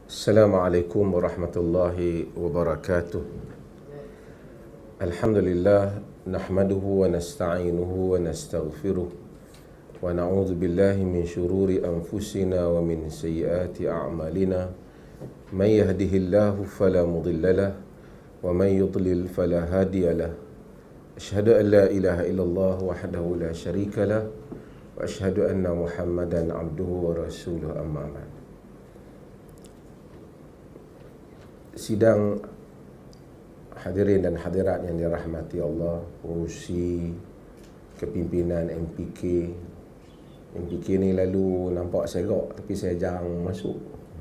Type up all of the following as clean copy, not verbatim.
Assalamualaikum warahmatullahi wabarakatuh. Alhamdulillah nahmaduhu wa nasta'inuhu wa nastaghfiruh wa na'udzu billahi min syururi anfusina wa min sayyiati a'malina. May yahdihillahu fala mudilla lahu wa may yudlil fala hadiya lahu. Asyhadu an la ilaha illallah wahdahu la syarika lahu wa asyhadu anna Muhammadan abduhu wa rasuluhu, amma ba'd. Sidang hadirin dan hadirat yang dirahmati Allah, pengurusi kepimpinan MPK. MPK ni lalu nampak serak tapi saya jarang masuk.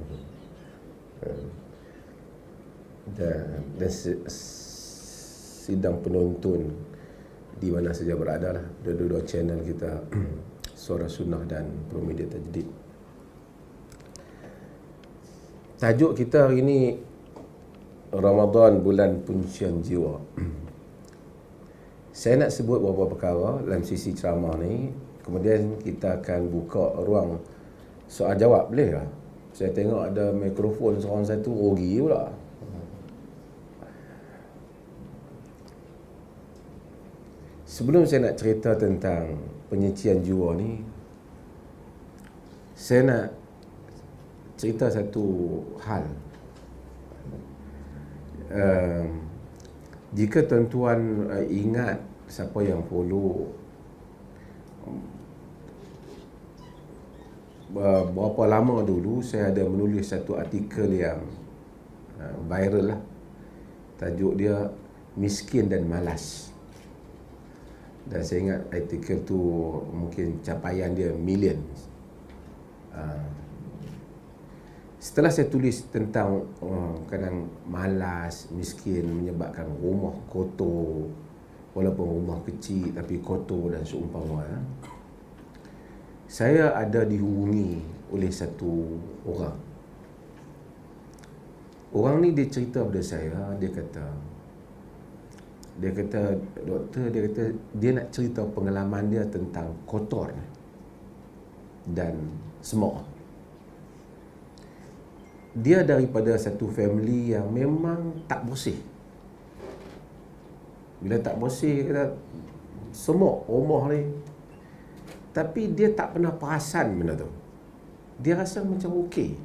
Dan sidang penonton di mana saja berada lah, dua-dua channel kita, Suara Sunnah dan Promedia Tajdid. Tajuk kita hari ini Ramadan, bulan puncian jiwa. Saya nak sebut beberapa perkara dalam sisi ceramah ni. Kemudian kita akan buka ruang soal jawab. Boleh tak? Saya tengok ada mikrofon seorang satu, rugi pula. Sebelum saya nak cerita tentang penyucian jiwa ni, saya nak cerita satu hal. Jika tuan-tuan ingat, siapa yang follow berapa lama dulu, saya ada menulis satu artikel yang viral lah. Tajuk dia Miskin dan Malas. Dan saya ingat artikel tu mungkin capaian dia million. Setelah saya tulis tentang kadang malas, miskin menyebabkan rumah kotor, walaupun rumah kecil tapi kotor dan seumpama, saya ada dihubungi oleh satu orang. Orang ni dia cerita pada saya, dia kata, doktor, dia nak cerita pengalaman dia tentang kotor dan semok. Dia daripada satu family yang memang tak bersih. Bila tak bersih, kata semok rumah ni. Tapi dia tak pernah perasan benda tu. Dia rasa macam okey.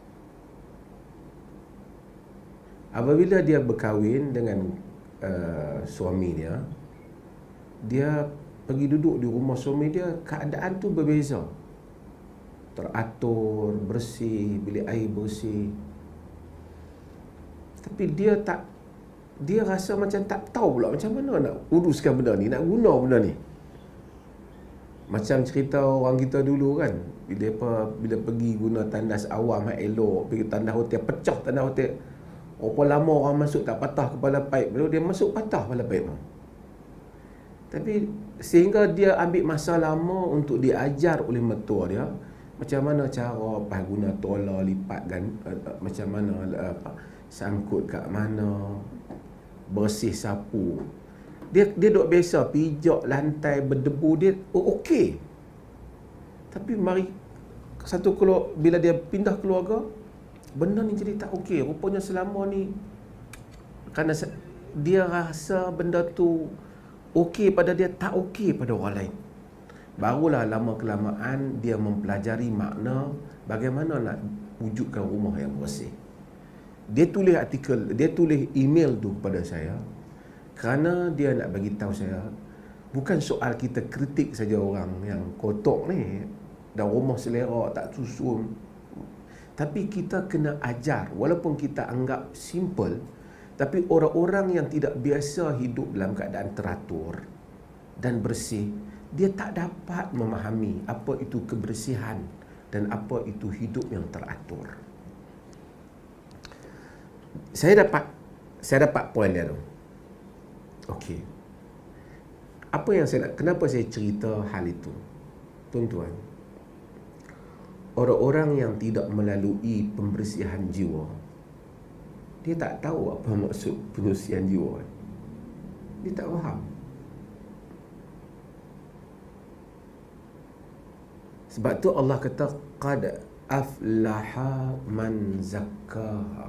Apabila dia berkahwin dengan suami dia, dia pergi duduk di rumah suami dia, keadaan tu berbeza. Teratur, bersih, bilik air bersih. Tapi dia rasa macam tak tahu pula macam mana nak uruskan benda ni, nak guna benda ni. Macam cerita orang kita dulu kan, bila pergi guna tandas awam elok, pergi tandas hotel, pecah tandas hotel. Berapa lama orang masuk tak patah kepala paip, lalu dia masuk patah kepala paip tu. Tapi sehingga dia ambil masa lama untuk diajar oleh mentua dia macam mana cara guna tola, lipat macam mana sangkut kat mana, bersih sapu. Dia duk biasa pijak lantai berdebu, dia okey. Tapi bila dia pindah keluarga, benda ni jadi tak okey. Rupanya selama ni kerana dia rasa benda tu okey pada dia, tak okey pada orang lain. Barulah lama-kelamaan dia mempelajari makna bagaimana nak wujudkan rumah yang bersih. Dia tulis email tu kepada saya kerana dia nak bagi tahu saya, bukan soal kita kritik saja orang yang kotor ni dan rumah selera tak susun, tapi kita kena ajar, walaupun kita anggap simple, tapi orang-orang yang tidak biasa hidup dalam keadaan teratur dan bersih, dia tak dapat memahami apa itu kebersihan dan apa itu hidup yang teratur. Saya dapat poin dia tu. Okey. Kenapa saya cerita hal itu? Tuan-tuan, orang-orang yang tidak melalui pembersihan jiwa, dia tak tahu apa maksud pembersihan jiwa. Dia tak faham. Sebab tu Allah kata qad aflaha man zakkaha.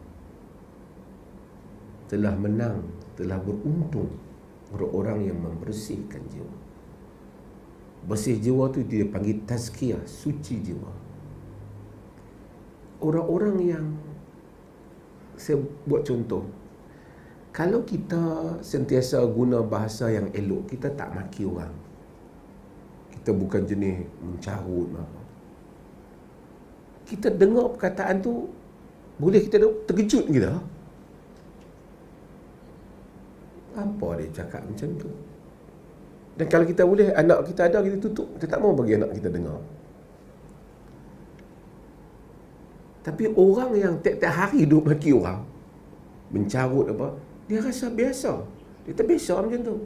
Telah menang, telah beruntung orang-orang yang membersihkan jiwa. Bersih jiwa tu dia panggil tazkiyah, suci jiwa. Orang-orang yang, saya buat contoh, kalau kita sentiasa guna bahasa yang elok, kita tak maki orang, kita bukan jenis mencarut apa, kita dengar perkataan tu, boleh kita terkejut kita. Apa dia cakap macam tu? Dan kalau kita boleh, anak kita ada, kita tutup. Kita tak mau bagi anak kita dengar. Tapi orang yang tiap-tiap hari duduk maki orang, mencarut apa, dia rasa biasa. Dia terbiasa macam tu.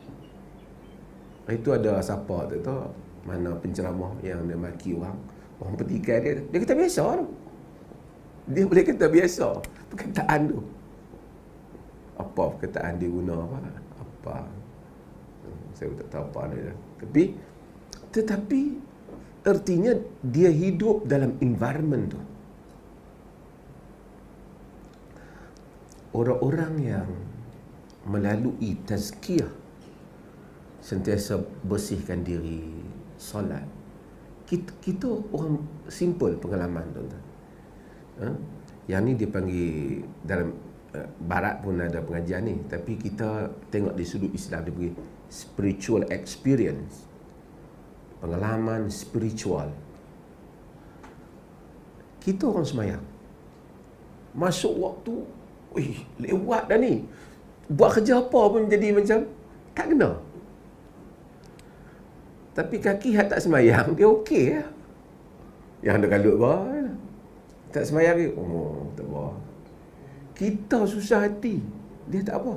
Itu ada siapa tu tahu, mana penceramah yang dia maki orang, orang petikai dia, dia kata biasa tu. Dia boleh kata biasa perkataan tu. Apa perkataan dia guna apa? Saya tak tahu apa dia. Tetapi artinya dia hidup dalam environment tu. Orang-orang yang melalui tazkiyah, sentiasa bersihkan diri, solat. Kita orang simple pengalaman, tuan-tuan. Yang ni dipanggil dalam barat pun ada pengajian ni, tapi kita tengok di sudut Islam dia panggil spiritual experience, pengalaman spiritual. Kita orang semayang, masuk waktu, lewat dah ni, buat kerja apa pun jadi macam tak kena. Tapi kaki hak tak semayang, dia okey lah. Yang ada kalut bawah lah. Tak semayang dia, tak apa. Kita susah hati, dia tak apa.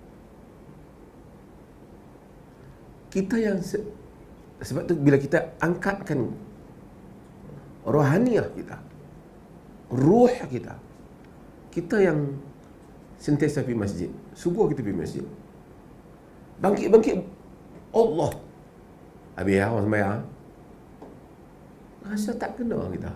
Kita yang sebab tu bila kita angkatkan rohaniah kita, ruh kita, kita yang sentiasa pergi masjid, subuh kita pergi masjid, bangkit Allah, habis orang sembahyang, rasa tak kena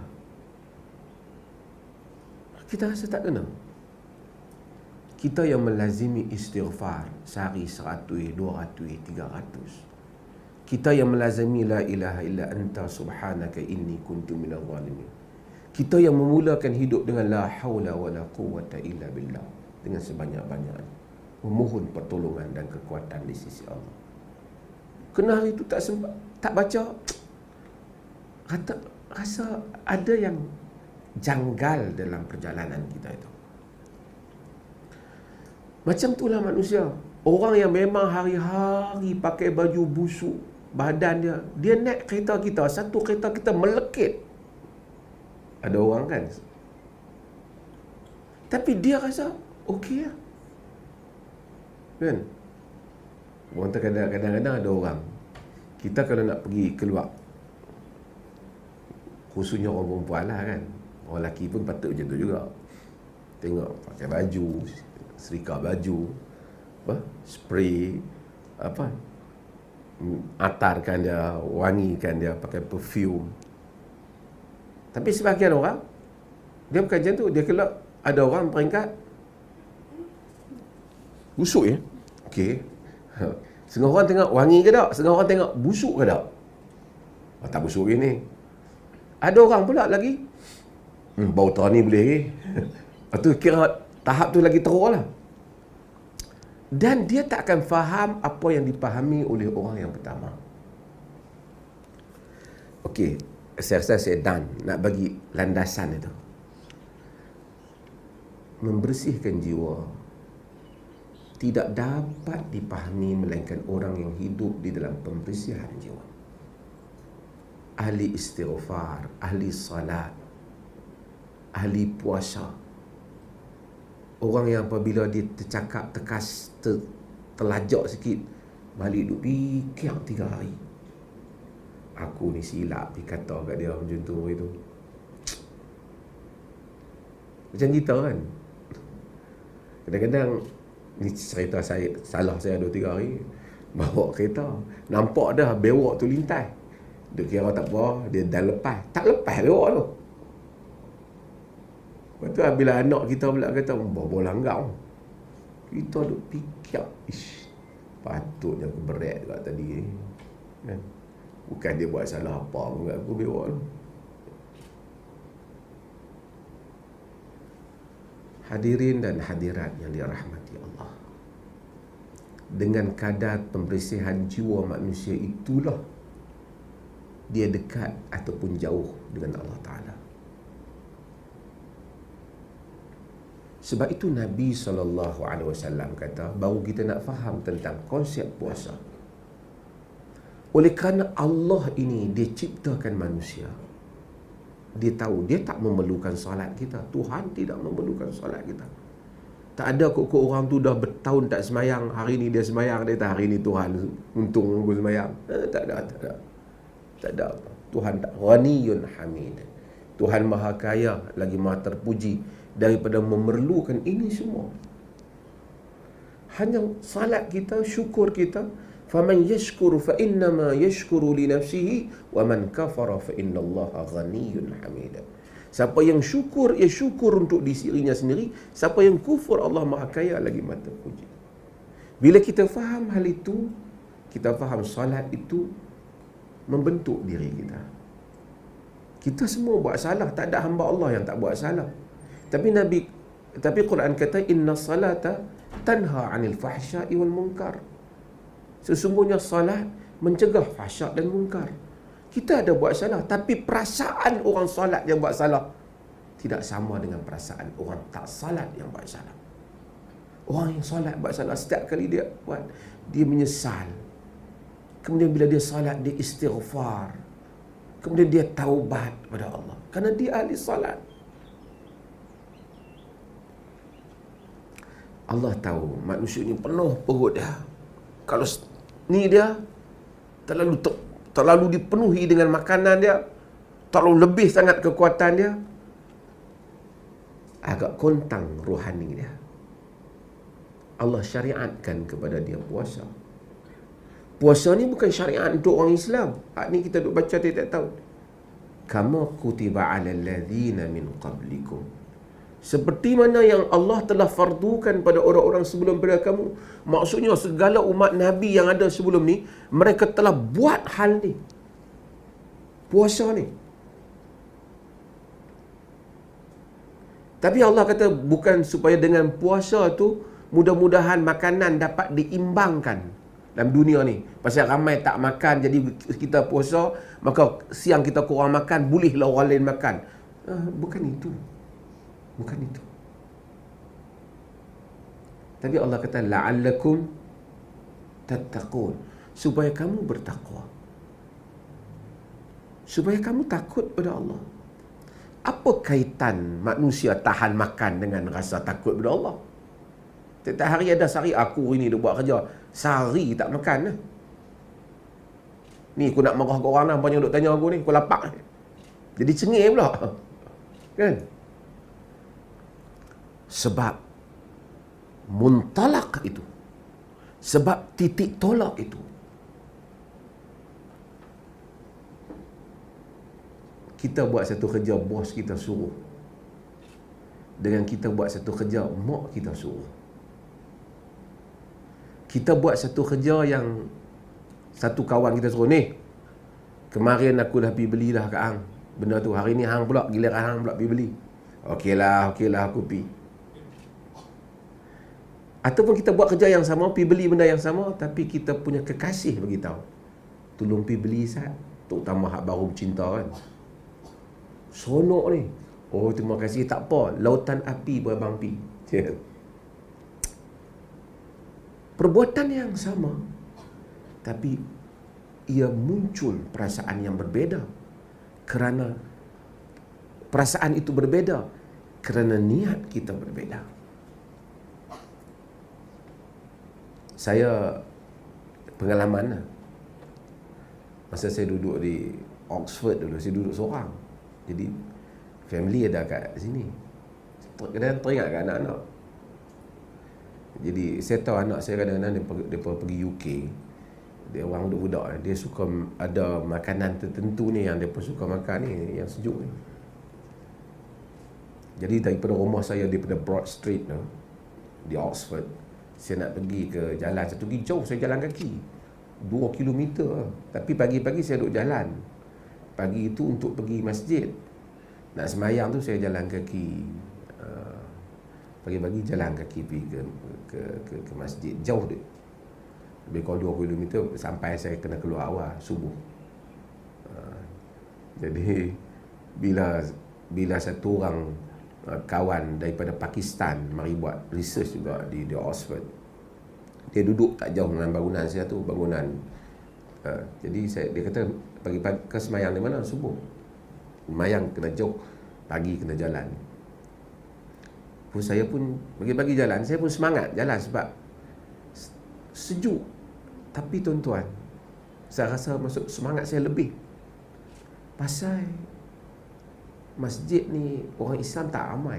kita rasa tak kena. Kita yang melazimi istighfar sehari 100, 200, 300. Kita yang melazimi la ilaha illa anta subhanaka inni kuntu minadh zalimin. Kita yang memulakan hidup dengan la haula wala quwwata illa billah, dengan sebanyak-banyaknya memohon pertolongan dan kekuatan di sisi Allah. Kena hari itu tak sempat, tak baca, rasa ada yang janggal dalam perjalanan kita itu. Macam itulah manusia. Orang yang memang hari-hari pakai baju busuk, badan dia naik kereta kita, satu kereta kita melekit. Ada orang kan, tapi dia rasa okey lah, kan? Orang tu kadang-kadang ada orang, kita kalau nak pergi keluar, khususnya orang perempuan lah kan, orang lelaki pun patut macam tu juga. Tengok pakai baju, serika baju, spray, atarkan dia, wangikan dia, pakai perfume. Tapi sebahagian orang, dia bukan macam tu. Dia keluar, ada orang peringkat busuk ya. Okey. Setengah orang tengok wangi ke tak? Setengah orang tengok busuk ke tak? Tak busuk ni. Ada orang pula lagi, bau tahun ni boleh. Itu kira tahap tu lagi teruk lah. Dan dia tak akan faham apa yang dipahami oleh orang yang pertama. Okey, saya rasa saya nak bagi landasan itu. Membersihkan jiwa tidak dapat dipahami melainkan orang yang hidup di dalam pembersihan jiwa. Ahli istighfar, ahli salat, ahli puasa. Orang yang apabila dia tercakap, terlajak sikit, balik duduk fikir 3 hari. Aku ni silap dikata kat dia macam tu itu. Macam kita kan. Kadang-kadang ni cerita saya, salah saya 2-3 hari, bawa kereta, nampak dah bewok tu lintas. Dia kira tak apa, dia dah lepas. Tak lepas bewok tu. Lepas tu bila anak kita pula kata, bawa langgar. Kita duk fikir, ish, patutnya aku berat kat tadi ni. Kan? Bukan dia buat salah apa pun kat aku bewak tu. Hadirin dan hadirat yang dirahmati Allah, dengan kadar pembersihan jiwa manusia itulah dia dekat ataupun jauh dengan Allah Ta'ala. Sebab itu Nabi SAW kata, baru kita nak faham tentang konsep puasa. Oleh kerana Allah ini, dia ciptakan manusia. Dia tahu, dia tak memerlukan solat kita. Tuhan tidak memerlukan solat kita. Tak ada kok orang tu dah bertahun tak semayang, hari ni dia semayang, dia kata hari ni Tuhan untung aku semayang. Tak ada. Tak ada. Tuhan tak. Ghaniyun hamid. Tuhan maha kaya, lagi maha terpuji daripada memerlukan ini semua. Hanya salat kita, syukur kita. Faman yashkuru fa innama yashkuru li nafsihi wa man kafara fa innallaha ghaniyyun hamid. Siapa yang syukur, ia syukur untuk dirinya sendiri. Siapa yang kufur, Allah Maha Kaya lagi Maha Terpuji. Bila kita faham hal itu, kita faham salat itu membentuk diri kita. Kita semua buat salah, tak ada hamba Allah yang tak buat salah. Tapi Quran kata inna salata tanha 'anil fahsya'i wal munkar. Sesungguhnya salat mencegah fahsyak dan munkar. Kita ada buat salah, tapi perasaan orang salat yang buat salah tidak sama dengan perasaan orang tak salat yang buat salah. Orang yang salat buat salah, setiap kali dia buat, dia menyesal. Kemudian bila dia salat, dia istighfar. Kemudian dia taubat kepada Allah, kerana dia ahli salat. Allah tahu manusia ni penuh perut dia. Kalau ni dia terlalu dipenuhi dengan makanan dia, terlalu lebih sangat kekuatan dia, agak kontang rohani dia. Allah syariatkan kepada dia puasa. Puasa ni bukan syariat untuk orang Islam. Hak ni kita duk baca dia tak tahu. Kama kutiba 'alal ladzina min qablikum. Seperti mana yang Allah telah fardukan pada orang-orang sebelum pada kamu. Maksudnya segala umat Nabi yang ada sebelum ni, mereka telah buat hal ni. Puasa ni. Tapi Allah kata bukan supaya dengan puasa tu mudah-mudahan makanan dapat diimbangkan dalam dunia ni. Pasal ramai tak makan, jadi kita puasa, maka siang kita kurang makan, bolehlah orang lain makan. Bukan itu. Bukan itu. Tapi Allah kata la'allakum tattaqun, supaya kamu bertakwa, supaya kamu takut pada Allah. Apa kaitan manusia tahan makan dengan rasa takut pada Allah? Tiap hari ada sehari aku ini dia buat kerja, sehari tak makan lah. Ni aku nak marah ke orang lah, banyak duk tanya aku ni, aku lapar. Jadi cengih pula. Kan? Sebab muntalak itu, sebab titik tolak itu, kita buat satu kerja bos kita suruh, dengan kita buat satu kerja mak kita suruh. Kita buat satu kerja yang satu kawan kita suruh, ni kemarin aku dah pergi beli dah kat hang benda tu, hari ni hang pula giliran hang pula pergi beli. Okeylah aku pergi. Ataupun kita buat kerja yang sama, pergi beli benda yang sama, tapi kita punya kekasih beritahu, tolong pergi beli Sat, terutama hak baru bercinta kan. Seronok ni. Oh terima kasih, tak apa, lautan api berbang pi. Perbuatan yang sama, tapi ia muncul perasaan yang berbeza. Kerana perasaan itu berbeza kerana niat kita berbeza. Saya pengalaman lah. Masa saya duduk di Oxford dulu, saya duduk seorang. Jadi family ada kat sini. Kadang-kadang teringat kat anak-anak. Jadi saya tahu anak saya kadang-kadang dia pergi UK. Dia orang budak-budak, dia suka ada makanan tertentu ni yang dia suka makan ni, yang sejuk ni. Jadi daripada rumah saya, daripada Broad Street tu, di Oxford, saya nak pergi ke jalan satu lagi jauh, saya jalan kaki 2 kilometer. Tapi pagi-pagi saya duduk jalan. Pagi itu untuk pergi masjid. Nak semayang tu saya jalan kaki. Pagi-pagi jalan kaki pergi ke masjid. Jauh dia. Lebih kurang 2 kilometer sampai saya kena keluar awal subuh. Jadi bila satu orang kawan daripada Pakistan mari buat research juga di Oxford. Dia duduk tak jauh dengan bangunan saya tu, bangunan. Jadi dia kata pagi-pagi ke semayang di mana? Subuh. Semayang kena jauh, pagi kena jalan. Saya pun pagi-pagi jalan, saya pun semangat jalan sebab sejuk. Tapi tuan-tuan, saya rasa masuk semangat saya lebih. Pasal masjid ni orang Islam tak ramai.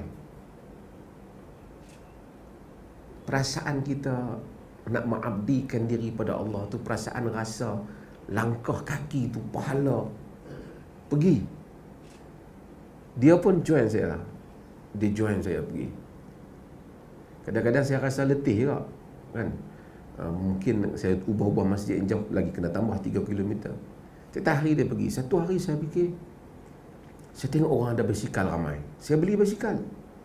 Perasaan kita nak mengabdikan diri pada Allah tu, perasaan rasa langkah kaki tu pahala pergi. Dia pun join saya lah. Dia join saya pergi. Kadang-kadang saya rasa letih juga kan. Mungkin saya ubah-ubah masjid jauh lagi kena tambah 3 km. Setiap hari dia pergi. Satu hari saya fikir, saya tengok orang ada basikal ramai. Saya beli basikal.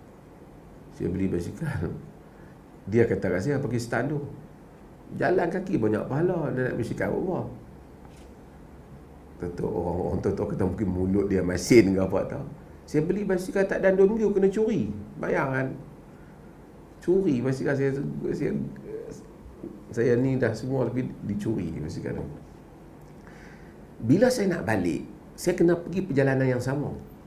Dia kata kat saya, Pakistan tu jalan kaki banyak pahala, dia nak basikal Allah. Tentu orang-orang tu kata mungkin mulut dia masin ke apa tau. Saya beli basikal tak dan 2 minggu kena curi. Bayang kan? Curi basikal saya ni dah semua lebih dicuri basikal tu. Bila saya nak balik, saya kena pergi perjalanan yang sama.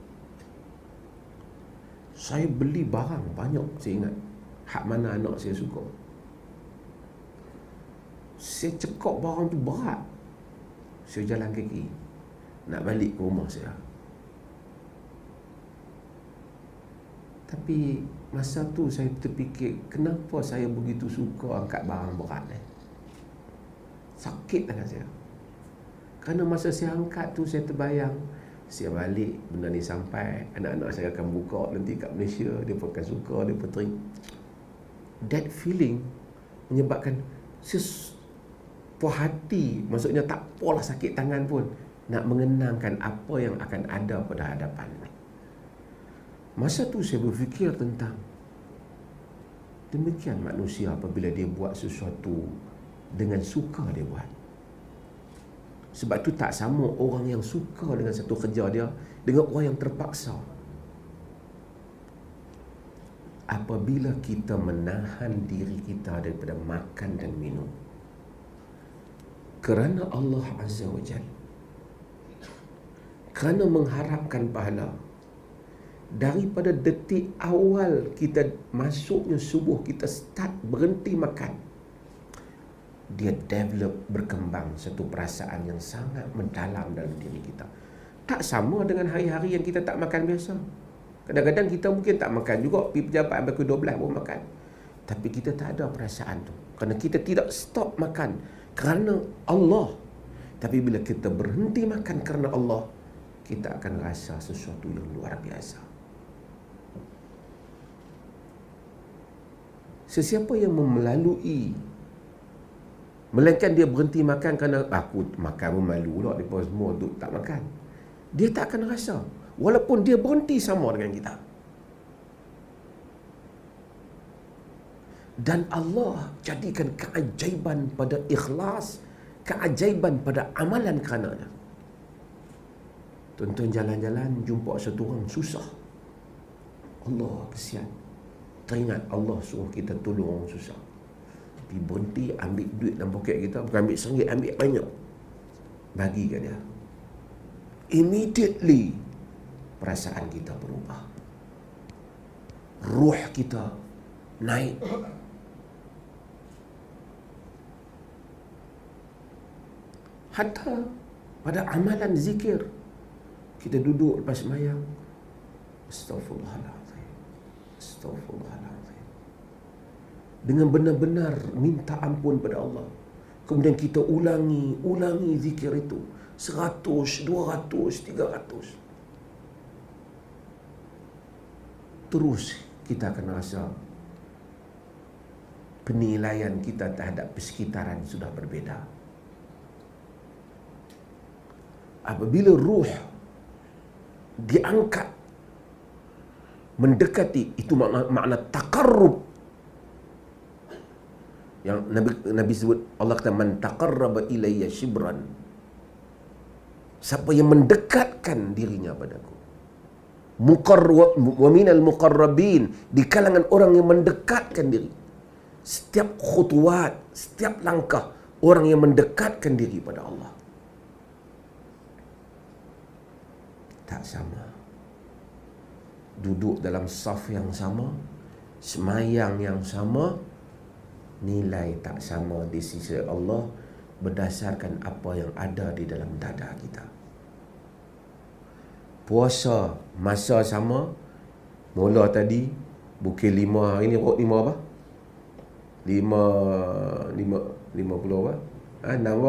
Saya beli barang banyak, saya ingat. Hak mana anak saya suka. Saya cekok barang tu berat. Saya jalan kaki nak balik ke rumah saya. Tapi masa tu saya terfikir, kenapa saya begitu suka angkat barang berat ni? Sakit tangan saya. Kerana masa saya angkat tu, saya terbayang saya balik, benda ni sampai, anak-anak saya akan buka nanti kat Malaysia, dia pun akan suka, dia pun terima. That feeling menyebabkan puas hati, maksudnya tak apalah sakit tangan pun, nak mengenangkan apa yang akan ada pada hadapan. Masa tu saya berfikir tentang demikian manusia apabila dia buat sesuatu dengan suka dia buat. Sebab tu tak sama orang yang suka dengan satu kerja dia dengan orang yang terpaksa. Apabila kita menahan diri kita daripada makan dan minum kerana Allah Azza wa Jalla, kerana mengharapkan pahala, daripada detik awal kita masuknya subuh, kita start berhenti makan, dia develop, berkembang satu perasaan yang sangat mendalam dalam diri kita. Tak sama dengan hari-hari yang kita tak makan biasa. Kadang-kadang kita mungkin tak makan juga, pergi pejabat sampai pukul 12 baru makan. Tapi kita tak ada perasaan tu, kerana kita tidak stop makan kerana Allah. Tapi bila kita berhenti makan kerana Allah, kita akan rasa sesuatu yang luar biasa. Sesiapa yang melalui, melainkan dia berhenti makan kerana aku makan pun malu lah, mereka semua duduk tak makan, dia tak akan rasa, walaupun dia berhenti sama dengan kita. Dan Allah jadikan keajaiban pada ikhlas, keajaiban pada amalan kerananya. Tuan-tuan jalan-jalan jumpa satu orang susah, Allah kesian, teringat Allah suruh kita tolong orang susah. Pergi berhenti, ambil duit dalam poket kita, bukan ambil RM1, ambil banyak, bagi ke dia. Immediately perasaan kita berubah, ruh kita naik. Hatta pada amalan zikir, kita duduk lepas sembahyang, Astaghfirullahaladzim, Astaghfirullahaladzim, dengan benar-benar minta ampun pada Allah. Kemudian kita ulangi zikir itu 100, 200, 300. terus kita akan rasa penilaian kita terhadap persekitaran sudah berbeza. Apabila ruh diangkat mendekati, itu makna taqarrub. Yang Nabi sebut, Allah kata man taqarraba ilayya shibran, siapa yang mendekatkan dirinya padaku. Wa minal muqarrabin, di kalangan orang yang mendekatkan diri. Setiap khutuwat, setiap langkah orang yang mendekatkan diri pada Allah. Tak sama. Duduk dalam saf yang sama, semayang yang sama, nilai tak sama di sisi Allah berdasarkan apa yang ada di dalam dada kita. Puasa masa sama, mula tadi bukit 5, hari ni rot 5 apa? 50 apa? 6 apa?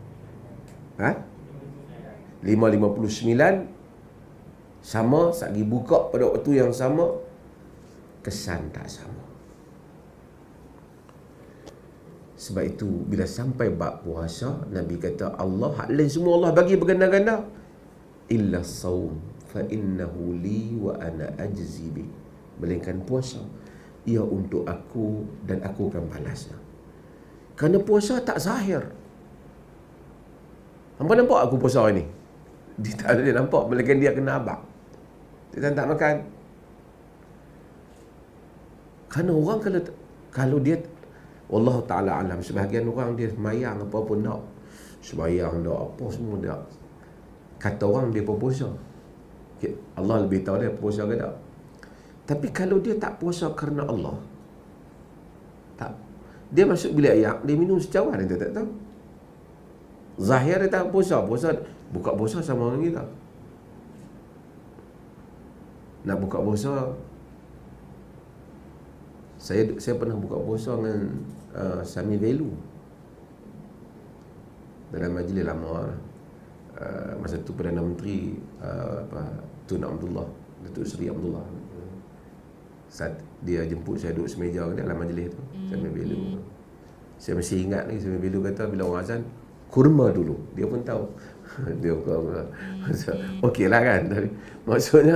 5:59 sama, sagi buka pada waktu yang sama, kesan tak sama. Sebab itu bila sampai bab puasa, Nabi kata Allah hak lain semua Allah bagi berganda-ganda, illa saum fa innahu li wa ana ajzi bi, melainkan puasa ia untuk aku dan aku akan balasnya. Kerana puasa tak zahir. Hampa nampak aku puasa hari ni? Dia tak ada dia nampak, melainkan dia kena abang. Dia tak makan. Kerana orang kalau dia, Allah Ta'ala alam, sebahagian orang dia semayang apa pun tak, semayang tak, apa semua tak, kata orang dia berpuasa. Allah lebih tahu dia puasa ke tak. Tapi kalau dia tak puasa kerana Allah, tak, dia masuk bilik ayak, dia minum secawan, dia tak tahu. Zahir dia tak puasa, buka puasa sama orang kita. Nak buka puasa, saya pernah buka puasa dengan Sami Velu dalam majlis lama. Masa tu Perdana Menteri Tun Abdullah, Datuk Seri Abdullah, saat dia jemput saya duduk semeja dalam majlis tu, Sami Velu. Saya masih ingat lagi Sami Velu kata bila orang azan, kurma dulu. Dia pun tahu. Dia pun okey lah kan. Maksudnya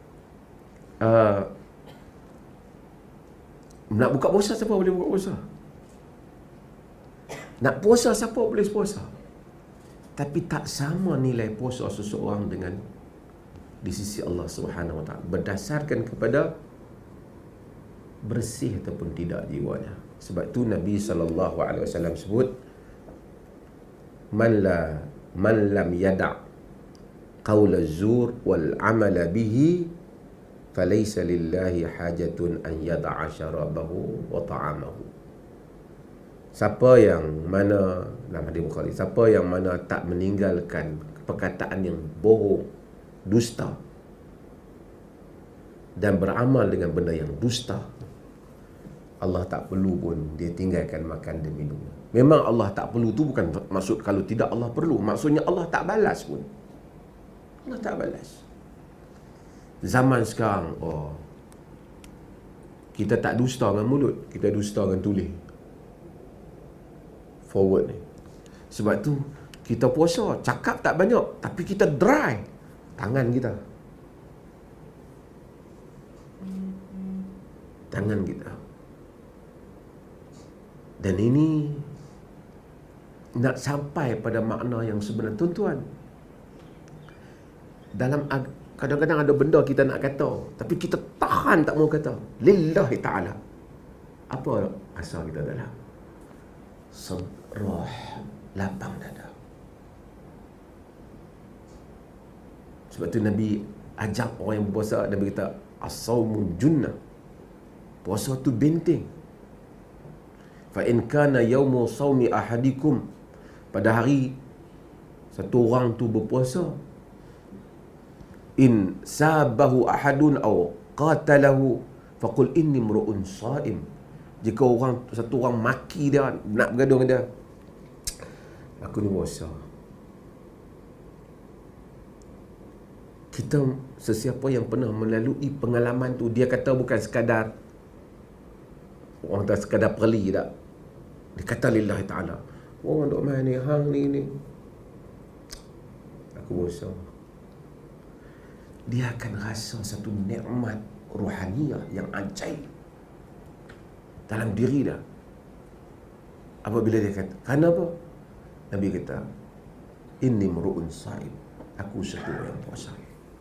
nak buka puasa, siapa boleh buka puasa? Nak puasa, siapa boleh puasa? Tapi tak sama nilai puasa seseorang dengan di sisi Allah Subhanahu Wa Taala berdasarkan kepada bersih ataupun tidak jiwanya. Sebab tu Nabi sallallahu alaihi wasallam sebut, man lam yada' qaul az-zur wal 'amala bihi falaysa lillahi hajatun an yada'a syarabahu wa ta'amahu. Siapa yang mana, dalam hadis Bukhari, siapa yang mana tak meninggalkan perkataan yang bohong, dusta, dan beramal dengan benda yang dusta, Allah tak perlu pun dia tinggalkan makan dan minum. Memang Allah tak perlu tu bukan maksud kalau tidak Allah perlu, maksudnya Allah tak balas pun. Allah tak balas. Zaman sekarang, kita tak dusta dengan mulut, kita dusta dengan tulis. Forward ni. Sebab tu kita puasa, cakap tak banyak, tapi kita dry tangan kita. Tangan kita. Dan ini nak sampai pada makna yang sebenar, tuan-tuan. Dalam kadang-kadang ada benda kita nak kata, tapi kita tahan tak mau kata. Lillahi ta'ala. Apa asal kita dalam? Roh, lapang dada. Sebab tu Nabi ajak orang yang berpuasa, Nabi kata as-sawmu junnah. Puasa tu benteng. Fa in kana yaumu sawmi ahadikum, pada hari satu orang tu berpuasa, in sabahu ahadun aw qatalahu faqul inni mru'un sha'im. Jika satu orang maki dia, nak bergaduh dengan dia, aku ni puasa. kita, sesiapa yang pernah melalui pengalaman tu, dia kata bukan sekadar orang tak sekadar perli tak. Dia kata lillahi ta'ala. Orang duk main ni, hang ni. Aku bosan. Dia akan rasa satu nikmat ruhaniyah yang ajaib dalam diri dia. Apabila dia kata, kenapa? Nabi kata, inni mru'un saib. Aku satu yang puasa.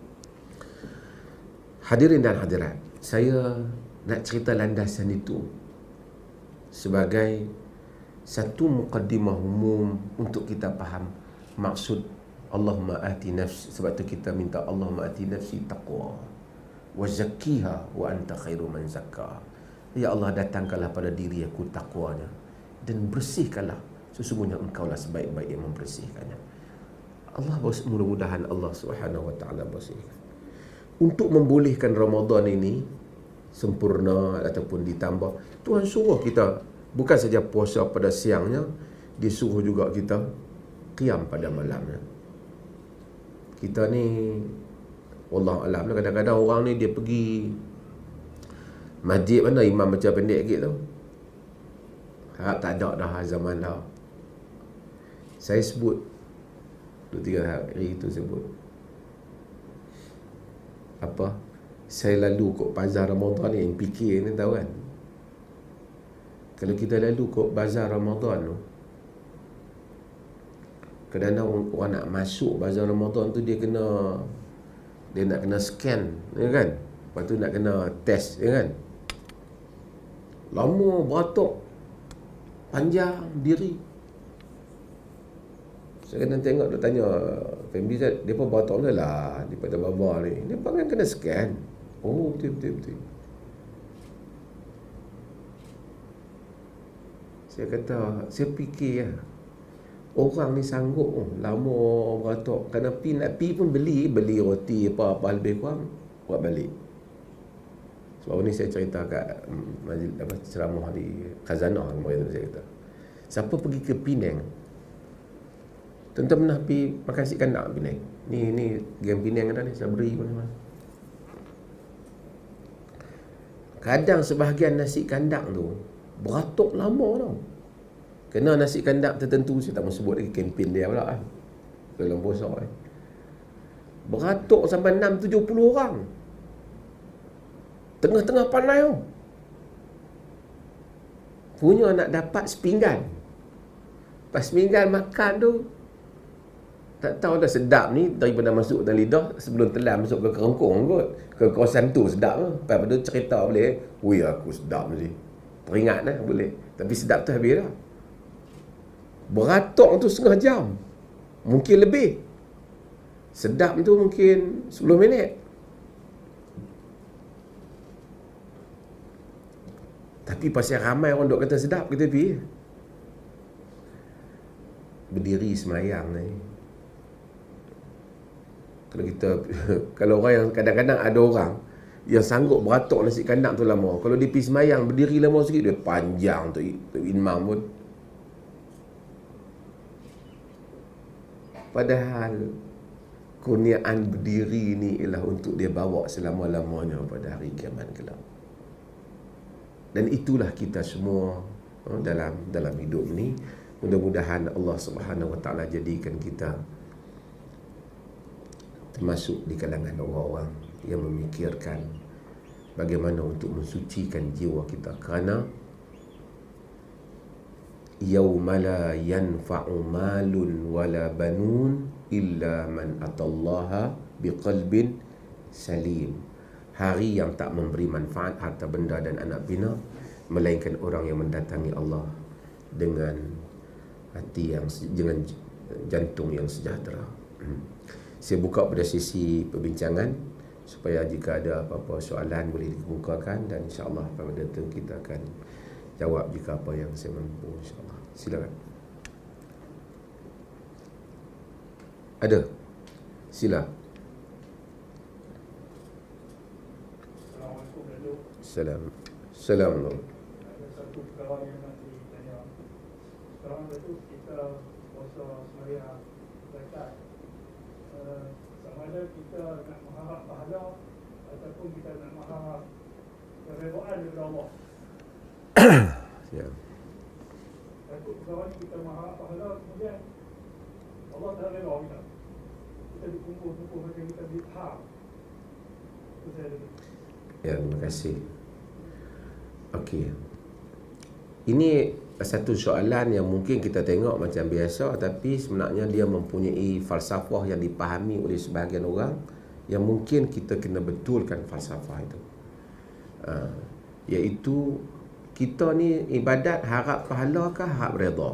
Hadirin dan hadirat, saya nak cerita landasan itu sebagai satu mukaddimah umum untuk kita faham maksud Allahumma ati nafsi. Sebab tu kita minta Allahumma ati nafsi taqwa wa zakkiha wa anta khairu man zakka. Ya Allah, datangkanlah pada diri aku takwanya dan bersihkanlah, sesungguhnya engkaulah sebaik-baik yang membersihkannya. Allah, mudah-mudahan Allah Subhanahu wa taala bersihkan. Untuk membolehkan Ramadan ini sempurna ataupun ditambah, Tuhan suruh kita bukan saja puasa pada siangnya, dia suruh juga kita qiyam pada malamnya. Kita ni wallahu alam, kadang-kadang orang ni dia pergi masjid mana imam baca pendek sikit tu, harap tak ada dah zaman dah. Saya sebut 2-3 hari itu sebut apa, saya lalu kot bazar Ramadan ni, fikir ni tahu kan, kalau kita lalu kot bazar Ramadan tu, kadang-kadang orang nak masuk bazar Ramadan tu, dia nak kena scan, ya kan, lepas tu nak kena test, ya kan, lama beratok panjang diri. Saya kena tengok, dia tanya family saya, dia pun batok lah daripada baba ni, dia pun kan kena scan. Oh, betul. Saya kata, saya fikir ya, orang ni sanggup lama beratok, kerana nak pi pun beli roti apa lebih kurang buat balik. Sebab ni saya cerita kat ceramah di Khazanah kemarin tu, saya kata, siapa pergi ke Penang, tuan-tuan pernah pergi makan nasi kandang Penang? Ni game Penang ada ni, Sabri mana. Kadang sebahagian nasi kandang tu beratok lama tau. Kena nasi kandang tertentu, saya tak mahu sebut lagi kempen dia pula kan, dalam puasa kan, beratok sampai 6-70 orang tengah-tengah panai tu. Punya nak dapat sepinggan, pas sepinggan makan tu, tak tahu dah sedap ni daripada masuk dalam lidah sebelum telan masuk ke kerongkong kot, ke kawasan tu sedap lah. Lepas tu cerita boleh, wui aku sedap ni, teringat lah boleh, tapi sedap tu habis dah. Beratok tu setengah jam, mungkin lebih. Sedap tu mungkin 10 minit. Tapi pasal ramai orang duk kata sedap, kita pergi. Berdiri semayang ni, kalau kita kalau orang yang kadang-kadang ada orang yang sanggup beratok nasi kandang tu lama, kalau dia pergi semayang berdiri lama sikit, dia panjang tu imam pun. Padahal kurniaan berdiri ni ialah untuk dia bawa selama-lamanya pada hari kiamat kelak. Dan itulah kita semua dalam hidup ni. Mudah-mudahan Allah Subhanahu wa taala jadikan kita termasuk di kalangan orang-orang yang memikirkan bagaimana untuk mensucikan jiwa kita, kerana yauma la yanfa'u malun wala banun illa man atallaha biqalbin salim. Hari yang tak memberi manfaat harta benda dan anak bina, melainkan orang yang mendatangi Allah dengan hati yang, dengan jantung yang sejahtera. Saya buka pada sisi perbincangan supaya jika ada apa-apa soalan boleh dikemukakan, dan insya-Allah pada tu kita akan jawab jika apa yang saya mampu, insya-Allah. Silakan. Ada? Sila. Assalamualaikum Datuk. Assalamualaikum. Ada satu perkara yang nak ditanya. Sekarang Datuk, kita puasa sembahyang zakat. sama ada kita nak mengharap pahala ataupun kita nak mengharap keredaan daripada Allah. Ya. Takut kawan kita mengharap pahala, kemudian Allah tak reda kita. Kita dikumpul-kumpul macam kita ditham. Itu saya dengar. Ya, terima kasih. Okey. Ini satu soalan yang mungkin kita tengok macam biasa, tapi sebenarnya dia mempunyai falsafah yang dipahami oleh sebahagian orang, yang mungkin kita kena betulkan falsafah itu. Iaitu kita ni ibadat harap pahala ke harap redha?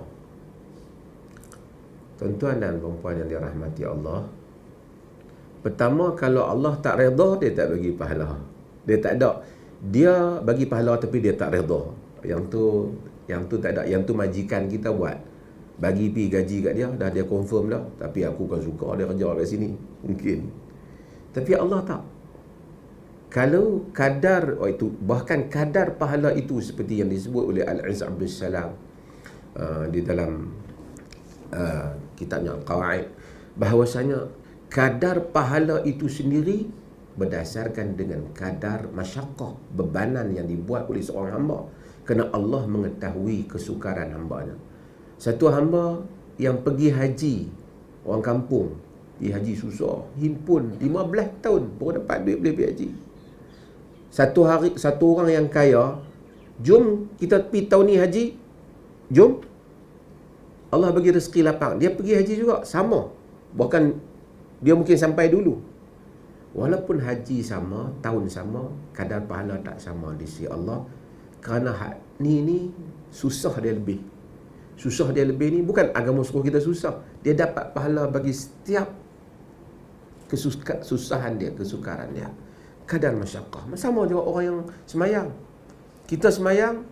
Tuan-tuan dan puan-puan yang dirahmati Allah, pertama, kalau Allah tak redha, dia tak bagi pahala. Dia tak ada. Dia bagi pahala tapi dia tak redha. Yang tu tak ada. Yang tu majikan kita buat. Bagi pi gaji kat dia, dah dia confirm dah. Tapi aku kan suka dia kerja kat sini. Mungkin. Tapi Allah tak. Kalau kadar itu, bahkan kadar pahala itu seperti yang disebut oleh Al-Izz Abdul Salam di dalam kitabnya Al-Qawaid, bahawasanya kadar pahala itu sendiri berdasarkan dengan kadar masyaqqah, bebanan yang dibuat oleh seorang hamba, kerana Allah mengetahui kesukaran hambanya. Satu hamba yang pergi haji, orang kampung pergi haji susah, himpun 15 tahun baru dapat duit boleh pergi haji. Satu orang yang kaya, jom kita pergi tahun ni haji, jom, Allah bagi rezeki lapang, dia pergi haji juga, sama, bahkan dia mungkin sampai dulu. Walaupun haji sama, tahun sama, kadar pahala tak sama di sisi Allah. Kerana ni susah dia lebih. Susah dia lebih ni bukan agama suruh kita susah. Dia dapat pahala bagi setiap kesusahan dia, kesukaran dia. Kadar masyaqqah. Sama juga orang yang semayang. Kita semayang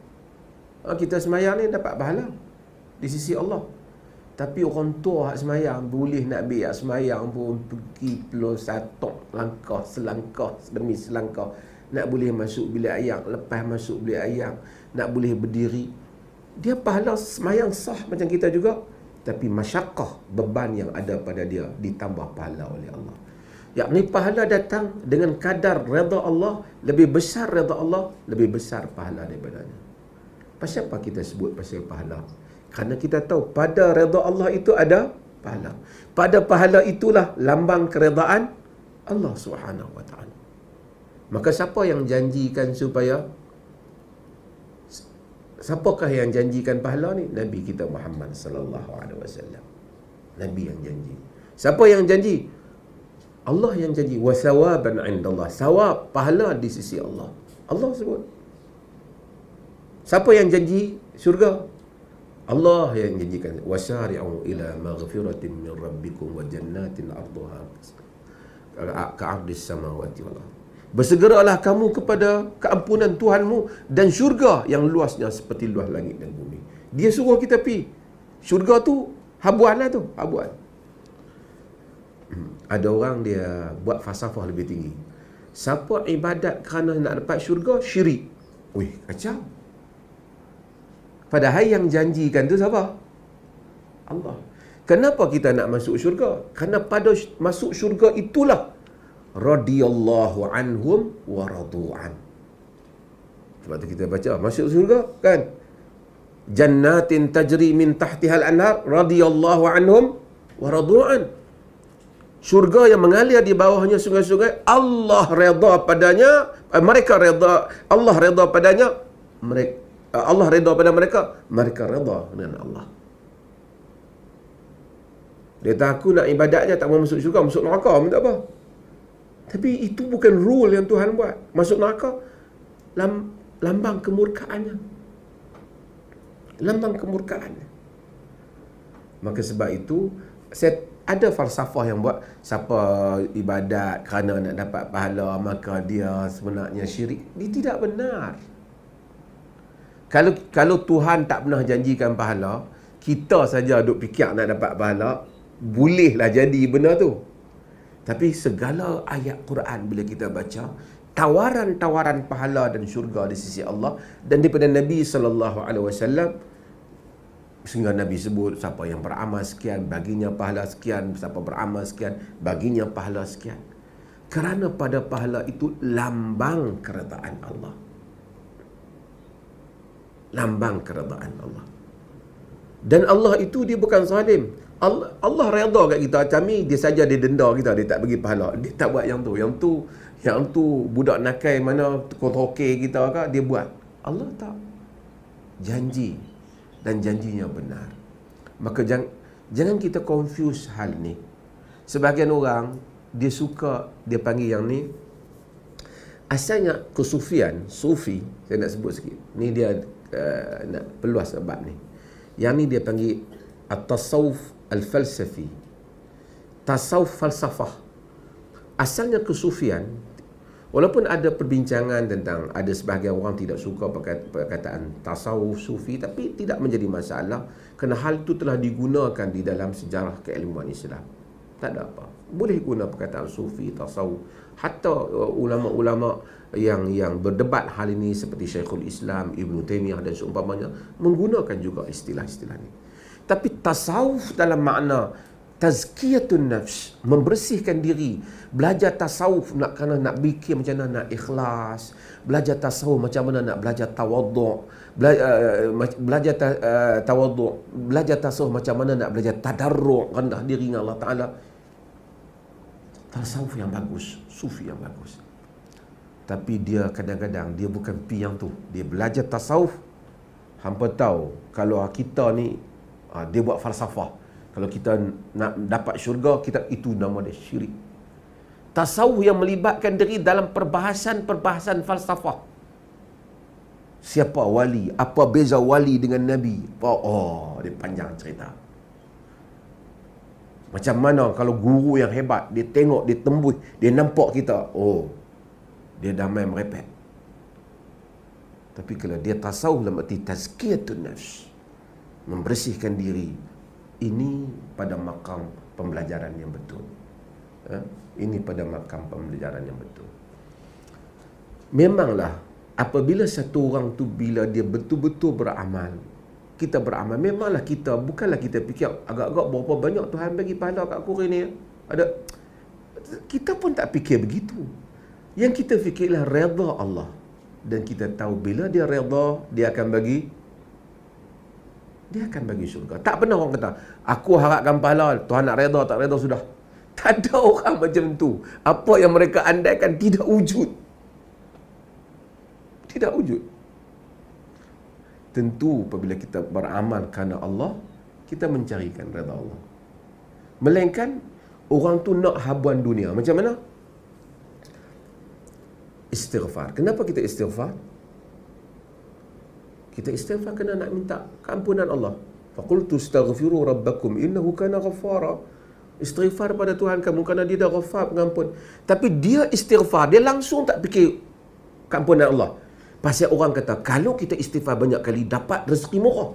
ni dapat pahala di sisi Allah. Tapi orang tua hak semayang boleh nak ambil hak semayang pun pergi peluh satu langkah selangkah demi selangkah, nak boleh masuk bilik ayam, lepas masuk bilik ayam nak boleh berdiri. Dia pahala semayang sah macam kita juga, tapi masyaqqah, beban yang ada pada dia ditambah pahala oleh Allah. Yakni pahala datang dengan kadar redha Allah, lebih besar redha Allah, lebih besar pahala daripadanya. Pasal apa kita sebut pasal pahala? Kerana kita tahu pada redha Allah itu ada pahala. Pada pahala itulah lambang keredaan Allah Subhanahu wa taala. Maka siapa yang janjikan supaya, siapakah yang janjikan pahala ni? Nabi kita Muhammad sallallahu alaihi wasallam. Nabi yang janji. Siapa yang janji? Allah yang janji. Wa thawaban 'indallah. Sawab, pahala di sisi Allah. Allah sebut. Siapa yang janji syurga? Allah yang janjikan. Wasari'u ila maghfiratin min rabbikum wa jannatin 'arduha ka'ardis samawati wal ardh. Bersegeralah kamu kepada keampunan Tuhanmu dan syurga yang luasnya seperti luas langit dan bumi. Dia suruh kita pergi. Syurga tu habuan lah tu, habuan. Ada orang dia buat falsafah lebih tinggi. Siapa ibadat kerana nak dapat syurga, syirik. Wih, kacau. Padahal yang janjikan tu siapa? Allah. Kenapa kita nak masuk syurga? Kerana pada masuk syurga itulah radiyallahu anhum wa radu'an. Sebab tu kita baca masuk syurga kan, jannatin tajri min tahtihal anhar radiyallahu anhum wa radu'an. Syurga yang mengalir di bawahnya sungai-sungai, Allah redha padanya, mereka redha, Allah redha padanya, mereka, Allah redha pada mereka, mereka redha dengan Allah. Dia tak, aku nak ibadatnya tak mau masuk syurga, masuk neraka pun tak apa. Tapi itu bukan rule yang Tuhan buat. Masuk neraka lambang kemurkaannya. Lambang kemurkaannya. Maka sebab itu ada falsafah yang buat siapa ibadat kerana nak dapat pahala maka dia sebenarnya syirik. Dia tidak benar. Kalau Tuhan tak pernah janjikan pahala, kita saja duk fikir nak dapat pahala, bolehlah jadi benda tu. Tapi segala ayat Quran bila kita baca, tawaran-tawaran pahala dan syurga di sisi Allah dan daripada Nabi sallallahu alaihi wasallam, Sehingga Nabi sebut, siapa yang beramal sekian, baginya pahala sekian. Siapa beramal sekian, baginya pahala sekian. Kerana pada pahala itu lambang keredaan Allah. Lambang keredaan Allah. Dan Allah itu dia bukan zalim. Allah redha kat kita. Kami dia saja dia denda kita, dia tak bagi pahala. Dia tak buat yang tu. Yang tu budak nakai mana toke kita ke dia buat. Allah tak. Janji dan janjinya benar. Maka jangan kita confuse hal ni. Sebahagian orang dia suka dia panggil yang ni asalnya kesufian, sufi, saya nak sebut sikit. Ni dia nak peluas bab ni. Yang ni dia panggil at-tasawuf al-falsafi. Tasawuf falsafah. Asalnya kesufian, walaupun ada perbincangan tentang ada sebahagian orang tidak suka perkataan tasawuf sufi, tapi tidak menjadi masalah kerana hal itu telah digunakan di dalam sejarah keilmuan Islam. Tak ada apa. Boleh guna perkataan sufi, tasawuf. Hatta ulama-ulama yang berdebat hal ini seperti Syekhul Islam, Ibn Taymiyah dan seumpamanya menggunakan juga istilah-istilah ini. Tapi tasawuf dalam makna tazkiyatun nafs, membersihkan diri, belajar tasawuf nak fikir macam mana nak ikhlas, belajar tasawuf macam mana nak belajar tawaduk, belajar tawaduk, belajar tasawuf macam mana nak belajar tadarruk, rendah diri dengan Allah Taala. Tasawuf yang bagus, sufi yang bagus. Tapi dia kadang-kadang dia bukan pi yang tu. Dia belajar tasawuf. Hampa tahu kalau kita ni dia buat falsafah. Kalau kita nak dapat syurga, kita itu nama dia syirik. Tasawuf yang melibatkan diri dalam perbahasan falsafah. Siapa wali? Apa beza wali dengan Nabi? Oh, dia panjang cerita. Macam mana kalau guru yang hebat, dia tengok, dia tembus, dia nampak kita, oh, dia damai merepek. Tapi kalau dia tasawuf dalam arti tazkiyatun nafs, membersihkan diri, ini pada makam pembelajaran yang betul. Ini pada makam pembelajaran yang betul. Memanglah apabila satu orang tu bila dia betul-betul beramal, kita beramal, memanglah kita, bukanlah kita fikir agak-agak berapa banyak Tuhan bagi pahala kat aku hari ni. Ada, kita pun tak fikir begitu. Yang kita fikirlah redha Allah. Dan kita tahu bila dia redha, dia akan bagi syurga. Tak pernah orang kata, aku harapkan pahala, Tuhan nak redha, tak redha sudah. Tak ada orang macam tu. Apa yang mereka andaikan tidak wujud. Tidak wujud. Tentu apabila kita beramal kerana Allah, kita mencarikan redha Allah. Melainkan orang tu nak habuan dunia. Macam mana? Istighfar. Kenapa kita istighfar? Kita istighfar kerana nak minta keampunan Allah. Faqultu astaghfiru rabbakum innahu kana ghaffara. Istighfar pada Tuhan kamu kerana dia dah ghafar, pengampun. Tapi dia istighfar, dia langsung tak fikir keampunan Allah. Pasal orang kata, kalau kita istighfar banyak kali, dapat rezeki murah.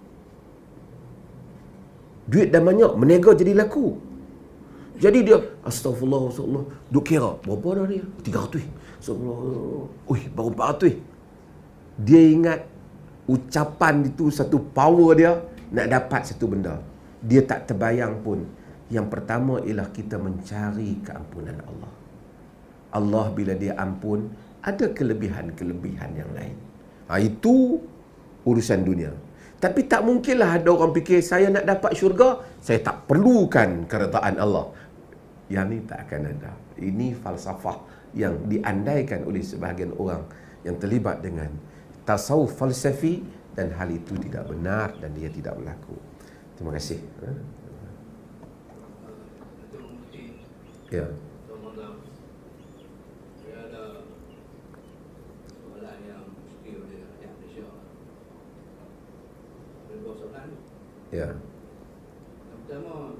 Duit dah banyak, menega jadi laku. Jadi dia, astagfirullah, astagfirullah. Duk kira, berapa dah dia? 300. Astagfirullah. Ui, baru 400. Dia ingat ucapan itu satu power dia nak dapat satu benda. Dia tak terbayang pun. Yang pertama ialah kita mencari keampunan Allah. Allah bila dia ampun, ada kelebihan-kelebihan yang lain. Itu urusan dunia. Tapi tak mungkinlah ada orang fikir, saya nak dapat syurga, saya tak perlukan keredaan Allah. Yang ni tak akan ada. Ini falsafah yang diandaikan oleh sebahagian orang yang terlibat dengan tasawuf falsafi, dan hal itu tidak benar dan dia tidak berlaku. Terima kasih. Ya. Ya. Pertama,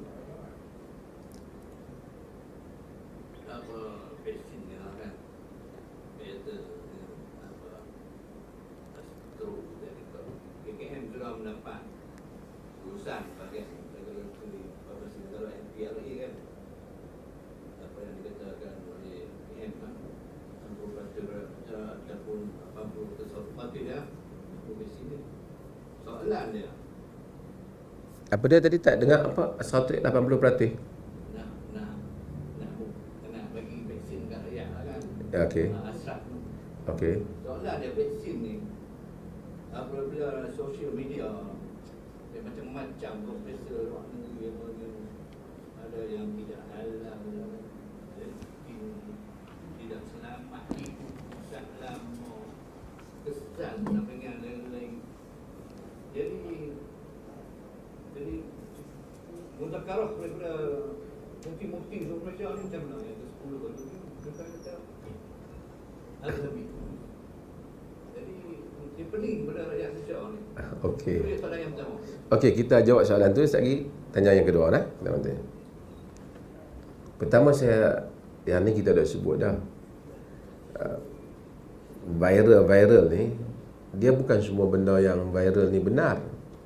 apa vaksinnya kan, better apa astro dari itu. KKM sudah mendapat urusan bagian regulatory policy kalau NPLA kan, apa yang dikatakan oleh KKM kan, 60% ataupun 80% ya, vaksin soalan dia. Apa dia tadi tak dengar apa 180%? Nak bagi vaksin kat rakyat lah kan. Okey. Asraf tu. Okey. Soalan dia vaksin ni, apabila social media dia macam-macam profesor luar negeri ada yang tidak halal, tidak selamat, hidup tak lama, kesan sampai dengan lain-lain. Jadi mutakarah daripada mufti-mufti seluruh Malaysia ni macam mana? Yang ke-10 kata ada lebih. Jadi dia pening pada rakyat Malaysia ni. Okey. Itu soalan yang pertama. Okey, kita jawab soalan tu lagi. Tanya yang kedua dah. Pertama yang ni kita dah sebut dah. Viral ni dia bukan semua benda yang viral ni benar.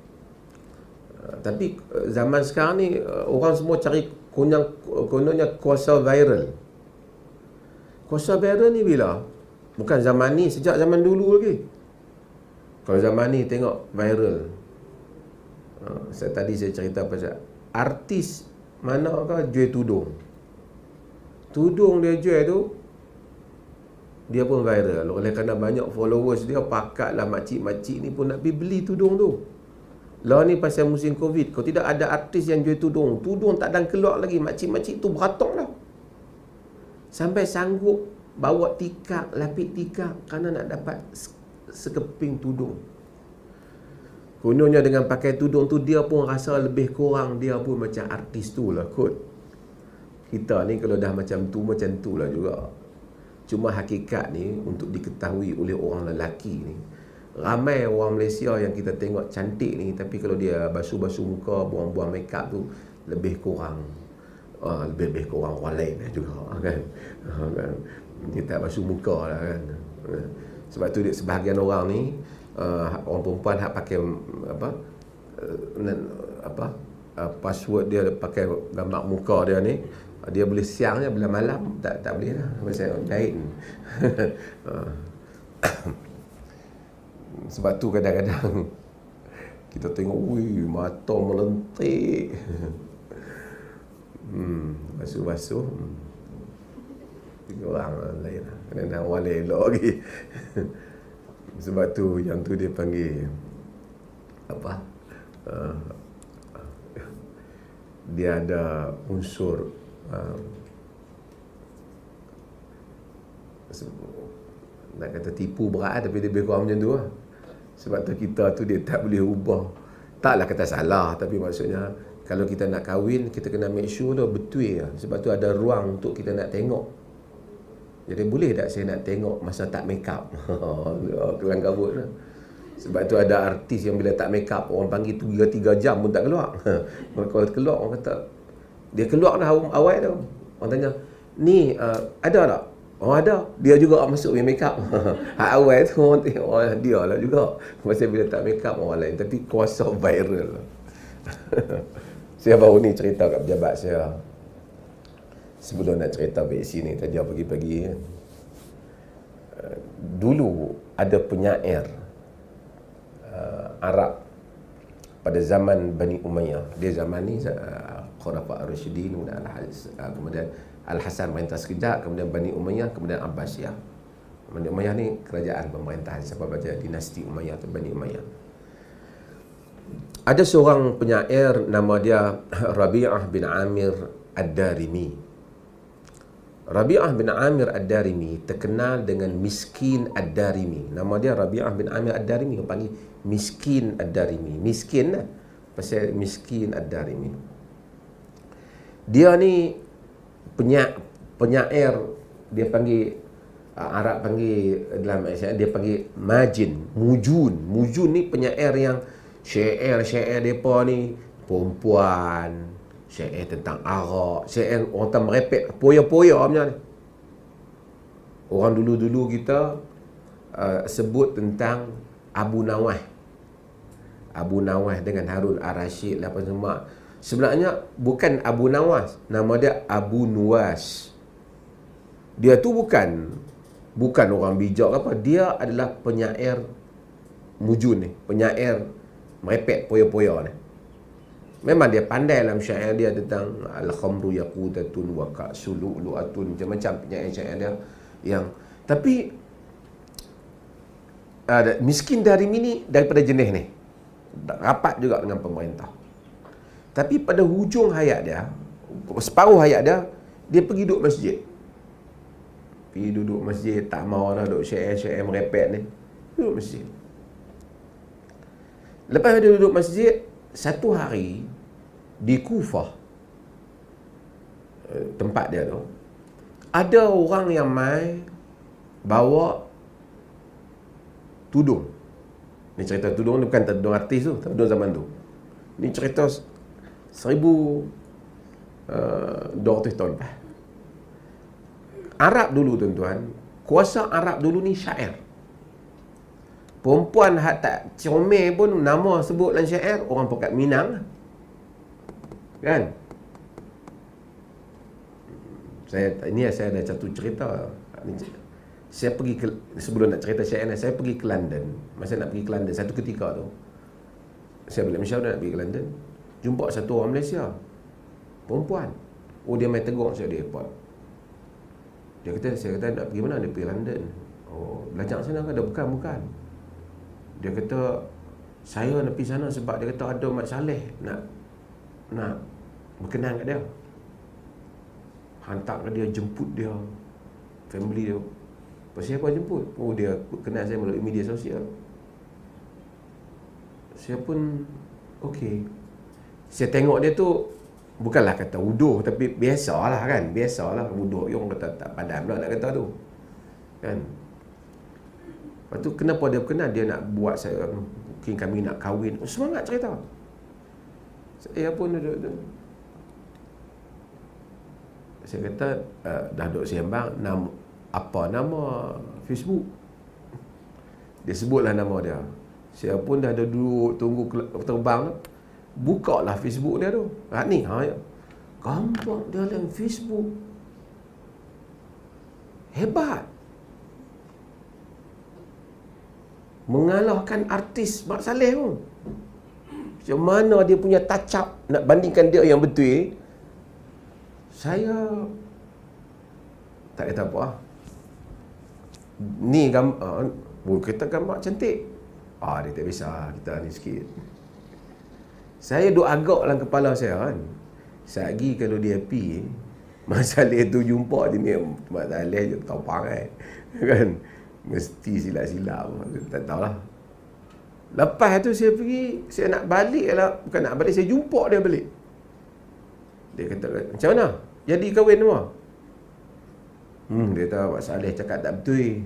Tapi zaman sekarang ni orang semua cari kononnya kuasa viral. Kuasa viral ni bila? Bukan zaman ni, sejak zaman dulu lagi. Kalau zaman ni tengok viral. Tadi saya cerita pasal artis manakah jual tudung. Tudung dia jual tu dia pun viral. Oleh kerana banyak followers dia, pakatlah makcik-makcik ni pun nak pergi beli tudung tu. Lah ni pasal musim Covid, kalau tidak ada artis yang jual tudung tak dan keluar lagi, makcik-makcik tu beratok lah. Sampai sanggup bawa tikar, lapik tikar kerana nak dapat sekeping tudung. Kononnya dengan pakai tudung tu dia pun rasa lebih kurang dia pun macam artis tu lah kot. Kita ni kalau dah macam tu lah juga. Cuma hakikat ni untuk diketahui oleh orang lelaki ni, ramai orang Malaysia yang kita tengok cantik ni, tapi kalau dia basuh-basuh muka, buang-buang make up tu lebih kurang orang lain lah juga kan. Kan dia tak basuh muka lah kan. Sebab tu sebahagian orang ni orang perempuan hak pakai password dia pakai gambar muka dia ni, dia boleh siang je, bila malam tak boleh lah, pasal lain. Sebab tu kadang-kadang kita tengok, wih, mata melentik. Basuh-basuh. Tiga orang lain lah. Kadang-kadang orang lain elok lagi. Sebab tu yang tu dia panggil dia ada unsur nak kata tipu berat, tapi dia lebih kurang macam tu lah. Sebab tu kita tu dia tak boleh ubah. Taklah kata salah, tapi maksudnya kalau kita nak kahwin, kita kena make sure tu betul lah. Sebab tu ada ruang untuk kita nak tengok. Jadi boleh tak saya nak tengok masa tak make up? Kelang kabut lah. Sebab tu ada artis yang bila tak make up, orang panggil 3 jam pun tak keluar. Kalau keluar, orang kata dia keluar dah awal tu. Orang tanya, ni ada tak? Oh ada. Dia juga masuk make up. Awal tu orang tengok, oh, dia lah juga. Pasal bila tak make up orang lain. Tapi kuasa viral. Saya baru ni cerita kat pejabat saya. Sebelum nak cerita vaksin ni tadi pagi-pagi. Dulu ada penyair Arab pada zaman Bani Umayyah. Dia zaman ni Khulafa Ar-Rasyidin, kemudian Al-Hasan merintah sekejap, kemudian Bani Umayyah, kemudian Abbasiyah. Bani Umayyah ni kerajaan pemerintahan, siapa baca dinasti Umayyah atau Bani Umayyah. Ada seorang penyair nama dia Rabi'ah bin Amir Ad-Darimi. Rabi'ah bin Amir Ad-Darimi terkenal dengan Miskin Ad-Darimi. Nama dia Rabi'ah bin Amir Ad-Darimi, orang panggil Miskin Ad-Darimi. Miskin lah, pasal Miskin Ad-Darimi. Dia ni penyair, dia panggil Arab panggil dalam Malaysia dia panggil majin, mujun ni penyair yang syair depa ni perempuan, syair tentang arak, syair orang tak merepek, poya-poya macam ni. Orang dulu-dulu kita sebut tentang Abu Nawas dengan Harun Ar-Rasyid apa semua. Sebenarnya bukan Abu Nawas, nama dia Abu Nuwas. Dia tu bukan orang bijak apa, dia adalah penyair mujun ni, penyair merepek poya-poya ni. Memang dia pandai dalam syair dia tentang al-khamru yaqudatun wa ka'su lu'lu'atun, macam-macam penyair-syair dia yang, tapi miskin Darimi ni daripada jenis ni rapat juga dengan pemerintah. Tapi pada hujung hayat dia, separuh hayat dia, dia pergi duduk masjid. Pergi duduk masjid, tak mau dah duduk syair-syair merepek ni. Duduk masjid. Lepas dia duduk masjid, satu hari di Kufah, tempat dia tu, ada orang yang mai bawa tudung. Ni cerita tudung ni bukan tudung artis tu, tudung zaman tu. Ni cerita 1200 tahun lepas. Arab dulu tuan-tuan, kuasa Arab dulu ni syair. Perempuan hak tak comel pun nama sebut dalam syair, orang pekat Minang. Kan? Saya ada satu cerita. Saya pergi ke, sebelum nak cerita syair ni, saya pergi ke London. Masa nak pergi ke London, satu ketika tu, saya balik Malaysia nak pergi ke London. Jumpa satu orang Malaysia, perempuan. Oh, dia main tegur saya di airport. Saya kata nak pergi mana? Dia pergi London. Oh, belajar sana ke? Bukan. Dia kata, saya nak pergi sana sebab dia kata ada Mat Saleh nak berkenan kat dia. Hantar ke dia, jemput dia, family dia. Pasal apa jemput? Oh, dia kenal saya melalui media sosial. Saya pun okey. Saya tengok dia tu, bukanlah kata wuduh, tapi biasalah kan. Biasalah wuduh. Yang kata tak padan pula nak kata tu. Kan? Lepas tu kenapa dia berkenan? Dia nak buat saya, mungkin kami nak kahwin. Oh, semangat cerita. Saya pun duduk tu. Saya kata, dah duduk sembang, apa nama Facebook? Dia sebutlah nama dia. Saya pun dah ada duduk tunggu terbang. Buka lah Facebook dia tu. Ni gambar dia dalam Facebook. Hebat. Mengalahkan artis Mat Saleh pun. Macam mana dia punya touch up nak bandingkan dia yang betul. Saya tak kata apa. Ni gambar, kita gambar cantik. Dia tak bisa, kita ni sikit. Saya duk agak dalam kepala saya kan. Sagi kalau dia happy, Mat Saleh tu jumpa dia ni, Mat Saleh je tahu pakai. Kan? Mesti silap-silap. Tak tahulah. Lepas tu saya pergi, saya nak balik lah. Bukan nak balik, saya jumpa dia balik. Dia kata, macam mana? Jadi kahwin semua? Dia tahu Mat Saleh cakap tak betul.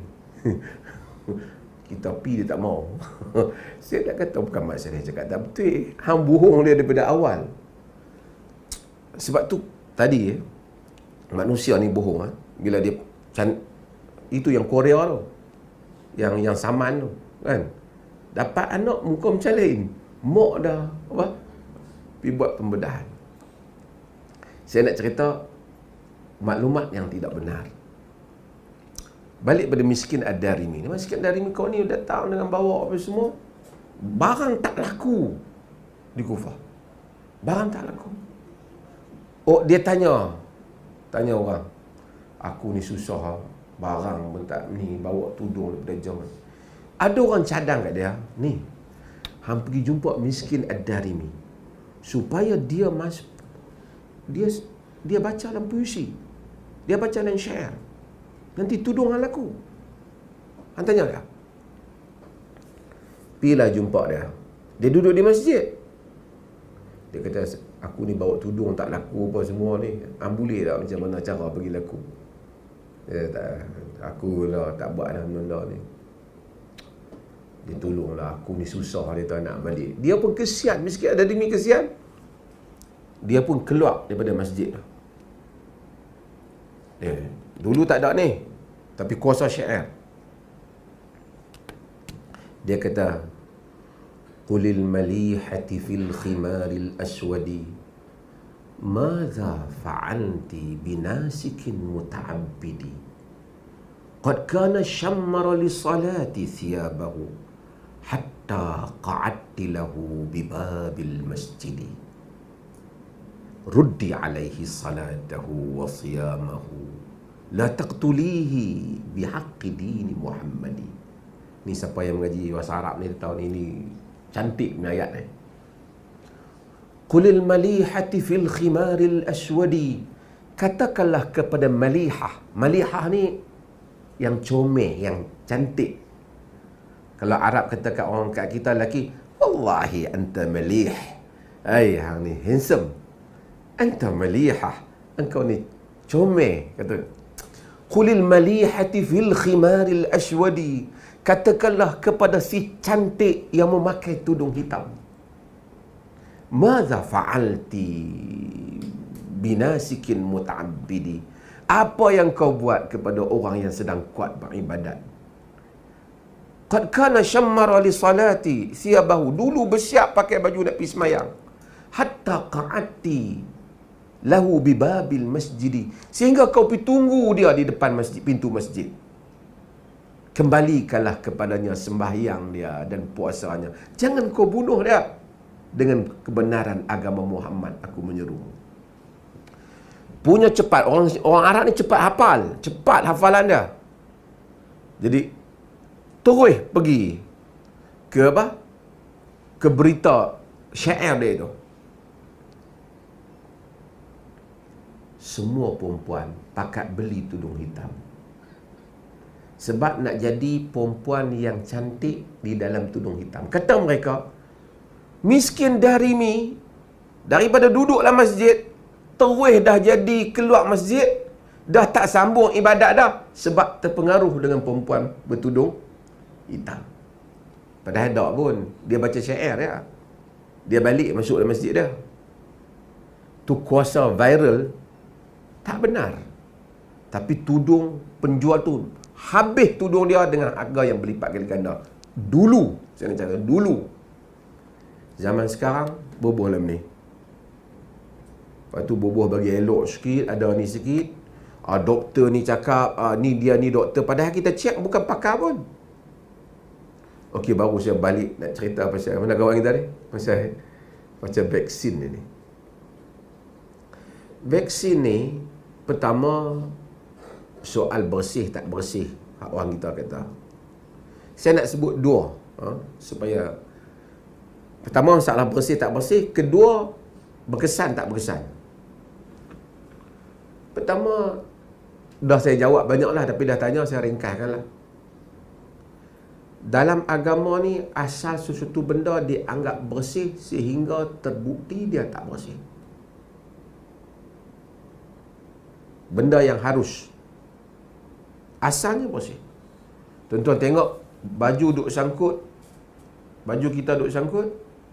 Kita pergi dia tak mau. Saya tak kata bukan Mat Saleh cakap tak betul. Hang bohong dia daripada awal. Sebab tu tadi manusia ni bohong bila dia itu yang Korea tu. Yang Saman tu, kan? Dapat anak muka macam lain. Mak dah pergi buat pembedahan. Saya nak cerita maklumat yang tidak benar. Balik pada Miskin Ad-Darimi. Miskin Ad-Darimi kau ni datang dengan bawa apa semua. Barang tak laku di Kufah. Barang tak laku. Oh, dia tanya orang. Aku ni susah, barang pun tak ni, bawa tudung daripada jauh. Ada orang cadang kat dia, ni, hang pergi jumpa Miskin Ad-Darimi supaya dia dia baca dalam puisi, dia baca dalam syair, nanti tudung hang laku. Hang tanya dia. Pergilah jumpa dia. Dia duduk di masjid. Dia kata, aku ni bawa tudung tak laku apa semua ni. Hang boleh tak macam mana cara bagi laku? Dia kata, aku lah tak buat dah benda ni. Dia tolonglah, aku ni susah, dia tak nak balik. Dia pun kesian, Miskin Ad-Darimi kesian. Dia pun keluar daripada masjid. Dulu tak ada ni, tapi kuasa syair. Dia kata, qulil malihati fil khimaril aswadi madza fa'alti binasikin muta'abbidi qad kana shammara li salati thiyabahu hatta qa'adti lahu bibabil masjidi. ruddi alaihi salatahu wa siyamahu la taqtulihi bihaqqi dini Muhammadi. Ni siapa yang mengaji bahasa Arab ni tahun ini, cantik ni ayat ni. Qulil malihati fil khimaril aswadi, katakanlah kepada malihah. Malihah ni yang comel, yang cantik. Kalau Arab kata kat orang kat kita lelaki, wallahi anta malih. Ai hang ni handsome. Anta malihah. Engkau ni comel, kata. Qulil malihati fil khimaril aswadi, katakanlah kepada si cantik yang memakai tudung hitam. Madza fa'alti binasikin muta'abbidi, apa yang kau buat kepada orang yang sedang kuat beribadat. Qad kana syammara li salati siyabahu, dulu bersiap pakai baju nak pergi semayang. Hatta qa'ati lahu bibabil masjidi, sehingga kau pergi tunggu dia di depan masjid, pintu masjid. Kembalikanlah kepadanya sembahyang dia dan puasanya. Jangan kau bunuh dia. Dengan kebenaran agama Muhammad aku menyeru. Punya cepat. Orang Arab ni cepat hafal. Cepat hafalan dia. Jadi terus pergi ke apa? Ke berita syair dia tu. Semua perempuan pakat beli tudung hitam. Sebab nak jadi perempuan yang cantik di dalam tudung hitam. Kata mereka, miskin darimi, daripada duduk dalam masjid, terus dah jadi keluar masjid, dah tak sambung ibadat dah. Sebab terpengaruh dengan perempuan bertudung hitam. Padahal tak pun, dia baca syair ya. Dia balik masuk dalam masjid dia. Tu kuasa viral, tak benar. Tapi tudung penjual tu, habis tudung dia dengan harga yang berlipat kali ganda. Dulu, saya nak cakap dulu. Zaman sekarang, boboh dalam ni. Lepas tu boboh bagi elok sikit, ada ni sikit. Doktor ni cakap, ni dia ni doktor. Padahal kita cek bukan pakar pun. Okey, baru saya balik nak cerita pasal, mana kawan kita ni? Pasal vaksin ni. Vaksin ni, pertama, soal bersih tak bersih. Orang kita kata. Saya nak sebut dua. Supaya pertama, masalah bersih tak bersih. Kedua, berkesan tak berkesan. Pertama, dah saya jawab banyak lah. Tapi dah tanya, saya ringkaskan lah. Dalam agama ni, asal sesuatu benda dianggap bersih sehingga terbukti dia tak bersih. Benda yang harus. Asalnya bersih. Tuan-tuan tengok, baju duk sangkut. Baju kita duk sangkut.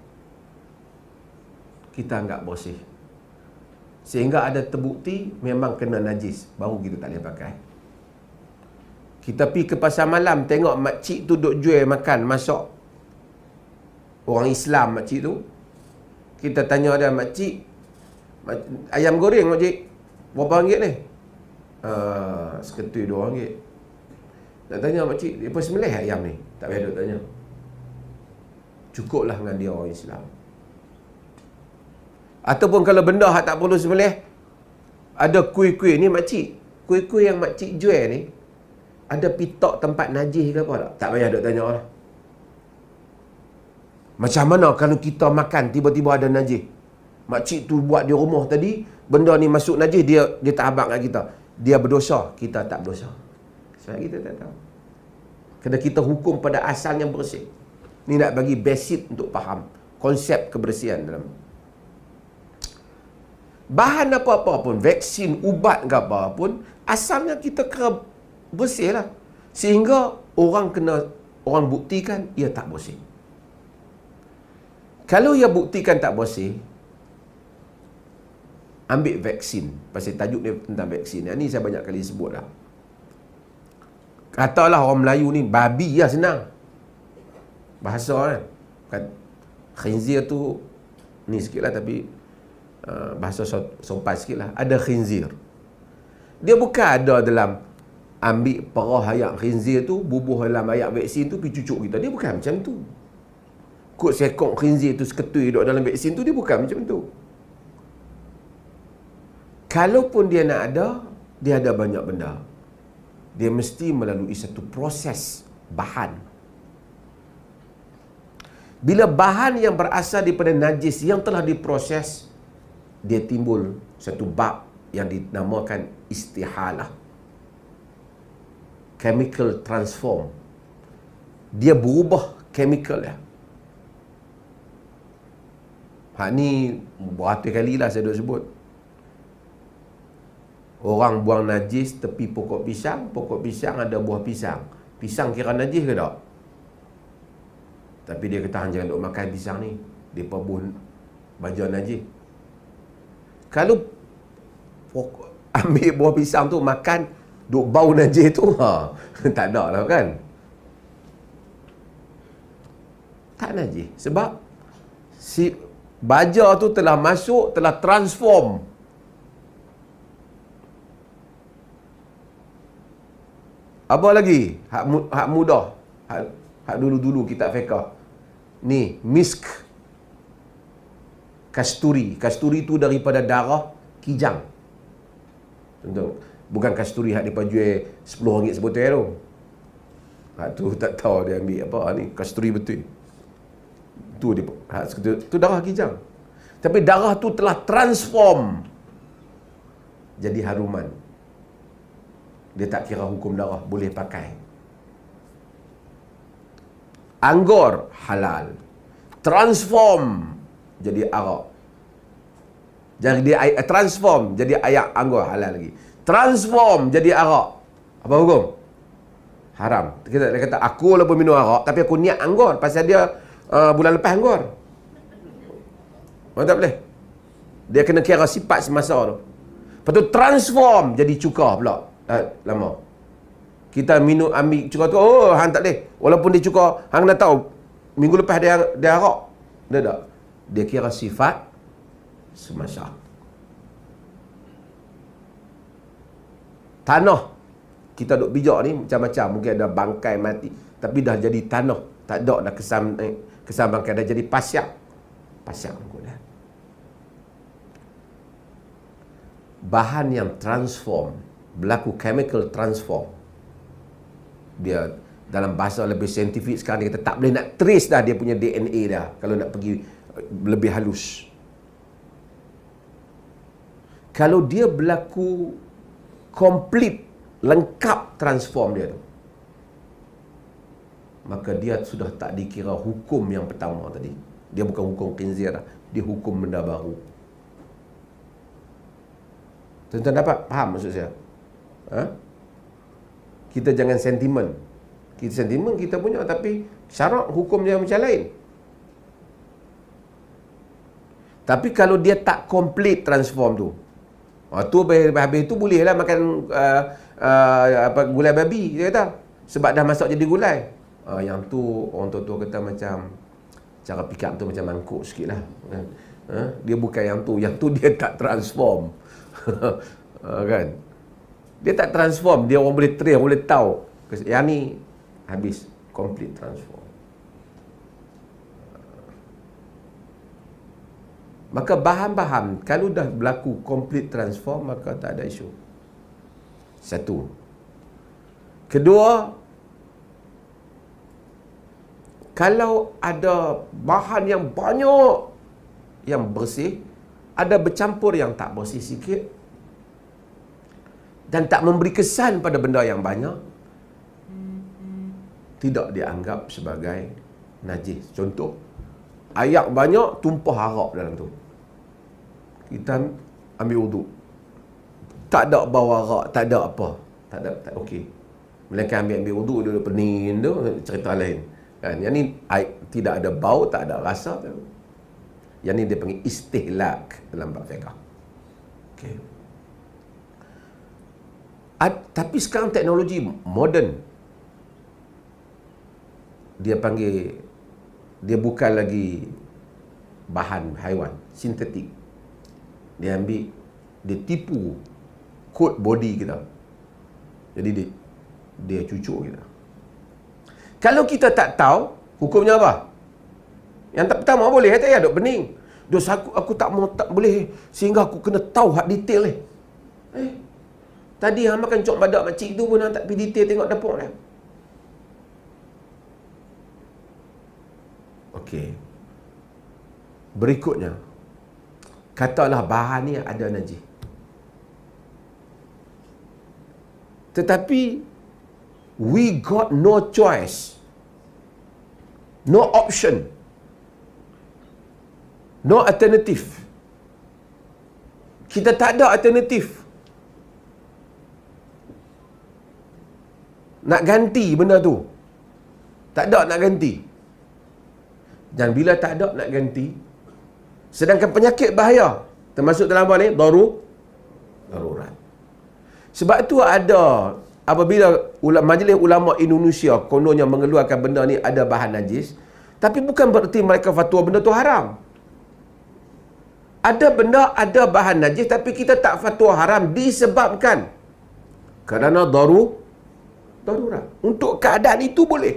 Kita anggap bersih. Sehingga ada terbukti memang kena najis, baru kita tak boleh pakai. Kita pergi ke pasar malam, tengok makcik tu duk jual makan, masak. Orang Islam makcik tu. Kita tanya dia, makcik, ayam goreng makcik, berapa ringgit ni? Seketui RM2. Nak tanya makcik, dia pun sembelih ayam ni? Tak payah duk tanya. Cukuplah dengan dia orang Islam. Ataupun kalau benda hak tak perlu sembelih, ada kuih-kuih ni makcik, kuih-kuih yang makcik jual ni, ada pitok tempat najis ke apa tak? Tak payah duk tanya lah. Macam mana kalau kita makan tiba-tiba ada najis? Makcik tu buat di rumah tadi, benda ni masuk najis, dia tak habaq kat kita. Dia berdosa, kita tak berdosa. Sebab kita tak tahu. Kena kita hukum pada asalnya bersih. Ni nak bagi basic untuk faham konsep kebersihan dalam. Bahan apa-apa pun, vaksin, ubat ke apa pun, asalnya kita kena bersih lah. Sehingga orang buktikan ia tak bersih. Kalau ia buktikan tak bersih, ambil vaksin. Pasal tajuk dia tentang vaksin. Yang ni saya banyak kali sebut lah. Katalah orang Melayu ni, babi lah senang. Bahasa kan. Khinzir tu, ni sikit lah tapi bahasa sopan sikit lah. Ada khinzir. Dia bukan ada dalam ambil perah ayam khinzir tu, bubuh dalam ayam vaksin tu, pergi cucuk kita. Dia bukan macam tu. Kut sekok khinzir tu seketui duduk dalam vaksin tu, dia bukan macam tu. Kalaupun dia nak ada, dia ada banyak benda. Dia mesti melalui satu proses bahan. Bila bahan yang berasal daripada najis yang telah diproses, dia timbul satu bab yang dinamakan istihalah. Chemical transform. Dia berubah chemical dia. Ni beratus kali lah saya duk sebut. Orang buang najis tepi pokok pisang ada buah pisang. Pisang kira najis ke tak? Tapi dia kata, jangan duk makan pisang ni. Dia pun baju najis. Kalau ambil buah pisang tu makan, duk bau najis tu, tak ada lah kan? Tak najis. Sebab si baja tu telah masuk, telah transform. Apa lagi? Hak mudah. Hak dulu-dulu kitab fiqh. Ni, misk. Kasturi. Kasturi tu daripada darah kijang. Contoh, bukan kasturi hak dia jual RM10 sebutir tu. Hak tu tak tahu dia ambil apa ni, kasturi betul. Tu dia tu darah kijang. Tapi darah tu telah transform jadi haruman. Dia tak kira hukum darah, boleh pakai. Anggur halal. Transform jadi arak. Jadi transform jadi ayak anggur halal lagi. Transform jadi arak. Apa hukum? Haram. Dia kata aku walaupun minum arak tapi aku niat anggur pasal dia bulan lepas anggur. Tak boleh. Dia kena kira sifat semasa tu. Lepas tu transform jadi cuka pula. Lama. Kita minum ambil cuka tu, hang tak boleh. Walaupun dia cuka, hang dah tahu minggu lepas dia arak. Dia tak. Dia kira sifat semasa. Tanah. Kita duk bijak ni macam-macam. Mungkin ada bangkai mati. Tapi dah jadi tanah. Tak ada dah kesan bangkai. Dah jadi pasyak. Pasyak. Bahan yang transform. Berlaku chemical transform. Dia dalam bahasa lebih saintifik sekarang dia kata tak boleh nak trace dah dia punya DNA dah. Kalau nak pergi lebih halus. Kalau dia berlaku complete, lengkap transform dia tu, maka dia sudah tak dikira hukum yang pertama tadi. Dia bukan hukum khinzir dah. Dia hukum benda baru. Tuan-tuan dapat faham maksud saya? Kita jangan sentimen. Kita sentimen kita punya, tapi syarak hukum dia macam lain. Tapi kalau dia tak complete transform tu, tu habis tu bolehlah makan gulai babi, dia kata. Sebab dah masuk jadi gulai. Yang tu orang tua-tua kata macam cara pick up tu macam mangkuk sikit lah. Dia bukan yang tu dia tak transform. Kan? Dia tak transform, dia orang boleh trace, orang boleh tahu. Yang ni habis complete transform. Maka bahan-bahan kalau dah berlaku complete transform, maka tak ada isu. Satu. Kedua, kalau ada bahan yang banyak yang bersih, ada bercampur yang tak bersih sikit dan tak memberi kesan pada benda yang banyak, tidak dianggap sebagai najis. Contoh, ayak banyak tumpah arak dalam tu. Kita ambil wuduk, tak ada bau arak, tak ada apa, tak okey. Melainkan ambil wuduk dia pening tu, cerita lain. Kan? Yang ni tidak ada bau, tak ada rasa. Yang ni dia panggil istihlak dalam bab fiqh. Okey. Tapi sekarang teknologi moden, dia panggil, dia bukan lagi bahan haiwan, sintetik. Dia ambil, dia tipu kod body kita. Jadi dia cucuk kita. Kalau kita tak tahu, hukumnya apa? Yang tak pertama boleh, tak payah duk pening. Dos aku tak boleh sehingga aku kena tahu hak detail ni. Tadi hang makan cok badak makcik tu pun hang tak pergi detail tengok dapur dia. Okey. Berikutnya, katalah bahan ni ada najis. Tetapi we got no choice. No option. No alternative. Kita tak ada alternatif nak ganti benda tu. Tak ada nak ganti. Dan bila tak ada nak ganti, sedangkan penyakit bahaya termasuk dalam apa ni? Darurat. Sebab tu ada, apabila Majlis Ulama Indonesia kononnya mengeluarkan benda ni ada bahan najis, tapi bukan bererti mereka fatwa benda tu haram. Ada benda ada bahan najis tapi kita tak fatwa haram disebabkan kerana darurat. Untuk keadaan itu boleh.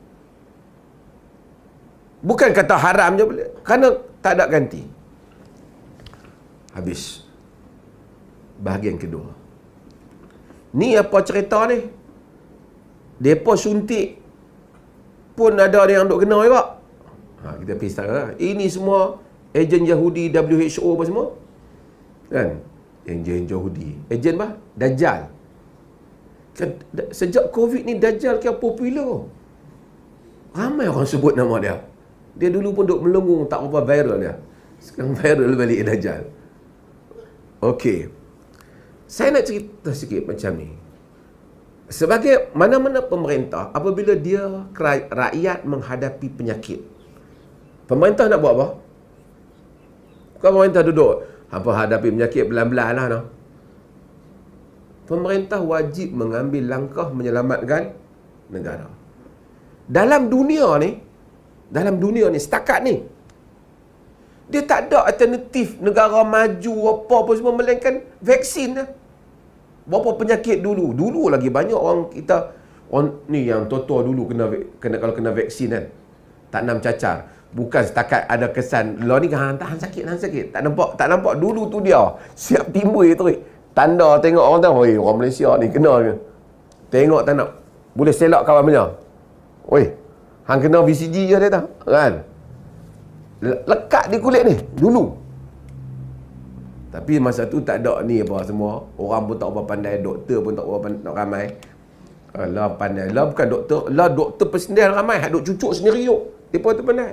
Bukan kata haram je boleh. Kerana tak ada ganti. Habis. Bahagian kedua. Ni apa cerita ni? Depa suntik pun ada yang duk kena juga. Kita pergi start lah. Ini semua ejen Yahudi, WHO apa semua. Kan? Ejen Yahudi. Ejen apa? Dajjal. Sejak Covid ni Dajjal kira popular. Ramai orang sebut nama dia. Dia dulu pun duk melenggung tak apa viral dia. Sekarang viral balik Dajjal. Okey. Saya nak cerita sikit macam ni. Sebagai mana-mana pemerintah, apabila dia rakyat menghadapi penyakit, pemerintah nak buat apa? Bukan pemerintah duduk apa hadapi penyakit belan-belan lah no. Pemerintah wajib mengambil langkah menyelamatkan negara. Dalam dunia ni setakat ni dia tak ada alternatif negara maju apa semua melainkan vaksin lah. Berapa penyakit dulu lagi banyak orang kita orang ni yang tua-tua dulu kena kalau kena vaksin kan tak nak cacar. Bukan setakat ada kesan lo ni hang sakit tak nampak dulu tu dia siap timbul tu tanda tengok orang tahu orang Malaysia ni kena ke tengok tak nak boleh selak kawan punya hang kena BCG je dia tahu kan lekat di kulit ni dulu. Tapi masa tu tak ada ni apa semua. Orang pun tak apa pandai, doktor pun tak apa ramai. Lah pandai. Lah bukan doktor, lah doktor personal ramai. Hak duk cucuk sendiri tu. Depa tu pandai.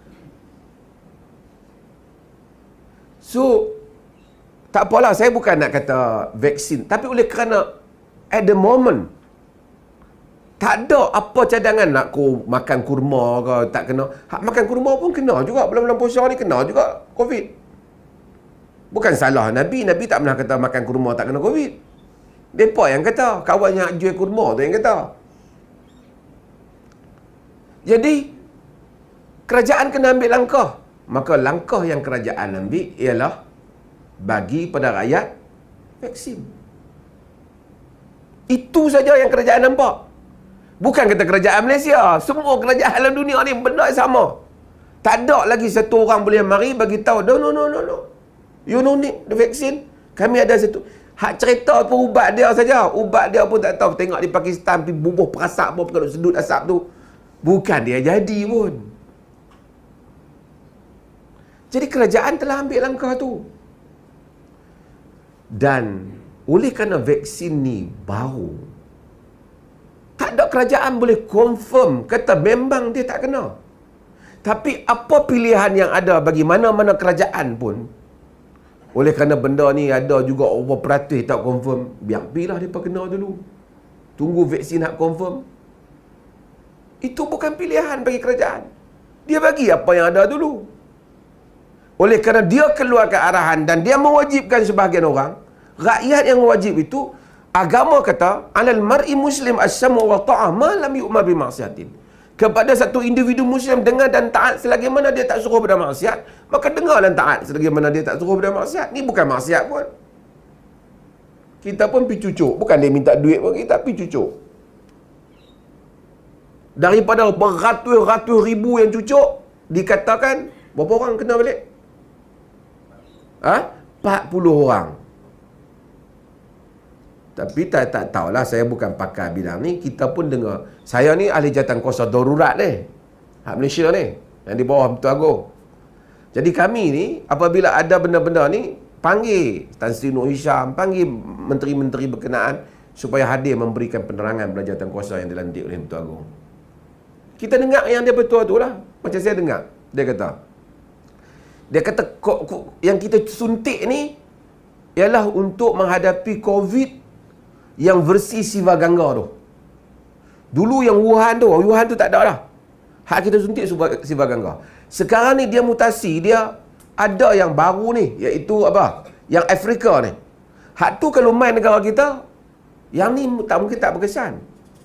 So tak apalah, saya bukan nak kata vaksin, tapi oleh kerana at the moment tak ada apa cadangan nak makan kurma ke tak kena. Hak makan kurma pun kena juga. Bulan-bulan puasa ni kena juga COVID. Bukan salah Nabi tak pernah kata makan kurma tak kena COVID. Depa yang kata, kawan yang jual kurma tu yang kata. Jadi kerajaan kena ambil langkah. Maka langkah yang kerajaan ambil ialah bagi pada rakyat vaksin. Itu saja yang kerajaan nampak. Bukan kata kerajaan Malaysia. Semua kerajaan dalam dunia ni benda sama. Tak ada lagi satu orang boleh mari bagi tahu, no. You no need the vaksin. Kami ada satu. Hak cerita pun ubat dia saja. Ubat dia pun tak tahu. Tengok di Pakistan, pergi bubuh perasap apa, kalau sedut asap tu. Bukan dia jadi pun. Jadi kerajaan telah ambil langkah tu. Dan oleh kerana vaksin ni baru, tak ada kerajaan boleh confirm kata memang dia tak kena. Tapi apa pilihan yang ada bagi mana-mana kerajaan pun, oleh kerana benda ni ada juga over peratus tak confirm, biar biarlah dia kena dulu. Tunggu vaksin nak confirm. Itu bukan pilihan bagi kerajaan. Dia bagi apa yang ada dulu. Oleh kerana dia keluarkan arahan dan dia mewajibkan sebahagian orang, rakyat yang wajib itu, agama kata, alal mar'i muslim as-samu wa ta'ah ma lam yu'mar bi ma'siyatin. Kepada satu individu Muslim, dengar dan taat selagi mana dia tak suruh pada maksiat, maka dengar dan taat selagi mana dia tak suruh pada maksiat. Ni bukan maksiat pun. Kita pun pergi cucuk. Bukan dia minta duit pun, kita pergi cucuk. Daripada beratus-ratus ribu yang cucuk, dikatakan berapa orang kena balik? 40 orang. Tapi tak tahulah, saya bukan pakar bidang ni. Kita pun dengar. Saya ni ahli jawatankuasa darurat ni. Hak Malaysia ni. Yang di bawah Betul Agong. Jadi kami ni, apabila ada benda-benda ni, panggil Tan Sri Nur Hisham, panggil menteri-menteri berkenaan supaya hadir memberikan penerangan pada jawatankuasa yang dilantik oleh Betul Agong. Kita dengar yang dia betul tu lah. Macam saya dengar. Dia kata yang kita suntik ni ialah untuk menghadapi COVID yang versi Siva Gangga tu. Dulu yang Wuhan tu tak ada dah. Hak kita suntik Siva Gangga. Sekarang ni dia mutasi, dia ada yang baru ni, iaitu apa? Yang Afrika ni. Hak tu kalau main negara kita, yang ni tak mungkin tak berkesan.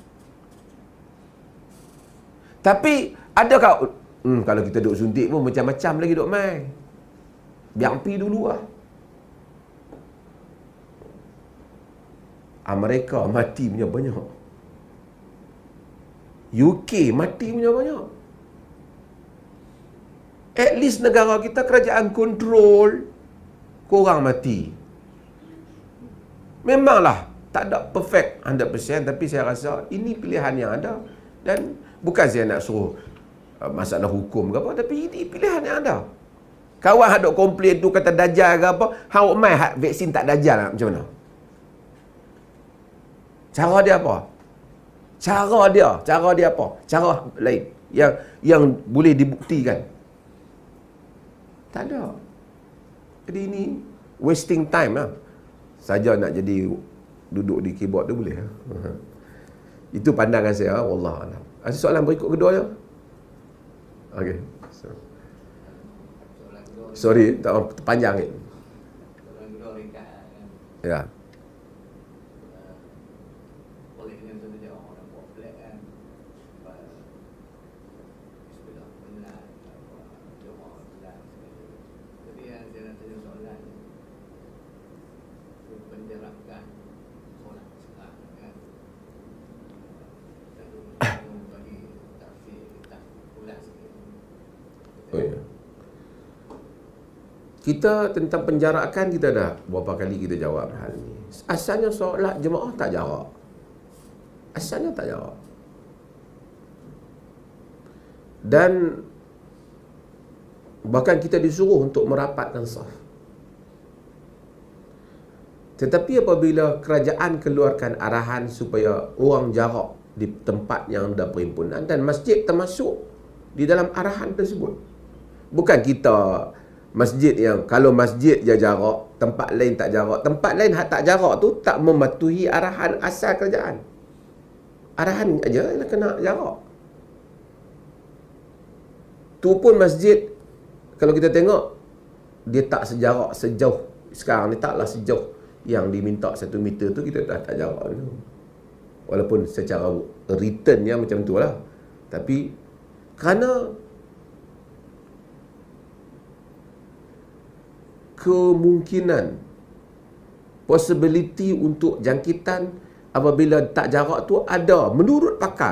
Tapi adakah kalau kita duk suntik pun macam-macam lagi duk main. Biar pi dulu lah. Amerika mati punya banyak. UK mati punya banyak. At least negara kita kerajaan kontrol, korang mati. Memanglah tak ada perfect 100%, tapi saya rasa ini pilihan yang ada. Dan bukan saya nak suruh masalah hukum ke apa, tapi ini pilihan yang ada. Kawan hak duk komplain tu kata dajal ke apa, hang mai hak vaksin tak dajal lah, macam mana? Cara dia apa? Cara dia apa? Cara lain yang boleh dibuktikan. Tak ada. Jadi ini wasting time lah. Saja nak jadi duduk di keyboard tu boleh. Itu pandangan saya, wallahualam. Ada soalan berikut kedua ya? Okey. Sorry, tak panjang ni. Ya. Oh, ya. Kita tentang penjarakan kita dah berapa kali kita jawab hal ni. Asalnya solat jemaah tak jarak. Asalnya tak jarak. Dan bahkan kita disuruh untuk merapatkan saf. Tetapi apabila kerajaan keluarkan arahan supaya orang jarak di tempat yang ada perhimpunan, dan masjid termasuk di dalam arahan tersebut. Bukan kita masjid yang kalau masjid je jarak, tempat lain tak jarak. Tempat lain hak tak jarak tu tak mematuhi arahan asal kerajaan. Arahan aja ialah kena jarak. Tu pun masjid kalau kita tengok dia tak sejarak sejauh sekarang ni, taklah sejauh yang diminta 1 meter tu, kita dah tak jarak tu. Walaupun secara returnnya macam tu lah. Tapi kerana kemungkinan possibility untuk jangkitan apabila tak jarak tu ada, menurut pakar.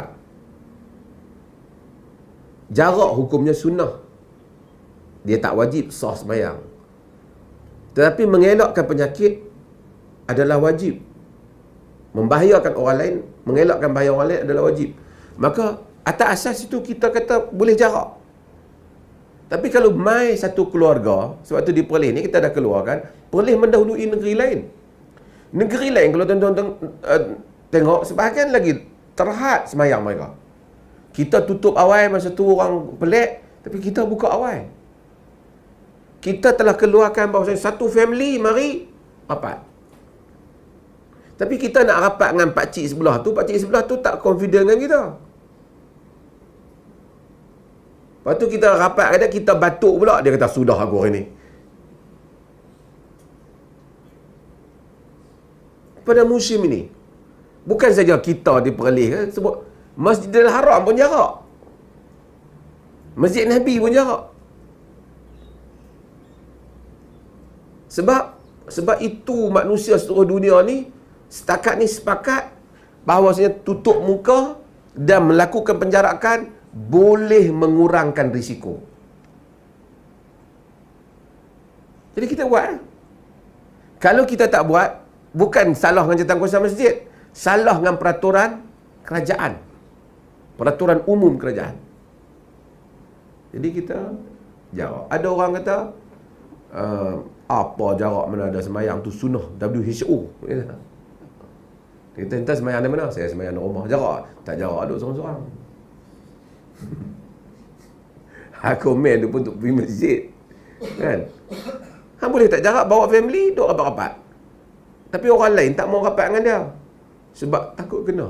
Jarak hukumnya sunnah, dia tak wajib sah sembahyang. Tetapi mengelakkan penyakit adalah wajib. Membahayakan orang lain, mengelakkan bahaya orang lain adalah wajib. Maka atas asas itu kita kata boleh jarak. Tapi kalau mai satu keluarga, sebab tu di Perlis ni kita dah keluarkan, Perlis mendahului negeri lain. Negeri lain kalau tuan-tuan tengok, sebahagian lagi terhad semayang mereka. Kita tutup awal masa tu orang pelik, tapi kita buka awal. Kita telah keluarkan bahawa satu family mari rapat. Tapi kita nak rapat dengan pakcik sebelah tu, pakcik sebelah tu tak confident dengan kita. Lepas tu kita rapat, kata kita batuk pula, dia kata sudah aku hari ni. Pada musim ini, bukan saja kita di Perlis, sebab Masjidil Haram pun jarak. Masjid Nabi pun jarak. Sebab itu manusia seluruh dunia ni setakat ni sepakat bahawasanya tutup muka dan melakukan penjarakan boleh mengurangkan risiko. Jadi kita buat. Kalau kita tak buat, Bukan salah dengan jawatankuasa masjid. Salah dengan peraturan kerajaan. Peraturan umum kerajaan. Jadi kita jawab. Ada orang kata, apa jarak mana ada semayang tu sunnah WHO. Kita entah semayang di mana? Saya semayang di rumah. Jarak? Tak jarak, duduk seorang-seorang. Aku main tu pun untuk pergi masjid. Kan? Hang boleh tak jarak bawa family, duduk rapat-rapat. Tapi orang lain tak mau rapat dengan dia. Sebab takut kena.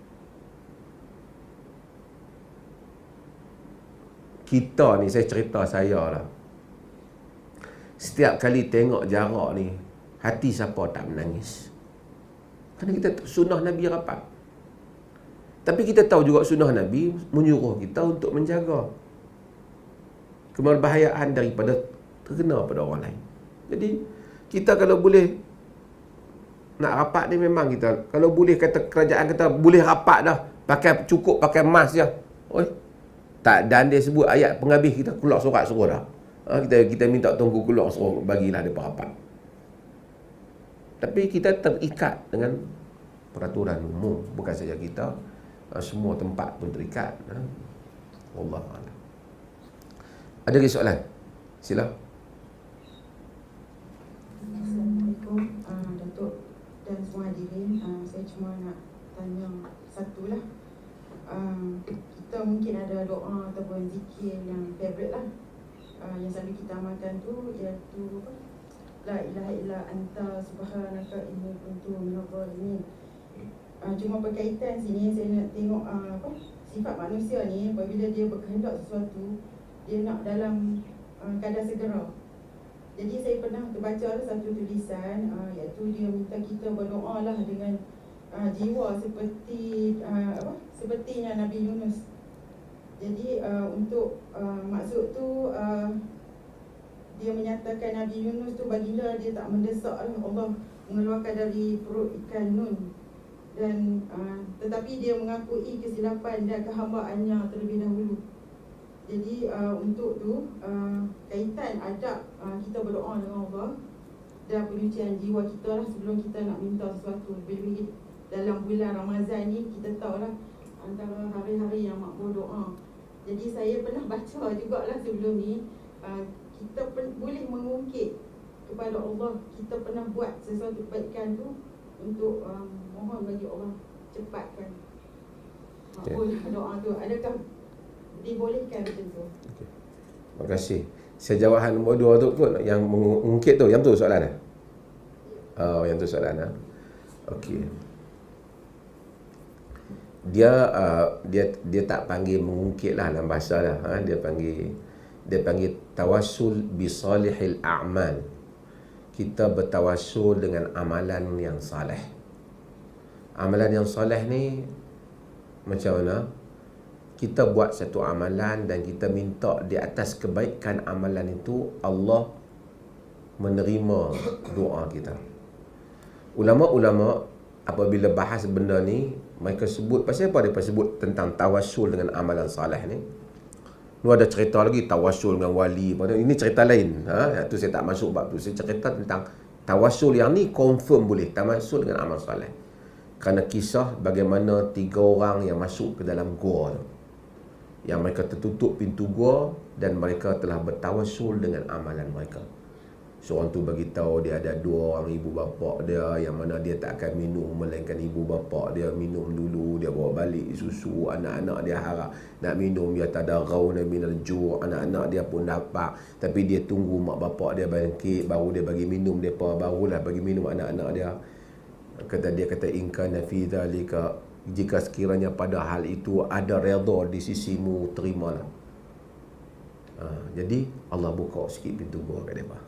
Kita ni, saya cerita saya lah. Setiap kali tengok jarak ni, hati siapa tak menangis? Kerana kita sunnah Nabi rapat. Tapi kita tahu juga sunnah Nabi menyuruh kita untuk menjaga keberbahayaan daripada terkena pada orang lain. Jadi, kita kalau boleh nak rapat ni memang kita, kalau boleh kata kerajaan kata boleh rapat dah, cukup pakai mask je. Oi. Tak, dan dia sebut ayat penghabis kita keluar surat suruh dah. Kita minta tunggu keluar suruh bagilah dia rapat. Tapi kita terikat dengan peraturan umum, bukan saja kita, semua tempat pun terikat. Wallahu a'lam. Ada lagi soalan? Sila. Assalamualaikum Datuk dan semua hadirin. Saya cuma nak tanya satu lah. Kita mungkin ada doa ataupun zikir yang favourite lah, yang selalu kita amalkan tu, iaitu La ilaha illa anta subhanaka inni kuntu minadh dhalimin. Cuma berkaitan sini saya nak tengok sifat manusia ni, apabila dia berkehendak sesuatu, dia nak dalam keadaan segera. Jadi saya pernah terbaca ada satu tulisan, iaitu dia minta kita berdoa lah dengan jiwa sepertinya Nabi Yunus. Jadi untuk maksud tu dia menyatakan Nabi Yunus tu baginda dia tak mendesak Allah mengeluarkan dari perut ikan Nun, dan tetapi dia mengakui kesilapan dan kehambaannya terlebih dahulu. Jadi untuk tu kaitan adab kita berdoa dengan Allah dan penyucian jiwa kita lah sebelum kita nak minta sesuatu. Bila dalam bulan Ramadan ni kita tahulah antara hari-hari yang makbul doa. Jadi saya pernah baca jugalah sebelum ni, kita boleh mengungkit kepada Allah kita pernah buat sesuatu kebaikan tu untuk mohon bagi Allah cepatkan makbul doa tu. Adakah dibolehkan macam tu? Okay. Terima kasih. Saya jawapan nombor 2 tu pun yang mengungkit tu, yang tu soalan dah. Oh, yang tu soalan dah. Okey. Dia tak panggil mengungkit lah dalam bahasa lah. Dia panggil tawassul bi salihil a'mal. Kita bertawassul dengan amalan yang saleh. Amalan yang saleh ni macam mana? Kita buat satu amalan dan kita minta di atas kebaikan amalan itu Allah menerima doa kita. Ulama-ulama apabila bahas benda ni, mereka sebut pasal apa? Dia sebut tentang tawassul dengan amalan saleh ni. Lu ada cerita lagi tawassul dengan wali. Ini cerita lain. Itu saya tak masuk bab tu. Saya cerita tentang tawassul yang ni confirm boleh tawassul dengan amal saleh. Kerana kisah bagaimana 3 orang yang masuk ke dalam gua tu, yang mereka tertutup pintu gua dan mereka telah bertawassul dengan amalan mereka. Seorang tu bagi tahu dia ada 2 orang ibu bapa dia yang mana dia tak akan minum melainkan ibu bapa dia minum dulu, dia bawa balik susu, anak-anak dia harap nak minum, dia tadarrauna minal ju', anak-anak dia pun dapat, tapi dia tunggu mak bapa dia bangkit baru dia bagi minum depa, barulah bagi minum anak-anak dia. Dia kata in kana fi dzalika, jika sekiranya pada hal itu ada redha di sisimu, terimalah. Jadi Allah buka sikit pintu gua kat depa.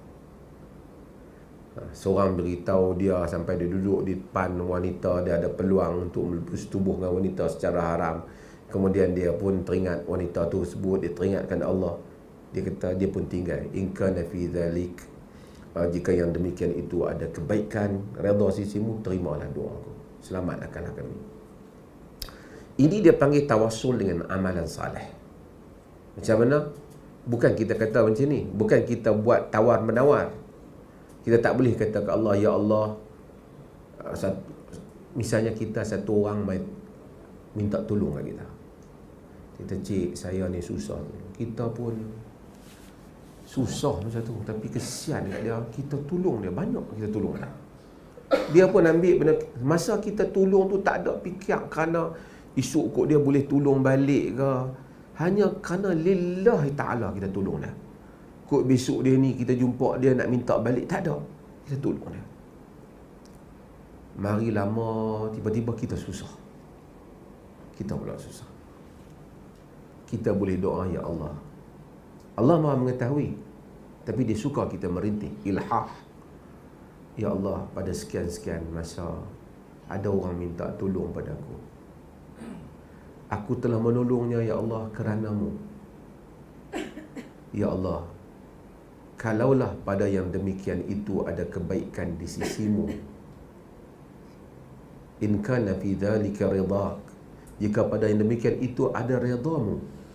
Seorang beritahu dia sampai dia duduk di depan wanita, dia ada peluang untuk melebus tubuh dengan wanita secara haram. Kemudian dia pun teringat wanita tu sebut, dia teringatkan Allah. Dia kata dia pun tinggal. In kana fi dzalik, jika yang demikian itu ada kebaikan, redha sisimu, terimalah doaku. Selamatkanlah kami. Ini dia panggil tawassul dengan amalan saleh. Macam mana? Bukan kita kata macam ni, bukan kita buat tawar-menawar. Kita tak boleh kata ke Allah, ya Allah, Misalnya kita satu orang minta tolong kat kita. Kita, cik, saya ni susah. Kita pun susah macam tu, tapi kesian kat dia, kita tolong dia, banyak kita tolong dia. Dia pun ambil benda, masa kita tolong tu tak ada fikir kerana esok kot dia boleh tolong balik ke, hanya kerana lillahi ta'ala kita tolong dia. Kot besok dia ni kita jumpa dia nak minta balik, tak ada, kita tolong dia. Mari lama tiba-tiba kita susah, kita pula susah. Kita boleh doa, ya Allah, Allah Maha mengetahui, tapi dia suka kita merintih, ilhah. Ya Allah, pada sekian-sekian masa ada orang minta tolong padaku, aku telah menolongnya, ya Allah, kerana-Mu. Ya Allah, kalaulah pada yang demikian itu ada kebaikan di sisi-Mu, in kana fi dhalika ridak, jika pada yang demikian itu ada redha-Mu,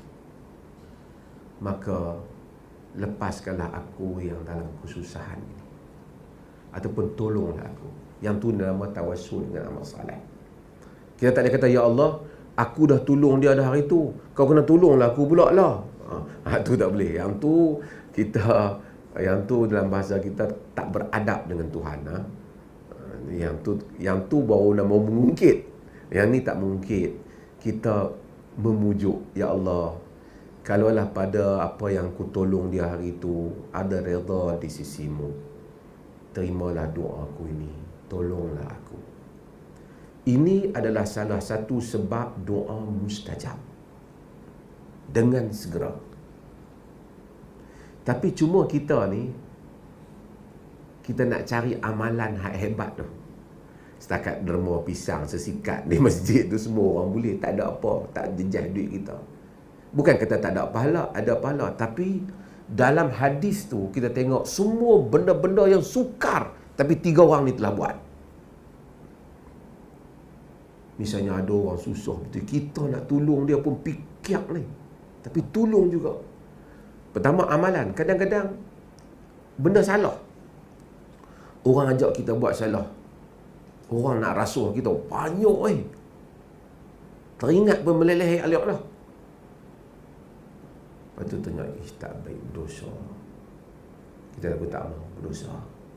maka lepaskanlah aku yang dalam kesusahan ini, ataupun tolonglah aku. Yang tu nama tawassul dengan amal saleh. Kita tak boleh kata, ya Allah, aku dah tolong dia dah hari tu, kau kena tolonglah aku pula lah. Tu tak boleh. Yang tu dalam bahasa kita tak beradab dengan Tuhan. Yang tu baru nama mengungkit. Yang ni tak mengungkit. Kita memujuk, ya Allah, kalaulah pada apa yang ku tolong dia hari itu ada redha di sisi-Mu, terimalah doa aku ini, tolonglah aku. Ini adalah salah satu sebab doa mustajab dengan segera. Tapi cuma kita ni, kita nak cari amalan hebat tu. Setakat derma pisang sesikat di masjid tu semua orang boleh, tak ada apa, tak jejah duit kita. Bukan kata tak ada pahala, ada pahala. Tapi dalam hadis tu kita tengok semua benda-benda yang sukar, tapi 3 orang ni telah buat. Misalnya ada orang susah betul, kita nak tolong dia pun fikir ni, tapi tolong juga. Pertama, amalan. Kadang-kadang benda salah, orang ajak kita buat salah, orang nak rasuah kita banyak teringat pun meleleh aliak dah. Lepas tu tengok, tak baik, berdosa. Kita dah tak mau berdosa.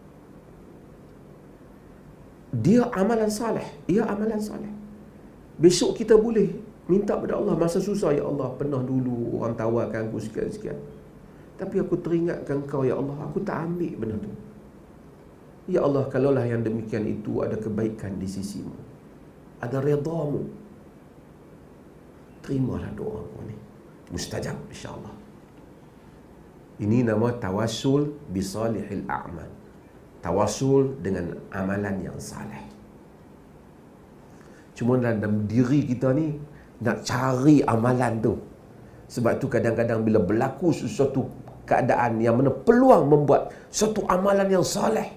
Dia amalan saleh, ia amalan saleh. Besok kita boleh minta pada Allah masa susah, ya Allah, pernah dulu orang tawarkan aku sekian-sekian, tapi aku teringatkan Kau, ya Allah, aku tak ambil benda tu. Ya Allah, kalaulah yang demikian itu ada kebaikan di sisi-Mu, ada redha-Mu, terimalah doa aku ni, mustajab insya-Allah. Ini nama tawassul bisalihil a'mal. Tawassul dengan amalan yang saleh. Cuma dalam diri kita ni nak cari amalan tu. Sebab tu kadang-kadang bila berlaku sesuatu keadaan yang mana peluang membuat satu amalan yang saleh,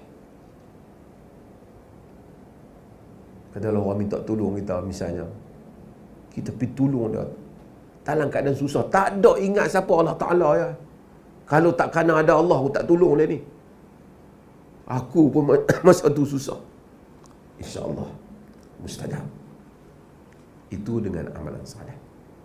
katalah orang minta tolong kita misalnya, kita pergi tolong dia dalam keadaan susah, tak ada ingat siapa Allah Ta'ala ya. Kalau tak kerana ada Allah, aku tak tolong dia ni. Aku pun masa tu susah. InsyaAllah mustajab. Itu dengan amalan saleh.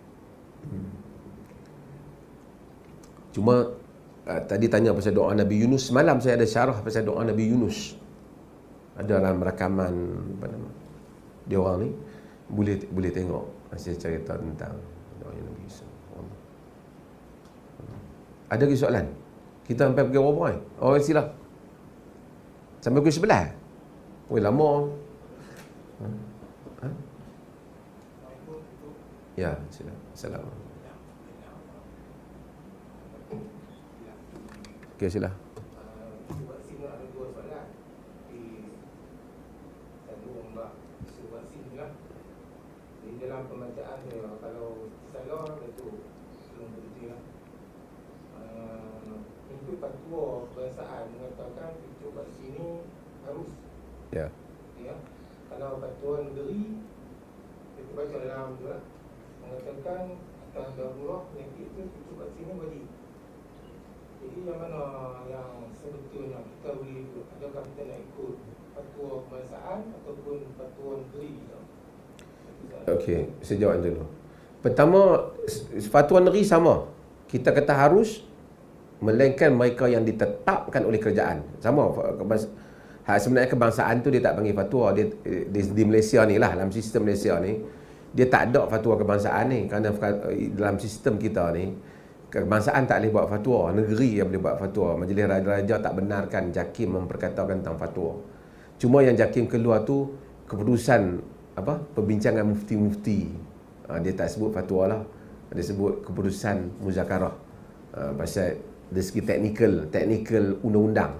Cuma tadi tanya pasal doa Nabi Yunus. Semalam saya ada syarah pasal doa Nabi Yunus. Ada dalam rakaman apa nama dia orang ni, boleh tengok. Saya cerita tentang doa Nabi Yunus. Ada lagi soalan? Kita sampai pukul berapa? Oh, sila. Sampai pukul 11. Oh, lama. Ya, sila. Assalamualaikum. Okey, sila. Vaksin ada 2 soalan. Satu mbak isu vaksin lah. Di dalam pembacaan dia, kalau salah itu belum berhenti lah. Itu fatwa kebangsaan mengatakan cucuk vaksin ini harus. Ya. Ya. Kalau fatwa negeri, kita baca dalam tu lah, mengatakan atas darurat penyakit itu cucuk vaksin ini wajib. Jadi yang mana yang sebetulnya kita boleh ikut? Adakah kita nak ikut fatwa kebangsaan ataupun fatwa negeri? Okey, saya jawab dulu. Pertama, fatwa negeri sama. Kita kata harus, melainkan mereka yang ditetapkan oleh kerajaan. Sama. Sebenarnya kebangsaan tu dia tak panggil fatwa. Dia di Malaysia ni lah, dalam sistem Malaysia ni, dia tak ada fatwa kebangsaan ni. Kerana dalam sistem kita ni, kebangsaan tak boleh buat fatwa, negeri yang boleh buat fatwa. Majlis Raja-Raja tak benarkan JAKIM memperkatakan tentang fatwa. Cuma yang JAKIM keluar tu keputusan perbincangan mufti-mufti. Dia tak sebut fatwa lah. Dia sebut keputusan muzakarah. Pasal dari segi teknikal undang-undang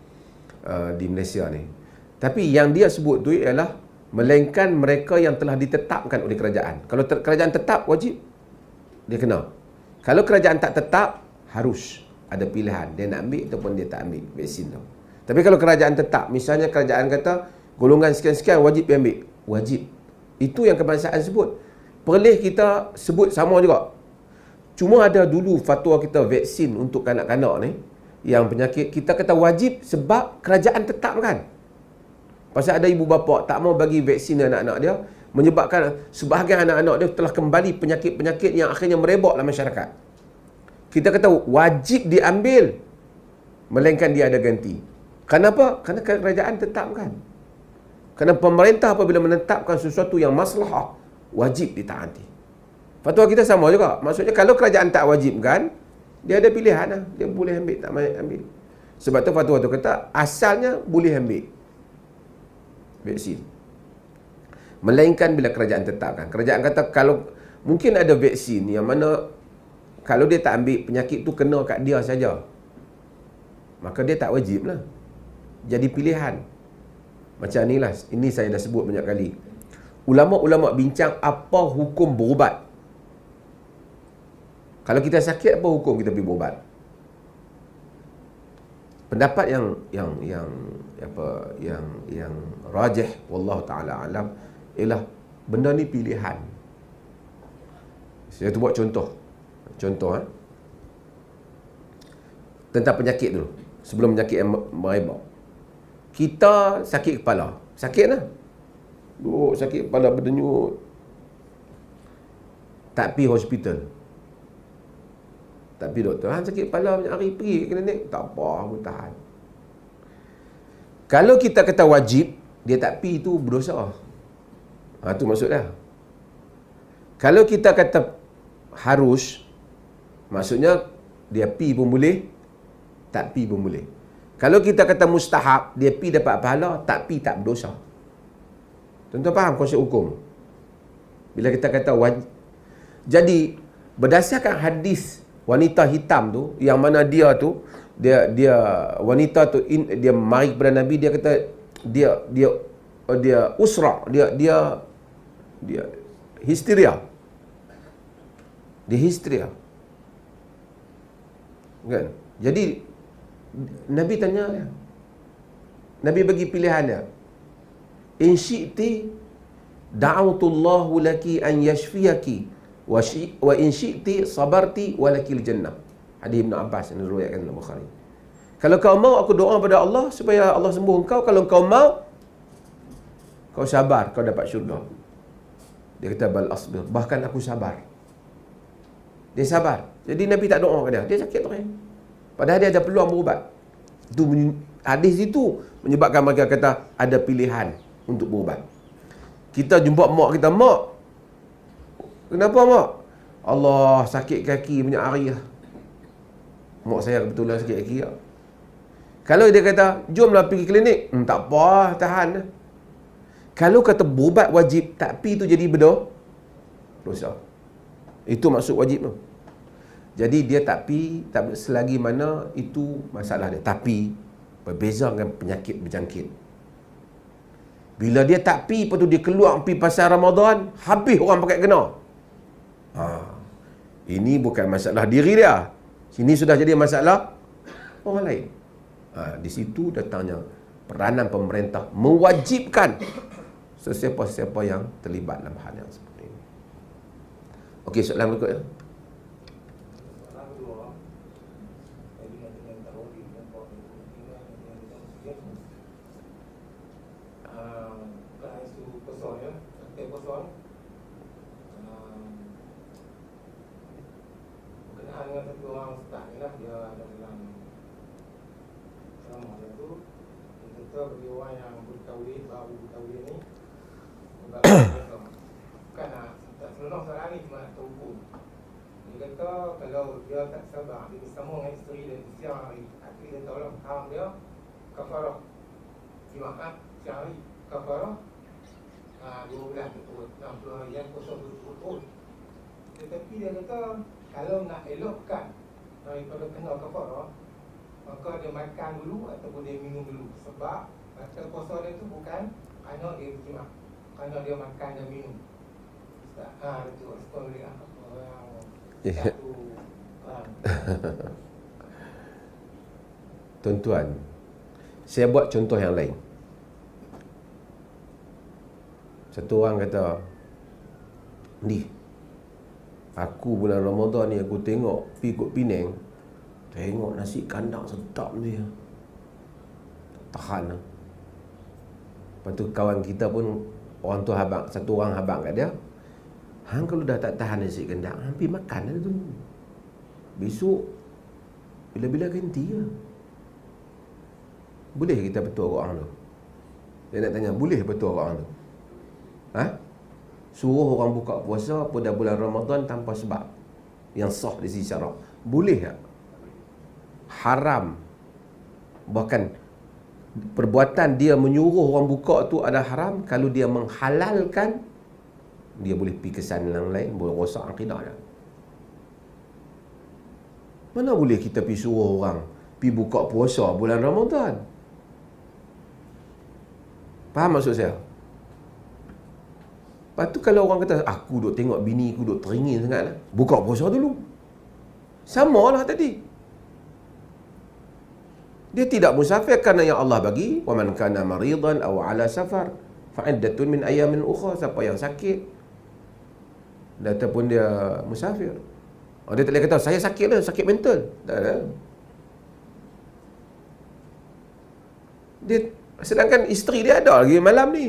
di Malaysia ni. Tapi yang dia sebut tu ialah melainkan mereka yang telah ditetapkan oleh kerajaan. Kalau kerajaan tetap, wajib dia kena. Kalau kerajaan tak tetap, harus ada pilihan. Dia nak ambil ataupun dia tak ambil vaksin tu. Tapi kalau kerajaan tetap, misalnya kerajaan kata golongan sekian-sekian wajib ambil. Wajib. Itu yang kebangsaan sebut. Perleh kita sebut sama juga. Cuma ada dulu fatwa kita vaksin untuk kanak-kanak ni, yang penyakit, kita kata wajib sebab kerajaan tetapkan. Pasal ada ibu bapa tak mau bagi vaksin anak-anak dia, menyebabkan sebahagian anak-anak dia telah kembali penyakit-penyakit yang akhirnya merebak dalam masyarakat. Kita kata wajib diambil, melainkan dia ada ganti. Kenapa? Kerana kerajaan tetapkan. Kerana pemerintah apabila menetapkan sesuatu yang maslahah, wajib ditaati. Fatwa kita sama juga. Maksudnya kalau kerajaan tak wajibkan, dia ada pilihan lah. Dia boleh ambil, tak ambil. Sebab tu fatwa tu kata, asalnya boleh ambil vaksin. Melainkan bila kerajaan tetapkan. Kerajaan kata kalau mungkin ada vaksin yang mana kalau dia tak ambil, penyakit tu kena kat dia saja, maka dia tak wajib lah. Jadi pilihan. Macam ni lah. Ini saya dah sebut banyak kali. Ulama-ulama bincang apa hukum berubat. Kalau kita sakit, apa hukum kita pergi berubat? Pendapat yang rajih wallahu taala alam ialah benda ni pilihan. Saya tu buat contoh. Tentang penyakit dulu. Sebelum penyakit yang merebak. Kita sakit kepala. Sakit lah. Sakit kepala berdenyut. Tak pergi hospital. Tak pergi doktor. Sakit kepala banyak hari, pergi klinik. Tak apa, aku tahan. Kalau kita kata wajib, dia tak pergi, tu berdosa. Tu maksudnya. Kalau kita kata harus, maksudnya dia pergi pun boleh, tak pergi pun boleh. Kalau kita kata mustahab, dia pergi dapat pahala, tak pergi tak berdosa. Tuan-tuan faham konsep hukum? Bila kita kata wajib. Jadi, berdasarkan hadis wanita hitam tu, yang mana dia wanita tu dia mari kepada Nabi, dia kata dia usra, dia histeria. Dia histeria. Kan? Jadi Nabi tanya dia. Nabi bagi pilihan dia. In syi'ti da'awtullahu laki an yashfiyaki wa in syi'ti sabarti walakil jannah. Hadis Ibn Abbas yang diriwayatkan oleh Bukhari. Kalau kau mau, aku doa pada Allah supaya Allah sembuh engkau. Kalau kau mau, kau sabar, kau dapat syurga. Dia kata bal asbir, bahkan aku sabar. Dia sabar. Jadi Nabi tak doa pada dia. Dia sakit tu kan. Padahal dia ada peluang berubat. Hadis itu menyebabkan mereka kata ada pilihan untuk berubat. Kita jumpa mak kita, mak, kenapa mak? Allah, sakit kaki banyak hari lah. Mak saya kebetulan sakit kaki lah. Kalau dia kata, jomlah pergi klinik, tak apa, tahan lah. Kalau kata berubat wajib, tak pergi tu jadi berdosa. Itu maksud wajib tu. Jadi dia tak pergi, selagi mana itu masalah dia. Tapi berbeza dengan penyakit berjangkit. Bila dia tak pergi, lepas tu dia keluar pergi pasal Ramadan, habis orang pakai kena. Ini bukan masalah diri dia. Sini sudah jadi masalah orang lain. Di situ datangnya peranan pemerintah mewajibkan sesiapa-siapa yang terlibat dalam hal yang seperti ini. Okey, soalan berikutnya. ustaz ni lah, dia ada dalam ceramah dia tu, dia kata bagi orang yang berkahwin, baru berkahwin ni, bukan tak seronok soalan ni, cuma nak terukur. Dia kata kalau dia tak sabar, dia bersama dengan isteri dia siang hari, akhir dia tahu lah haram dia, kafarah siang hari, kafarah 12 betul, 60 hari yang kosong betul. Tetapi dia kata kalau nak elokkan daripada kena kafarah, maka dia makan dulu ataupun dia minum dulu. Sebab masa puasa dia tu bukan kerana dia berjimat, kerana dia makan dan minum. Betul. Respon dia satu. Tuan-tuan, saya buat contoh yang lain. Satu orang kata, ni aku bulan Ramadan ni aku tengok pergi kot Penang, tengok nasi kandang sedap dia, tahan lah. Lepas tu kawan kita pun, orang tu habang, satu orang habang kat dia, hang kalau dah tak tahan nasi kandang, hampir makan lah tu. Besok bila-bila ganti lah. Boleh kita betul orang tu? Dia nak tanya, boleh betul orang tu? Suruh orang buka puasa pada bulan Ramadan tanpa sebab yang sah di sisi syarak, boleh tak? Haram. Bahkan perbuatan dia menyuruh orang buka tu ada haram. Kalau dia menghalalkan, dia boleh pergi kesan yang lain, boleh rosak akidah dia. Mana boleh kita pergi suruh orang pergi buka puasa bulan Ramadan? Faham maksud saya? Lepas tu kalau orang kata, aku duk tengok bini aku duk teringin sangat lah, buka puasa dulu. Sama lah tadi. Dia tidak musafir kerana yang Allah bagi, wa man kana maridan aw ala safar fa iddatun min ayamin ukhra. Siapa yang sakit ataupun dia musafir, dia tak boleh kata saya sakit dah, sakit mental. Tak ada. Dia, sedangkan isteri dia ada lagi malam ni.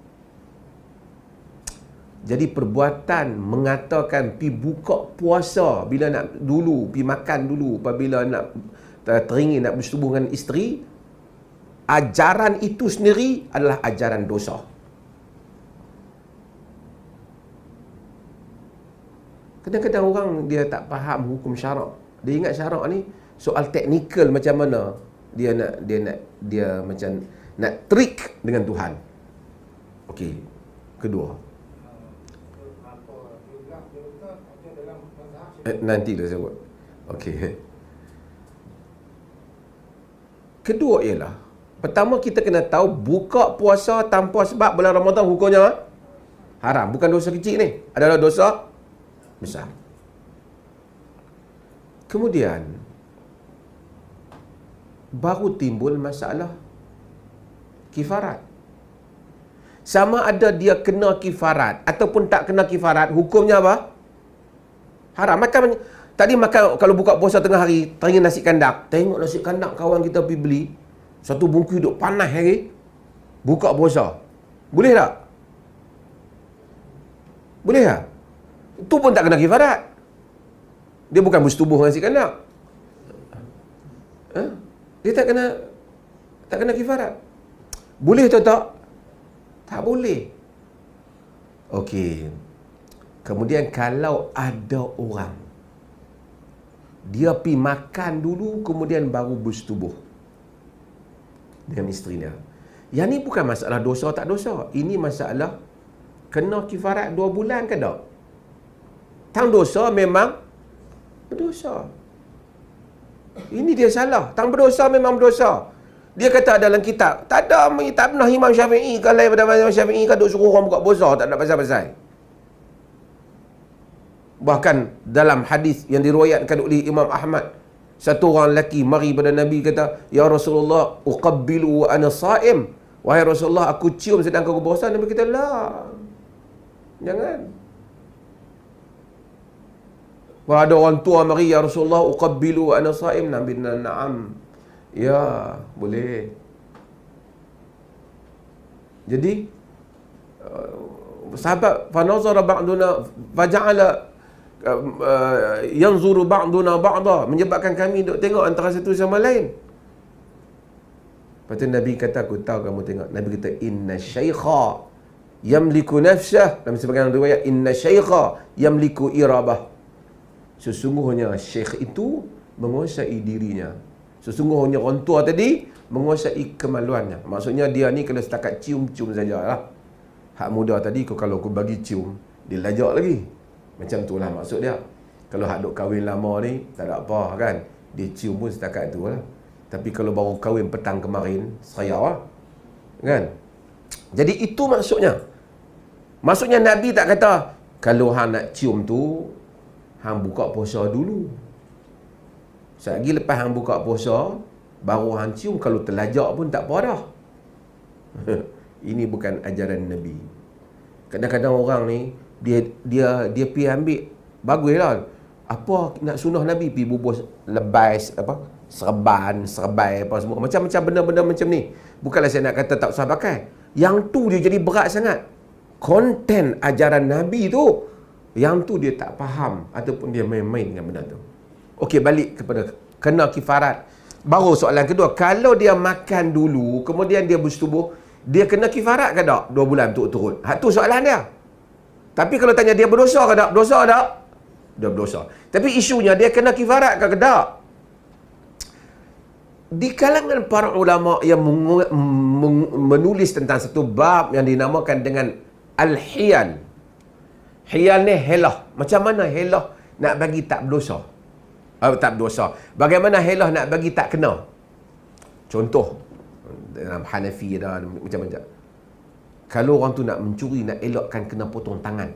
Jadi perbuatan mengatakan pi buka puasa bila nak dulu, pi makan dulu apabila nak teringin nak bersetubuh dengan isteri, ajaran itu sendiri adalah ajaran dosa. Kadang-kadang orang dia tak faham hukum syarak. Dia ingat syarak ni soal teknikal macam mana dia macam nak trik dengan Tuhan. Okey. Kedua, nanti dah sebut. Okey. Kedua ialah, pertama kita kena tahu buka puasa tanpa sebab bulan Ramadan hukumnya haram. Bukan dosa kecil ni, adalah dosa besar. Kemudian baru timbul masalah kifarat. Sama ada dia kena kifarat ataupun tak kena kifarat, hukumnya apa? Haram. Makan tadi makan, kalau buka puasa tengah hari, teringin nasi kandang. Tengok nasi kandang kawan kita pergi beli, satu bungkus duk panas hari, buka puasa. Boleh tak? Boleh tak? Itu pun tak kena kifarat. Dia bukan bersetubuh dengan nasi kandang. Dia tak kena kifarat. Boleh atau tak? Tak boleh. Okey. Kemudian kalau ada orang dia pergi makan dulu kemudian baru bersetubuh dengan isteri dia. Yang ni bukan masalah dosa tak dosa. Ini masalah kena kifarat 2 bulan ke tak? Tang dosa memang berdosa. Ini dia salah. Tang berdosa memang berdosa. Dia kata dalam kitab, tak pernah Imam Syafi'i kalau pada Imam Syafi'i kan duk suruh orang buka puasa, tak ada pasal-pasal. Bahkan dalam hadis yang diriwayatkan oleh Imam Ahmad, satu orang lelaki mari pada Nabi kata, "Ya Rasulullah, uqabbilu wa ana sha'im." Wahai Rasulullah, aku cium sedang aku berpuasa. Nabi kata, "La. Jangan." Wah, ada orang tua mari, "Ya Rasulullah, uqabbilu wa ana sha'im." Nabi kata, "Na'am." Ya, boleh. Jadi sahabat fanazara ba'duna faja'ala yanzuru ba'duna ba'da, menyebabkan kami duk tengok antara satu sama lain. Lepas tu Nabi kata, aku tahu kamu tengok. Nabi kata, inna syaikha yamliku nafsah. Dalam sebagian riwayat, inna syaikha yamliku irabah. Sesungguhnya syekh itu menguasai dirinya. Sesungguhnya orang tua tadi menguasai kemaluannya. Maksudnya dia ni kalau setakat cium-cium sajalah. Hak muda tadi kalau aku bagi cium, dia lajak lagi. Macam tu lah maksud dia. Kalau hak duk kahwin lama ni, tak ada apa kan. Dia cium pun setakat tu lah. Tapi kalau baru kahwin petang kemarin, seraya lah. Kan? Jadi itu maksudnya. Maksudnya Nabi tak kata, kalau hang nak cium tu, hang buka puasa dulu. Selagi lepas hang buka puasa, baru hang cium. Kalau terlajak pun tak apa dah. Ini bukan ajaran Nabi. Kadang-kadang orang ni, dia pergi ambil, baguslah. Apa nak sunnah Nabi? Pergi bubus lebais, serbai apa semua. Macam-macam benda-benda macam ni. Bukanlah saya nak kata tak usah pakai. Yang tu dia jadi berat sangat. Konten ajaran Nabi tu, yang tu dia tak faham ataupun dia main-main dengan benda tu. Okey, balik kepada kena kifarat. Baru soalan kedua, kalau dia makan dulu kemudian dia bersetubuh, dia kena kifarat ke tak 2 bulan turut-turut? Hak tu soalan dia. Tapi kalau tanya dia berdosa ke tak? Berdosa tak? Dia berdosa. Tapi isunya dia kena kifarat ke tak? Di kalangan para ulama yang menulis tentang satu bab yang dinamakan dengan Al-Hiyal. Hiyal ni helah. Macam mana helah nak bagi tak berdosa? Tak berdosa. Bagaimana helah nak bagi tak kena? Contoh, dalam Hanafi ada macam-macam. Kalau orang tu nak mencuri, nak elakkan kena potong tangan.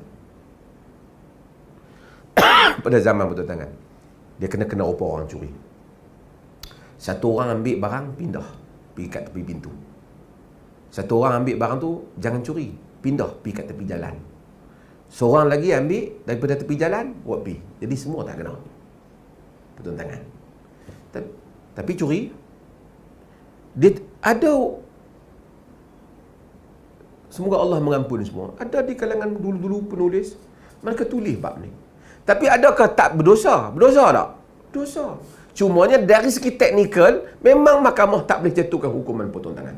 Pada zaman potong tangan, dia kena rupa orang curi. Satu orang ambil barang, pindah pergi kat tepi pintu. Satu orang ambil barang tu, jangan curi, pindah pergi kat tepi jalan. Seorang lagi ambil daripada tepi jalan, buat pergi. Jadi semua tak kena potong tangan. Tapi curi, dia ada, semoga Allah mengampuni semua, ada di kalangan dulu-dulu penulis, mereka tulis bab ni. Tapi adakah tak berdosa? Berdosa tak? Berdosa. Cumanya dari segi teknikal, memang mahkamah tak boleh jatuhkan hukuman potong tangan.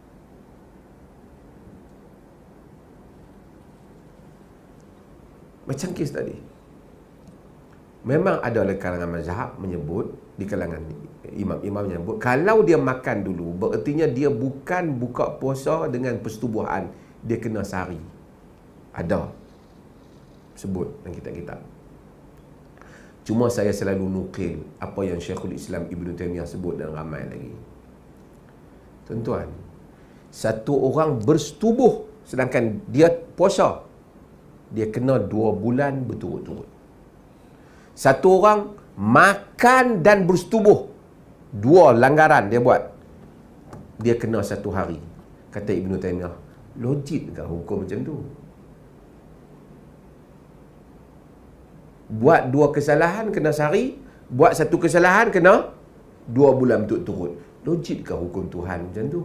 Macam kes tadi. Memang ada kalangan mazhab menyebut, di kalangan imam-imam menyebut, kalau dia makan dulu, berartinya dia bukan buka puasa dengan persetubuhan, dia kena sehari. Ada sebut dalam kitab-kitab. Cuma saya selalu nukil apa yang Syekhul Islam Ibn Taymiyah sebut dan ramai lagi. Tuan-tuan, satu orang bersetubuh sedangkan dia puasa, dia kena 2 bulan berturut-turut. Satu orang makan dan bersetubuh, 2 langgaran dia buat, dia kena 1 hari. Kata Ibn Taymiyah, logik ke hukum macam tu? Buat 2 kesalahan kena sehari, buat 1 kesalahan kena 2 bulan berturut-turut. Logik ke hukum Tuhan macam tu?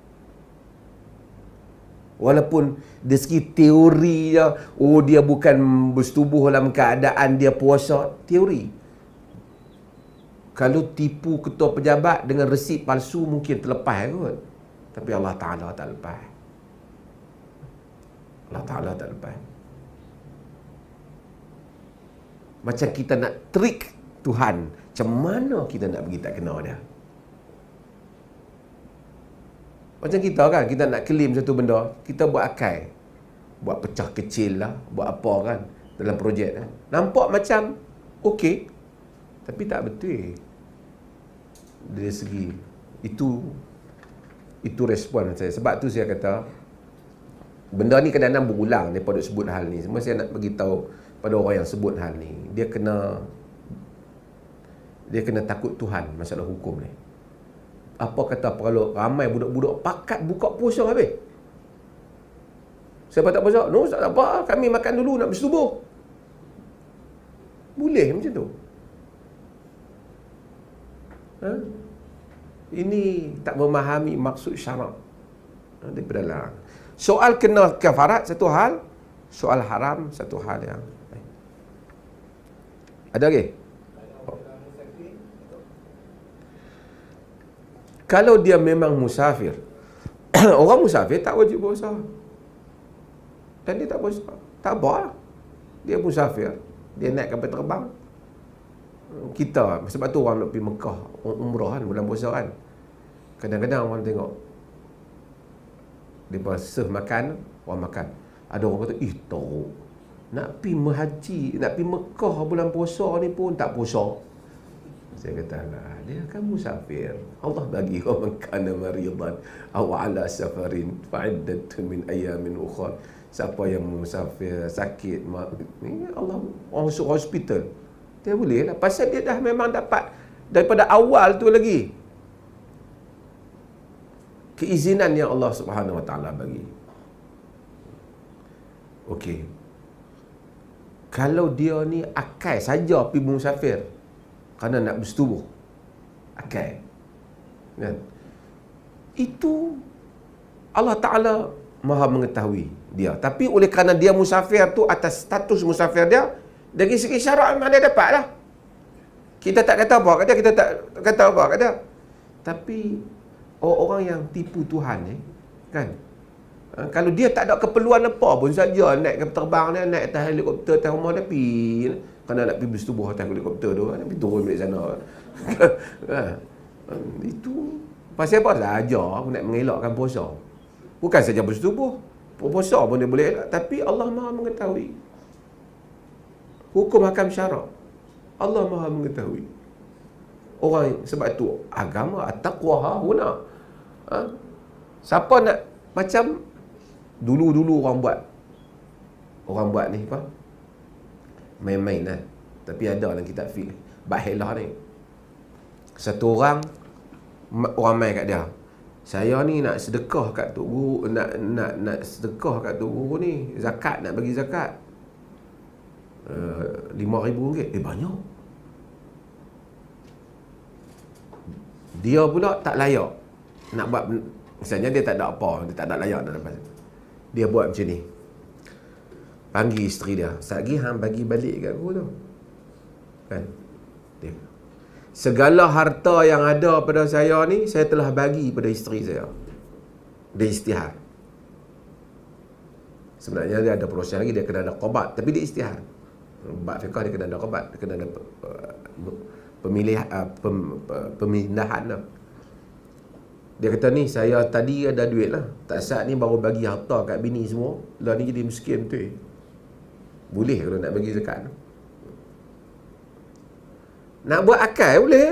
Walaupun dari segi teori je, oh dia bukan bersetubuh dalam keadaan dia puasa, teori. Kalau tipu ketua pejabat dengan resit palsu mungkin terlepas kot. Tapi Allah Ta'ala tak lepas. Allah Ta'ala tak lepas. Macam kita nak trik Tuhan, macam mana kita nak pergi tak kena dia? Macam kita kan, kita nak claim satu benda, kita buat akai, buat pecah kecil lah, buat apa kan dalam projek kan. Nampak macam okey, tapi tak betul. Dari segi itu respon saya. Sebab tu saya kata benda ni kadang-kadang berulang daripada sebut hal ni. Semua saya nak bagi tahu pada orang yang sebut hal ni, dia kena takut Tuhan masalah hukum ni. Apa kata kalau ramai budak-budak pakat buka puasa habis? Siapa tak puasa? No, tak apa, kami makan dulu nak bersetubuh. Boleh macam tu? Ini tak memahami maksud syarak daripada larang. Soal kena kafarat satu hal, soal haram satu hal yang lain. Ada lagi? Kalau dia memang musafir, orang musafir tak wajib puasa. Dan dia tak puasa. Tak apa lah. Dia musafir. Dia naik kapal terbang. Kita, sebab tu orang nak pergi Mekah, umrah kan, bulan puasa kan. Kadang-kadang orang tengok dia serve makan, orang makan. Ada orang kata, teruk. Nak pergi menghaji, nak pergi Mekah bulan puasa ni pun tak puasa. Saya kata, dia kan musafir. Allah bagi orang kana maridan aw ala safarin fa'iddatun min ayamin ukhra. Siapa yang musafir, sakit, ni Allah orang masuk hospital. Dia boleh lah. Pasal dia dah memang dapat daripada awal tu lagi keizinan yang Allah Subhanahu Wa Taala bagi. Okey. Kalau dia ni akal saja pergi musafir kerana nak bersetubuh, akal, kan? Itu Allah Ta'ala maha mengetahui dia. Tapi oleh kerana dia musafir tu, atas status musafir dia, dari segi syarak memang dia dapat lah. Kita tak kata apa kat dia, kita tak kata apa kat dia. Tapi orang yang tipu Tuhan ni, kan, kalau dia tak ada keperluan apa pun saja naik ke terbang dia, naik atas helikopter atas rumah dia pergi, kerana nak pergi bersetubuh atas helikopter tu, nak pergi turun balik sana. Itu pasal apa saja aku nak mengelakkan puasa. Bukan saja bersetubuh, puasa pun dia boleh elak. Tapi Allah maha mengetahui hukum hakam syarak. Allah maha mengetahui. Orang, sebab tu agama at-taqwa hahuna. Siapa nak macam dulu orang buat ni apa? Main-main lah. Tapi ada dalam kitab fiqh Bahilah ni. Satu orang main kat dia. Saya ni nak sedekah kat tok guru, nak sedekah kat tok guru ni, zakat, nak bagi zakat. RM5,000. Banyak. Dia pula tak layak nak buat, misalnya dia tak ada apa, dia tak ada layak nak dapat. Dia buat macam ni. Panggil isteri dia, "Satgi hang bagi balik kat aku tu." Kan? Dia, "Segala harta yang ada pada saya ni, saya telah bagi pada isteri saya." Dia istihar. Sebenarnya dia ada proses lagi, dia kena ada qabat, tapi dia istihar. Bab fiqh dia kena ada qabat, dia kena ada pemindahan lah. Dia kata, "Ni saya tadi ada duit lah, tak saat ni baru bagi harta kat bini semua, lah ni jadi miskin tu." Boleh kalau nak bagi zakat. Nak buat akal boleh.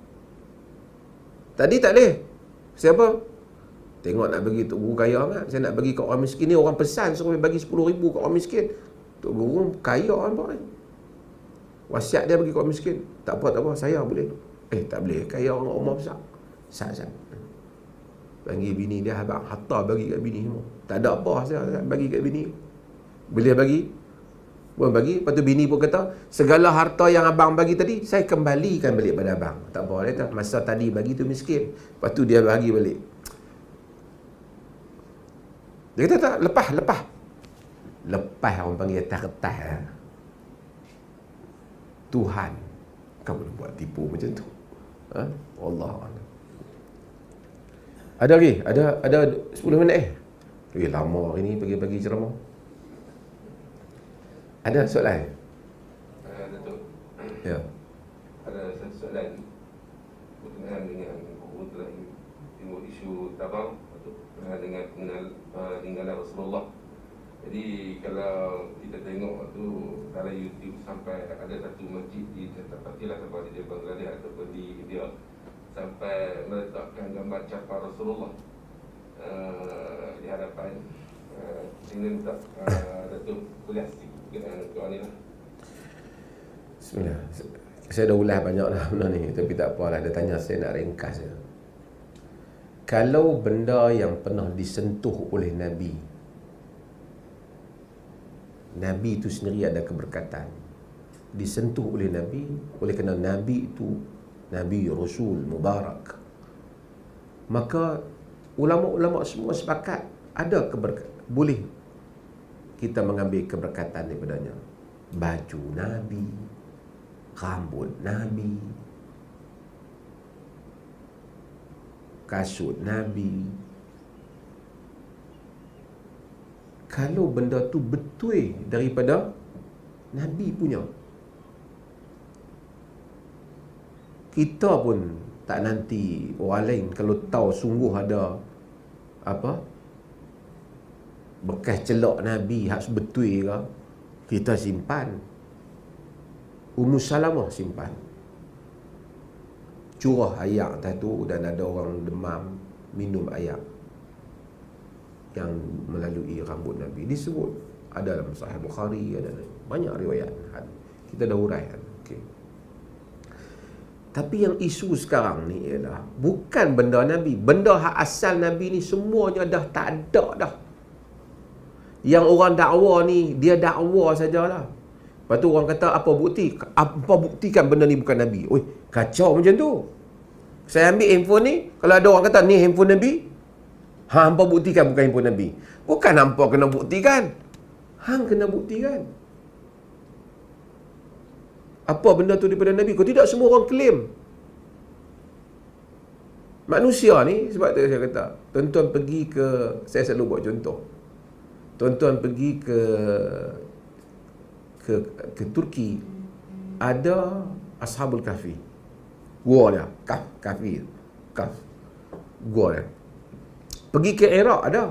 Tadi tak boleh. Siapa? Tengok nak bagi tok guru kaya kan, saya nak bagi kat orang miskin ni, orang pesan suruh bagi 10,000 kat orang miskin. Tok guru kaya nampak ni. Wasiat dia bagi kat orang miskin. Tak apa, saya boleh. Tak boleh, kaya orang rumah besar. Sat. Panggil bini dia, abang harta bagi kat bini semua. Tak ada apa saya bagi kat bini. Boleh bagi? Boleh bagi. Lepas tu bini pun kata, "Segala harta yang abang bagi tadi, saya kembalikan balik pada abang." Tak apa, dia kata, "Masa tadi bagi tu miskin." Lepas tu dia bagi balik. Dia kata, "Tak, lepas. Lepas orang panggil kertas. Tuhan, kamu buat tipu macam tu." Allah. Ada lagi? Ada 10 minit lama hari ni pagi-pagi ceramah. Ada soalan? Datuk. Ya. Ada satu soalan berkenaan dengan guru telah tengok isu tabang berkenaan dengan peninggalan Rasulullah. Jadi kalau kita tengok tu dalam YouTube sampai ada satu masjid di Tempatilah sampai di Bangladesh ataupun di India sampai meletakkan gambar capar Rasulullah di hadapan. Ingin minta Datuk kuliah sikit berkenaan soal ni lah. Bismillah. Saya dah ulas banyak dah benda ni, tapi tak apalah, dia tanya saya nak ringkas je. Kalau benda yang pernah disentuh oleh Nabi itu sendiri ada keberkatan, disentuh oleh Nabi, oleh kerana Nabi itu Nabi Rasul Mubarak, maka ulama-ulama semua sepakat ada keberkatan, boleh kita mengambil keberkatan daripadanya. Baju Nabi, rambut Nabi, kasut Nabi. Kalau benda tu betul daripada Nabi punya, kita pun tak nanti orang lain kalau tahu sungguh ada apa bekas celak Nabi hak betul ke, kita simpan. Ummu Salamah simpan, curah air atas tu, dan ada orang demam minum air yang melalui rambut Nabi. Disebut ada dalam Sahih Bukhari, ada banyak riwayat. Kita dah uraikan. Okey. Tapi yang isu sekarang ni ialah bukan benda Nabi. Benda hak asal Nabi ni semuanya dah tak ada dah. Yang orang dakwa ni, dia dakwa sajalah. Lepas tu orang kata, apa bukti? Apa buktikan benda ni bukan Nabi? Oi, kacau macam tu. Saya ambil handphone ni, kalau ada orang kata, ni handphone Nabi, hampa buktikan bukan handphone Nabi. Bukan hampa kena buktikan, hang kena buktikan. Apa benda tu daripada Nabi? Kau tidak semua orang claim. Manusia ni, sebab tu saya kata, tuan-tuan pergi ke, saya selalu buat contoh. Tuan-tuan pergi ke Turki, ada Ashabul Kahfi. Gua dia, Kahfi. Gua dia. Pergi ke Iraq ada.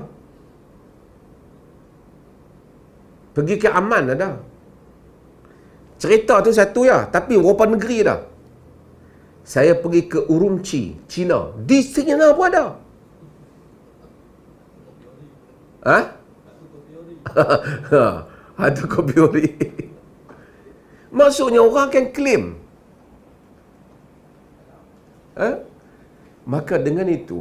Pergi ke Aman ada. Cerita tu satu ya, tapi berapa negeri dah. Saya pergi ke Urumqi, China. Di China pun ada. Ha? Ada kopi ori. Maksudnya orang akan claim. Maka dengan itu,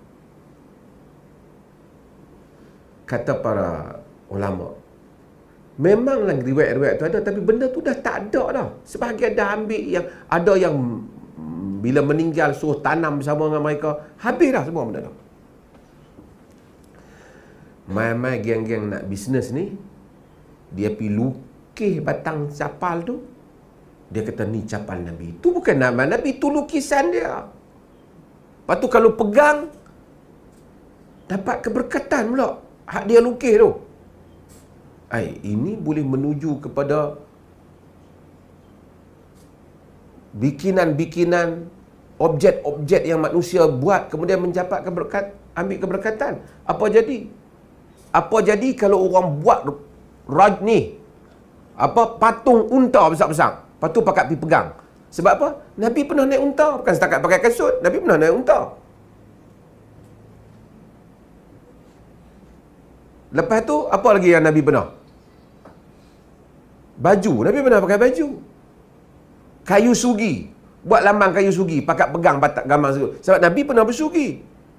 kata para ulama, memanglah riwayat-riwayat tu ada, tapi benda tu dah tak ada dah. Sebahagian dah ambil, yang ada yang bila meninggal suruh tanam bersama dengan mereka. Habis dah semua benda tu. Mai-mai geng-geng nak bisnes ni, dia pergi lukis batang capal tu. Dia kata ni capal Nabi. Tu bukan nama Nabi, tu lukisan dia. Lepas tu kalau pegang, dapat keberkatan pula hak dia lukis tu. Ini boleh menuju kepada bikinan-bikinan, objek-objek yang manusia buat kemudian mendapat ambil keberkatan. Apa jadi? Apa jadi kalau orang buat patung unta besar-besar, lepas tu pakat pergi pegang? Sebab apa? Nabi pernah naik unta, bukan setakat pakai kasut. Nabi pernah naik unta. Lepas tu apa lagi yang Nabi pernah? Baju, Nabi pernah pakai baju. Kayu sugi, buat lambang kayu sugi, pakat pegang gambar tu. Sebab Nabi pernah bersugi.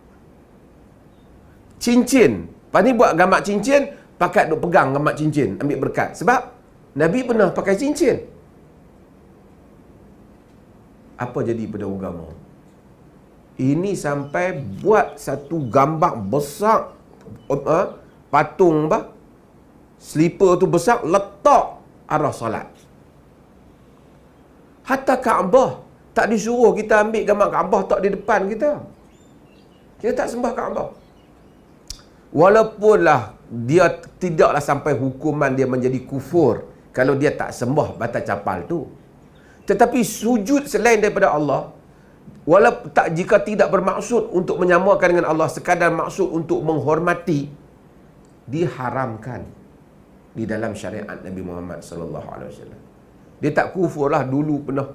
Cincin, lepas ni buat gambar cincin, pakat duk pegang gambar cincin, ambil berkat. Sebab Nabi pernah pakai cincin. Apa jadi pada agama? Ini sampai buat satu gambar besar, patung slipper tu besar, letak arah solat. Hatta Kaabah tak disuruh kita ambil gambar Kaabah tak di depan kita. Kita tak sembah Kaabah. Walaupunlah dia tidaklah sampai hukuman dia menjadi kufur kalau dia tak sembah bata capal tu. Tetapi sujud selain daripada Allah, walaupun jika tidak bermaksud untuk menyamakan dengan Allah, sekadar maksud untuk menghormati, diharamkan di dalam syariat Nabi Muhammad sallallahu alaihi wasallam. Dia tak kufur lah. Dulu pernah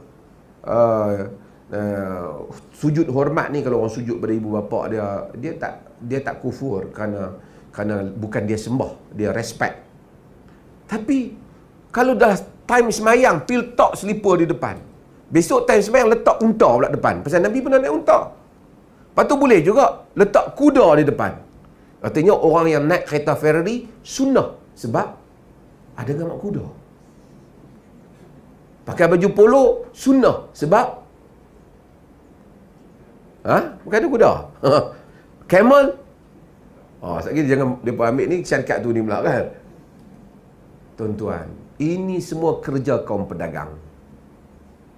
sujud hormat ni, kalau orang sujud pada ibu bapa dia tak kufur kerana bukan dia sembah, dia respect. Tapi kalau dah time semayang, pil tok slipper di depan, besok time semayang letak unta pula depan. Pasal Nabi pernah naik unta. Lepas tu boleh juga letak kuda di depan. Artinya orang yang naik kereta Ferrari sunnah, sebab ada gambar kuda. Pakai baju polo sunnah, sebab bukan ada kuda. Camel, sekali jangan mereka ambil ni syarikat tu ni pula kan. Tuan-tuan, ini semua kerja kaum pedagang.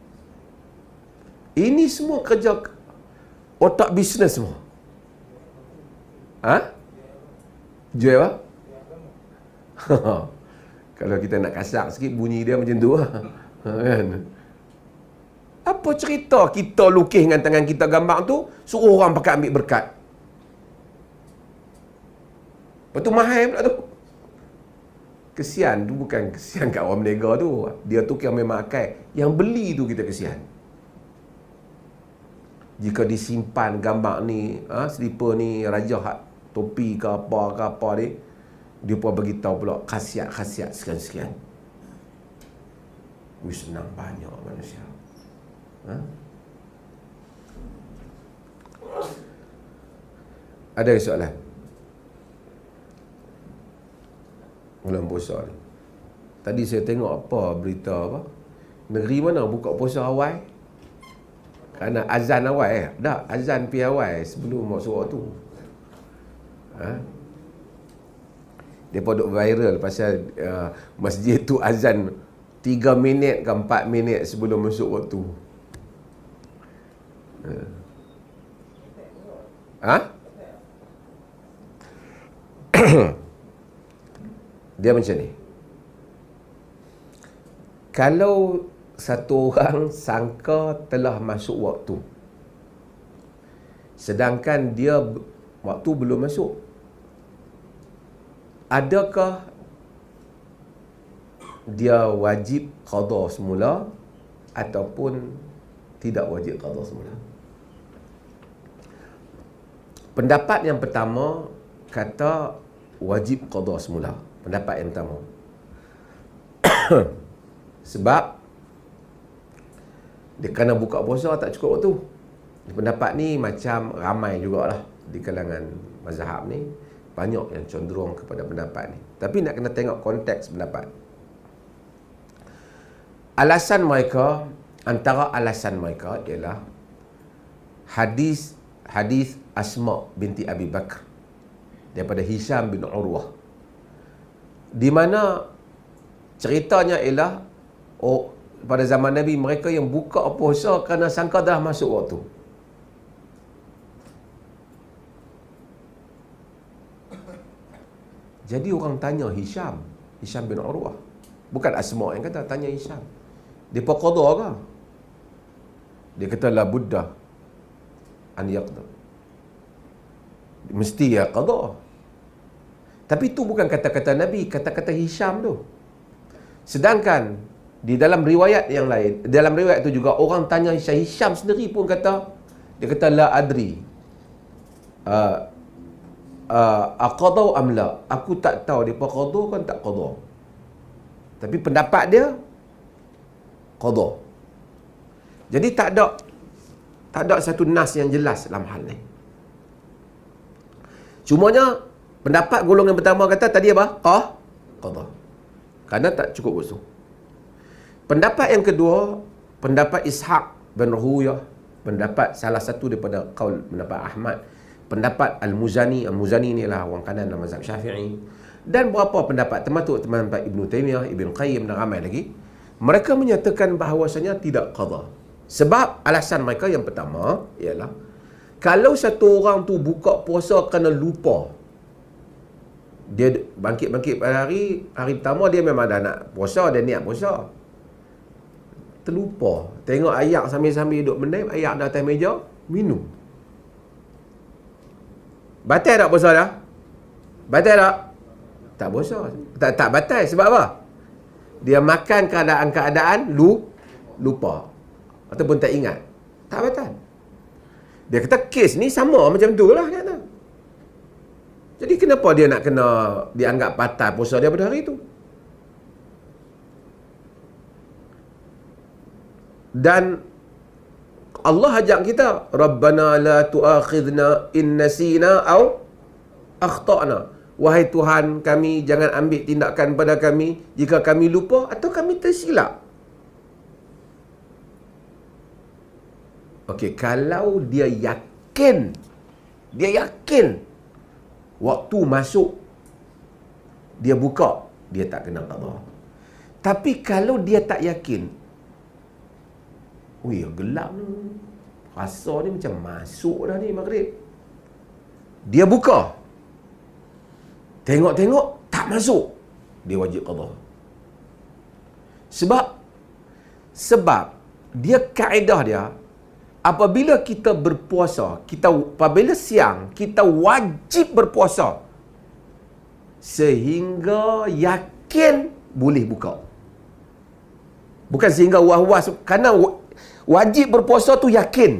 Ini semua kerja otak bisnes semua. Jual apa? Kalau kita nak kasar sikit, bunyi dia macam tu lah. Kan? Apa cerita kita lukis dengan tangan kita gambar tu, suruh orang pakai ambil berkat. Lepas tu mahal pula tu. Kesian tu bukan kesian kat orang berniaga tu. Dia tu yang memang akal. Yang beli tu kita kesian. Jika disimpan gambar ni, slipper ni, raja hak topi ke apa ni, dia pun beritahu pula khasiat-khasiat sekian-sekian. Senang banyak manusia. Ada soalan? Bulan puasa ni. Tadi saya tengok apa berita apa? Negeri mana buka puasa awal? Kerana azan awal Tak, azan pi awal sebelum masuk waktu. Depa duk viral pasal masjid tu azan 3 minit ke 4 minit sebelum masuk waktu. Dia macam ni. Kalau satu orang sangka telah masuk waktu, sedangkan dia waktu belum masuk, adakah dia wajib qada semula ataupun tidak wajib qada semula? Pendapat yang pertama kata wajib qada semula. Pendapat yang pertama. Sebab dia kena buka puasa tak cukup waktu. Pendapat ni macam ramai jugalah di kalangan mazhab ni. Banyak yang cenderung kepada pendapat ni. Tapi nak kena tengok konteks pendapat. Alasan mereka, antara alasan mereka ialah hadis Asma binti Abi Bakr daripada Hisham bin Urwah, di mana ceritanya ialah pada zaman Nabi mereka yang buka puasa kerana sangka dah masuk waktu. Jadi orang tanya Hisham bin Urwah. Bukan Asma yang kata, tanya Hisham. Dia qada ke? Dia kata la budda an yaqda. Mesti ya qada. Tapi itu bukan kata-kata Nabi, kata-kata Hisham tu. Sedangkan di dalam riwayat yang lain, dalam riwayat itu juga orang tanya Hisham sendiri pun kata, dia kata la adri. Aqadau am la? Aku tak tahu dia qada kan tak qada. Tapi pendapat dia qada. Jadi tak ada satu nas yang jelas dalam hal ni. Cumanya pendapat golongan pertama kata tadi apa? Qada. Kerana tak cukup waktu. Pendapat yang kedua, pendapat Ishaq bin Rahuyah, pendapat salah satu daripada qaul pendapat Ahmad, pendapat Al-Muzani. Al-Muzani ni lah orang kanan dalam mazhab Syafi'i. Dan berapa pendapat termasuk pendapat Ibn Taymiyah, Ibn Qayyim dan ramai lagi. Mereka menyatakan bahawasanya tidak qada. Sebab alasan mereka yang pertama ialah kalau satu orang tu buka puasa kerana lupa, dia bangkit-bangkit pada hari pertama dia memang dah nak puasa, dia niat puasa, terlupa tengok ayak sambil-sambil duduk mendem, ayak dah atas meja, minum. Batal tak puasa dah? Batal tak? Tak puasa. Tak batal. Sebab apa? Dia makan keadaan-keadaan lupa ataupun tak ingat. Tak batal. Dia kata kes ni sama macam tu lah. Dia kata. Jadi kenapa dia nak kena dianggap batal puasa dia pada hari tu? Dan Allah ajak kita, Rabbana la tu'akhidna in nasina au akhtana. Wahai Tuhan kami, jangan ambil tindakan pada kami jika kami lupa atau kami tersilap. Okey, kalau dia yakin waktu masuk, dia buka, dia tak kena qada. Tapi kalau dia tak yakin, Wih, gelap ni. Rasa ni macam masuk dah ni maghrib. Dia buka. Tengok-tengok tak masuk. Dia wajib qada. Sebab dia kaedah dia, apabila kita berpuasa, apabila siang kita wajib berpuasa sehingga yakin boleh buka. Bukan sehingga was-was, kerana wajib berpuasa tu yakin.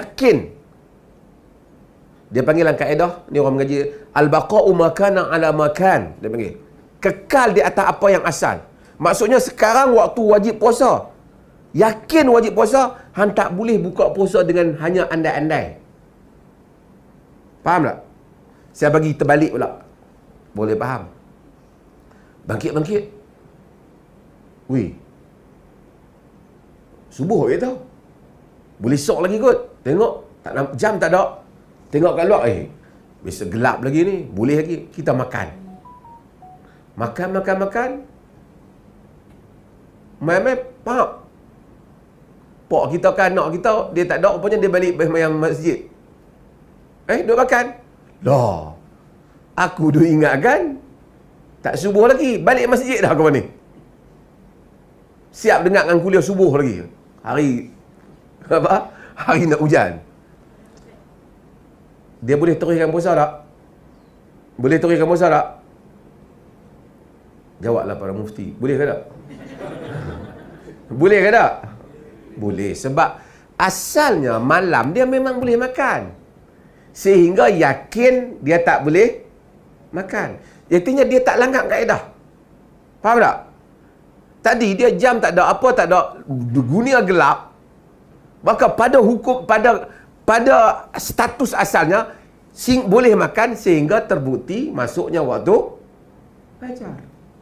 Dia panggil dalam kaedah, ni orang mengaji al-baqa'u makana ala makan. Dia panggil kekal di atas apa yang asal. Maksudnya sekarang waktu wajib puasa, yakin wajib puasa, hang tak boleh buka puasa dengan hanya andai-andai. Faham tak? Saya bagi terbalik pula. Boleh faham? Bangkit. Wih, subuh je tau. Boleh sok lagi kot. Tengok, tak jam tak ada. Tengok kat luar, biasa gelap lagi ni. Boleh lagi. Kita makan. Makan. Main-main, faham? Pak kita kan, anak kita, dia tak ada, rupanya dia balik mayang masjid. Duduk makan. Lah, aku duk ingat kan, tak subuh lagi, balik masjid dah ke mana? Siap dengarkan kuliah subuh lagi. Hari nak hujan. Dia boleh teruskan puasa tak? Jawablah para mufti. Boleh ke tak? Boleh ke tak? Boleh. Sebab asalnya malam dia memang boleh makan. Sehingga yakin dia tak boleh makan. Artinya dia tak langgar kaedah. Faham tak? Tadi dia jam tak ada, apa tak ada, dunia gelap. Maka pada hukum, pada status asalnya boleh makan sehingga terbukti masuknya waktu fajar.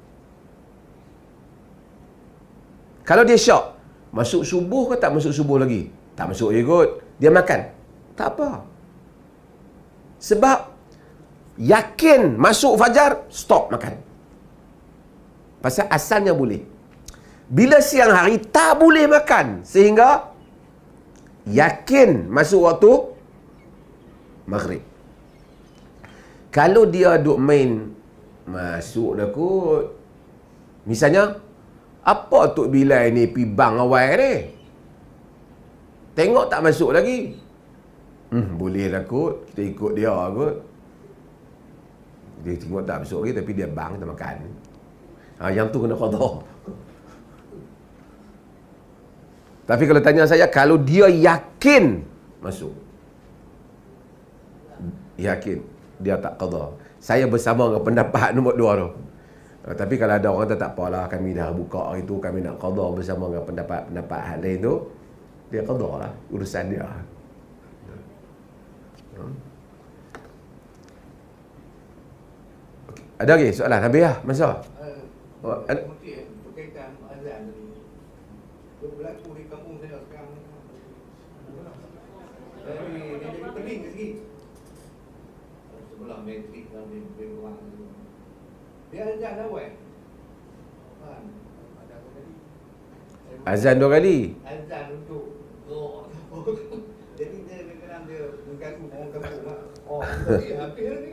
Kalau dia syok, masuk subuh ke tak masuk subuh lagi? Tak masuk je kot. Dia makan. Tak apa. Sebab yakin masuk fajar, stop makan. Pasal asalnya boleh. Bila siang hari tak boleh makan sehingga yakin masuk waktu maghrib. Kalau dia duk main, masuk dah kot. Misalnya, apa Tok Bilal ni pi bang awal ni? Tengok tak masuk lagi. Boleh lah kot. Kita ikut dia kot. Dia tengok tak masuk lagi, tapi dia bang, kita makan. Yang tu kena qada. Tapi kalau tanya saya, kalau dia yakin masuk, yakin, dia tak qada. Saya bersama dengan pendapat nombor 2 tu. Tapi kalau ada orang tak apalah, kami dah buka hari tu, kami nak qada bersama dengan pendapat hal lain tu, dia qada lah, urusan dia. Okay. Ada lagi soalan? Habis lah masa? Berkaitan azan tadi. Berlaku di kampung saya sekarang. Dia jadi pening sikit. Sebelah metrik dan dia berang. Dia azan awal. Azan 2 kali. Azan untuk jadi dia kadang dia mengganggu orang kampung. Habis ni.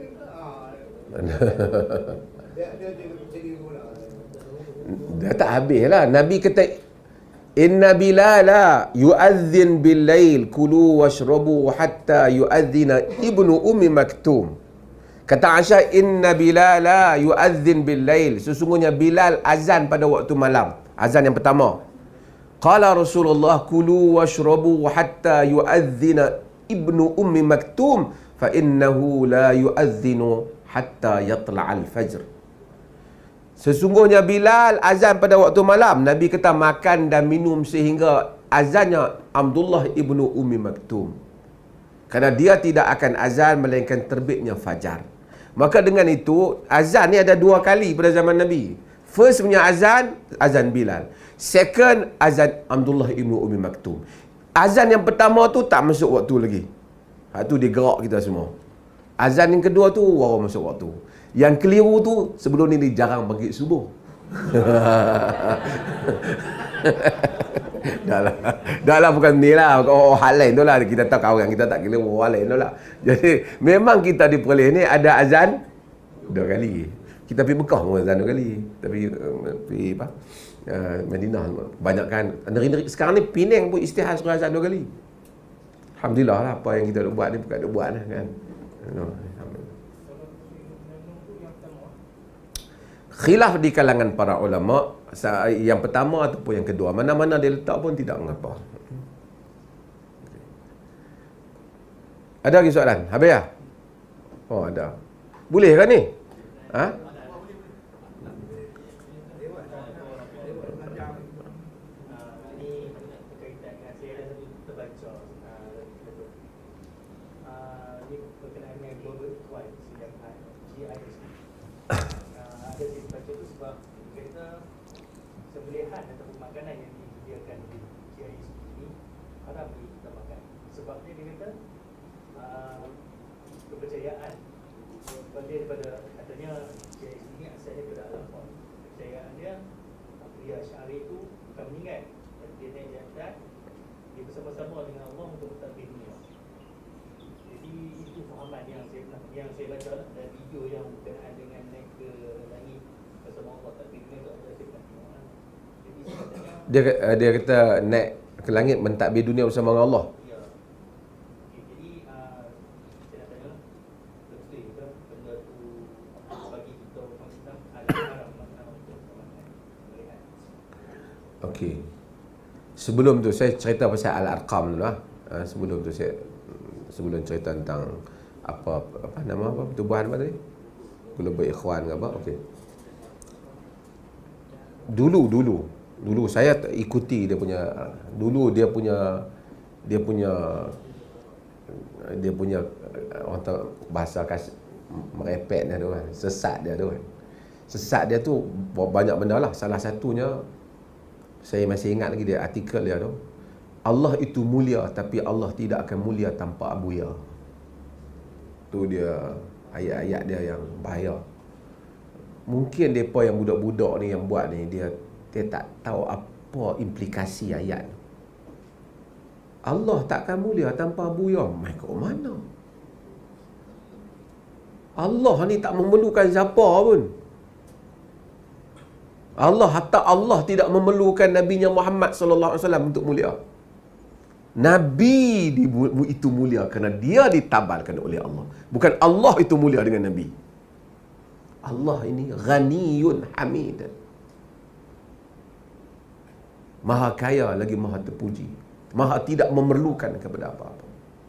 Dia jadi pula. Dah tak habis lah. Nabi kata, Inna Bilala yu'adzin bil-lail kulu washrabu hatta yu'adzina ibnu Ummi Maktum. Kata Aisyah, Inna Bilala yu'adzin bil-lail. Sesungguhnya Bilal azan pada waktu malam. Azan yang pertama. Qala Rasulullah kulu washrabu hatta yu'adzina ibnu Ummi Maktum fa innahu la yu'adzinu hatta yatla'al fajr. Sesungguhnya Bilal azan pada waktu malam. Nabi kata makan dan minum sehingga azannya Abdullah ibnu Ummi Maktum. Kerana dia tidak akan azan melainkan terbitnya fajar. Maka dengan itu, azan ni ada 2 kali pada zaman Nabi. First punya azan, azan Bilal. Second, azan Abdullah ibnu Ummi Maktum. Azan yang pertama tu tak masuk waktu lagi. Tu dia gerak kita semua. Azan yang kedua tu baru masuk waktu. Yang keliru tu sebelum ni dia jarang bangkit subuh. Dah lah bukan ni lah. Hal lain tu lah. Kita tahu kawan kita tak kira orang lain tu lah. Jadi memang kita di Perlis ni ada azan 2 kali. Kita pergi Mekah pun azan 2 kali. Tapi pergi apa? Madinah banyak kan. Negeri sekarang ni Penang pun istihad suruh azan 2 kali. Alhamdulillah lah apa yang kita nak buat ni bukan nak buat lah kan. Khilaf di kalangan para ulama, yang pertama ataupun yang kedua, mana-mana dia letak pun tidak mengapa. Ada lagi soalan? Habis ya? Oh, ada. Boleh kan ni? Ha? Kepercayaan daripada katanya GIS ini asalnya pada Al-Quran. Kepercayaan dia pria Syari itu bukan meninggal, dan dia naik di atas, dia bersama-sama dengan Allah untuk mentadbir dunia. Jadi itu fahaman yang saya baca dalam video yang berkenaan dengan naik ke langit bersama Allah mentadbir dunia itu adalah saya tengok. Jadi katanya Dia kata naik ke langit mentadbir dunia bersama dengan Allah. Okey. Sebelum tu saya cerita pasal Al-Arqam dulu lah. Sebelum cerita tentang apa nama apa pertubuhan apa tadi? Global Ikhwan ke apa? Okey. Dulu saya ikuti dia punya orang tahu bahasa merepek dia tu kan. Sesat dia tu banyak benda lah. Salah satunya saya masih ingat lagi dia artikel dia tu. Allah itu mulia tapi Allah tidak akan mulia tanpa abuya. Tu dia ayat-ayat dia yang bahaya. Mungkin depa yang budak-budak ni yang buat ni dia tak tahu apa implikasi ayat. Allah takkan mulia tanpa abuya. Mai kat mana? Allah ni tak memerlukan siapa pun. Allah tidak memerlukan Nabi-Nya Muhammad sallallahu alaihi wasallam untuk mulia. Nabi itu mulia kerana dia ditabalkan oleh Allah. Bukan Allah itu mulia dengan Nabi. Allah ini ghaniyun hamid. Maha kaya lagi maha terpuji. Maha tidak memerlukan kepada apa-apa.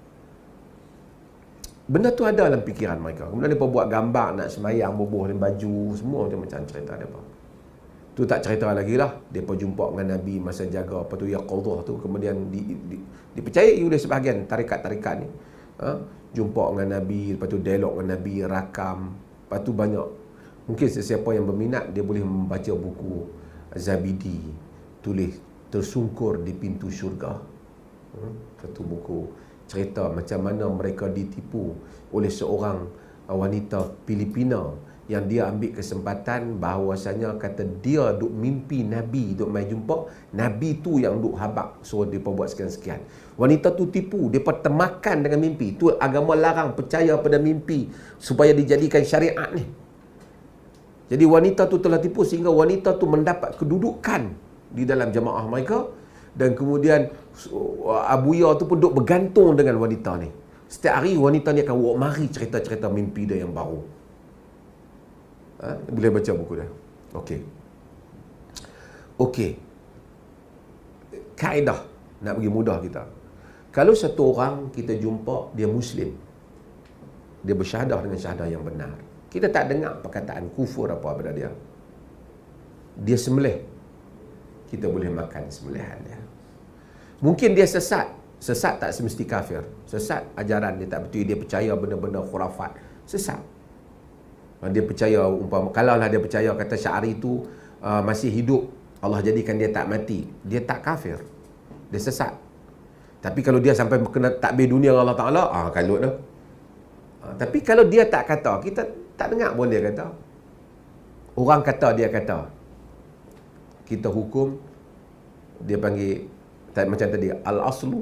Benda tu ada dalam fikiran mereka. Kemudian mereka buat gambar nak semayang, bubuh dan baju, semua macam cerita mereka. Tu tak cerita lagi lah. Mereka jumpa dengan Nabi masa jaga apa tu Yaqudhah tu. Kemudian dipercayai oleh sebahagian tarikat-tarikat ni. Jumpa dengan Nabi, lepas tu dialog dengan Nabi, rakam. Lepas tu banyak. Mungkin sesiapa yang berminat, dia boleh membaca buku Zabidi. Tulis Tersungkur di Pintu Syurga. Satu buku cerita macam mana mereka ditipu oleh seorang wanita Filipina yang dia ambil kesempatan bahawasanya kata dia duk mimpi Nabi duk mai jumpa Nabi tu yang duk habaq suruh dia buat sekian-sekian. Wanita tu tipu, dia termakan dengan mimpi. Tu agama larang percaya pada mimpi supaya dijadikan syariat ni. Jadi wanita tu telah tipu sehingga wanita tu mendapat kedudukan di dalam jemaah mereka dan kemudian abuya tu pun duk bergantung dengan wanita ni. Setiap hari wanita ni akan mari cerita-cerita mimpi dia yang baru. Boleh baca buku dia. Okey. Kaedah nak bagi mudah kita. Kalau satu orang kita jumpa dia Muslim, dia bersyahadah dengan syahadah yang benar, kita tak dengar perkataan kufur apa pada dia, dia sembelih, kita boleh makan sembelihan dia. Mungkin dia sesat tak semesti kafir. Sesat ajaran dia tak betul, dia percaya benda-benda khurafat, sesat. Dia percaya kalaulah dia percaya kata Syari itu masih hidup, Allah jadikan dia tak mati, dia tak kafir, dia sesat. Tapi kalau dia sampai kena takbir dunia dengan Allah Ta'ala, kalut dah. Tapi kalau dia tak kata, kita tak dengar pun dia kata. Orang kata, dia kata, kita hukum, dia panggil Macam tadi, al-aslu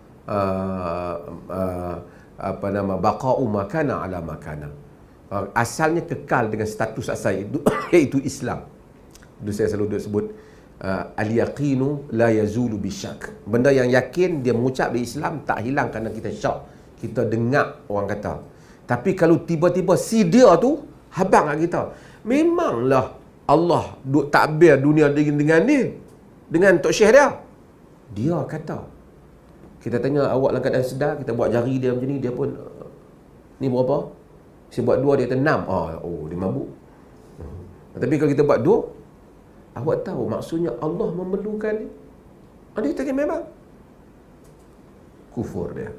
baqa'u makana ala makana. Asalnya kekal dengan status asal itu iaitu Islam. Itu saya selalu sebut al-yaqinu la yazulu bisyak. Benda yang yakin dia mengucap di Islam tak hilang kerana kita syak, kita dengar orang kata. Tapi kalau tiba-tiba si dia tu habang kat kita, memanglah Allah duk takbir dunia dengan dia, dengan Tok Syekh dia kata. Kita tanya awak dalam keadaan sedar, kita buat jari dia macam ni, dia pun ni berapa? Saya buat 2, dia kata 6. Oh, dia mabuk. Tapi kalau kita buat 2, awak tahu maksudnya Allah memerlukan dia. Dia kata memang kufur dia.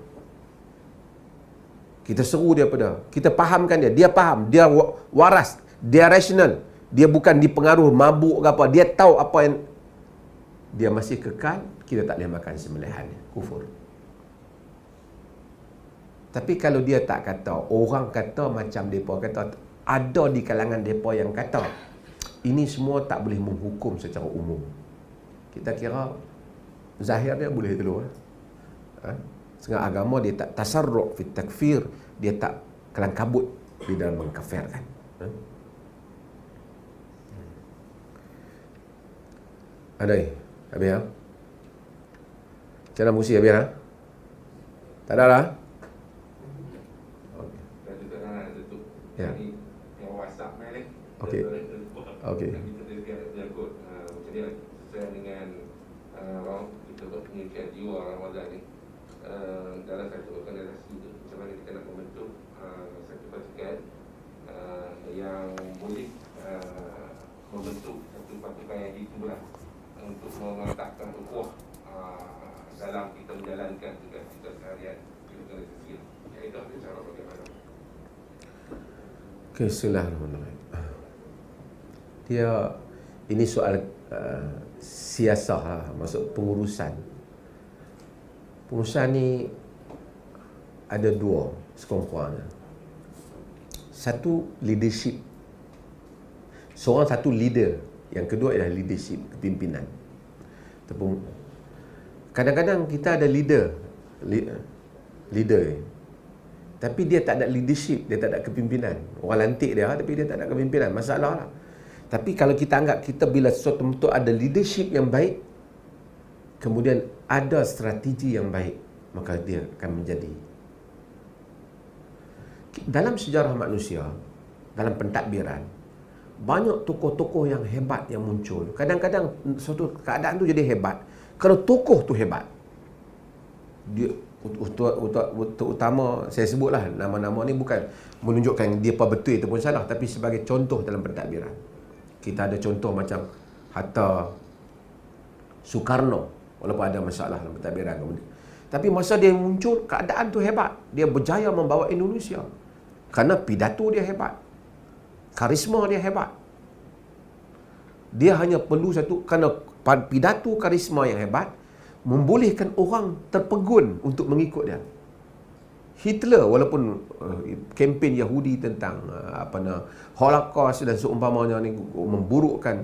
Kita seru dia pada, kita fahamkan dia, dia faham, dia waras, dia rasional, dia bukan dipengaruhi mabuk ke apa, dia tahu apa yang dia masih kekal, kita tak boleh makan sembelihannya. Kufur. Tapi kalau dia tak kata, orang kata macam mereka kata, ada di kalangan mereka yang kata, ini semua tak boleh menghukum secara umum. Kita kira zahir dia boleh dulu. Setengah agama dia tak tasarruf fit takfir, dia tak kelang kabut di dalam mengkafirkan. Ada habis ya? Macam mana musi habis ya? Tak ada lah? Dan juga nak tutup. Ya. Ini yang WhatsApp ni. Okey. Okey. Kita dia ikut macam dia sesuai dengan kita berkomunikasi jiwa Ramadan ni. Dalam satu organisasi tu, macam mana kita nak membentuk satu pasukan yang boleh membentuk satu pasukan yang itulah untuk meletakkan ukhuwah dalam kita menjalankan tugas kita seharian di organisasi. Ya, itu adalah cara bagaimana. Bismillahirrahmanirrahim. Dia ini soal siasah, maksud pengurusan. Pengurusan ni ada dua sekurang-kurangnya. Satu, leadership. Seorang satu leader. Yang kedua adalah leadership, kepimpinan. Kadang-kadang kita ada leader, tapi dia tak ada leadership, dia tak ada kepimpinan. Orang lantik dia, tapi dia tak ada kepimpinan. Masalah lah. Tapi kalau kita anggap kita bila sesuatu bentuk ada leadership yang baik, kemudian ada strategi yang baik, maka dia akan menjadi. Dalam sejarah manusia, dalam pentadbiran, banyak tokoh-tokoh yang hebat yang muncul. Kadang-kadang suatu keadaan tu jadi hebat kalau tokoh tu hebat. Dia terutama saya sebutlah nama-nama ni bukan menunjukkan dia apa betul ataupun salah, tapi sebagai contoh dalam pentadbiran. Kita ada contoh macam Hatta, Soekarno, walaupun ada masalah dalam pentadbiran kemudian. Tapi masa dia muncul, keadaan tu hebat. Dia berjaya membawa Indonesia. Kerana pidato dia hebat. Karisma dia hebat. Dia hanya perlu satu, kerana pidato karisma yang hebat membolehkan orang terpegun untuk mengikut dia. Hitler walaupun kempen Yahudi tentang Holocaust dan seumpamanya ni memburukkan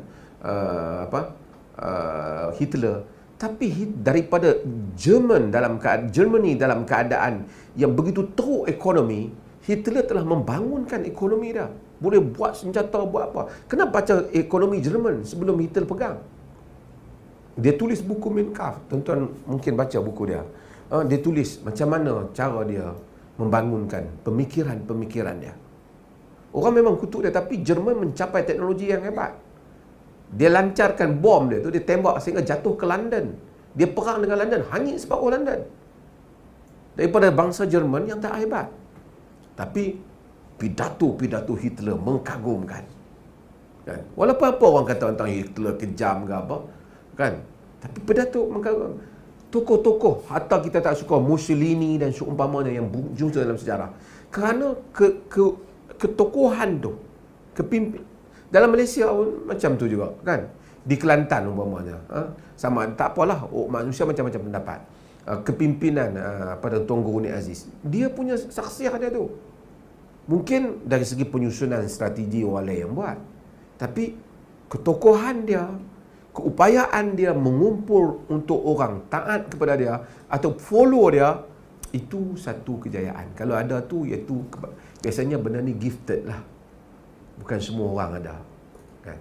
Hitler, tapi daripada Germany dalam keadaan yang begitu teruk ekonomi, Hitler telah membangunkan ekonomi dia. Boleh buat senjata, buat apa. Kenapa baca ekonomi Jerman sebelum Hitler pegang? Dia tulis buku Mein Kampf. Tuan-tuan mungkin baca buku dia. Dia tulis macam mana cara dia membangunkan pemikiran-pemikiran dia. Orang memang kutuk dia, tapi Jerman mencapai teknologi yang hebat. Dia lancarkan bom dia tu, dia tembak sehingga jatuh ke London. Dia perang dengan London, hanyut separuh London. Daripada bangsa Jerman yang tak hebat. Tapi pidato-pidato Hitler mengkagumkan. Kan? Walaupun apa orang kata tentang Hitler kejam ke apa, kan? Tapi pidato mengkagumkan. Tokoh-tokoh, hatta kita tak suka Mussolini dan seumpamanya yang muncul dalam sejarah. Kerana ketokohan tu, kepimpin. Dalam Malaysia pun macam tu juga, kan? Di Kelantan umpamanya, sama tak apalah, manusia macam-macam pendapat. Kepimpinan pada Tuan Guru Nik Aziz, dia punya saksiah dia tu. Mungkin dari segi penyusunan strategi orang lain yang buat, tapi ketokohan dia, keupayaan dia mengumpul untuk orang taat kepada dia atau follow dia, itu satu kejayaan. Kalau ada tu, iaitu biasanya benda ni gifted lah. Bukan semua orang ada. Kan?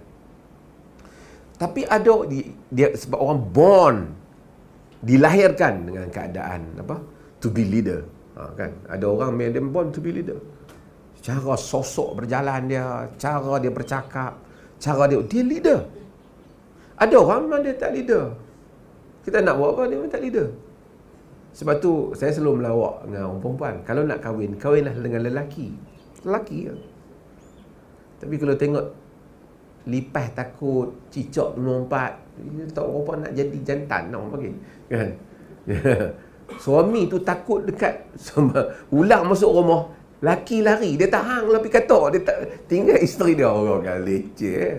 Tapi ada dia sebab orang born, dilahirkan dengan keadaan apa? To be leader. Kan? Ada orang dia born to be leader. Cara sosok berjalan dia, cara dia bercakap, cara dia leader. Ada orang memang dia tak leader. Kita nak buat apa, dia memang tak leader. Sebab tu saya selalu melawak dengan orang perempuan. Kalau nak kahwin, kahwinlah dengan lelaki. Lelaki je. Tapi kalau tengok lipas takut, cicak lompat, tak apa nak jadi jantan nak orang panggil. Kan? Suami tu takut dekat ulang masuk rumah, laki lari, dia tak hang lah pergi katok, dia tak tinggal isteri dia. Orang kan leceh.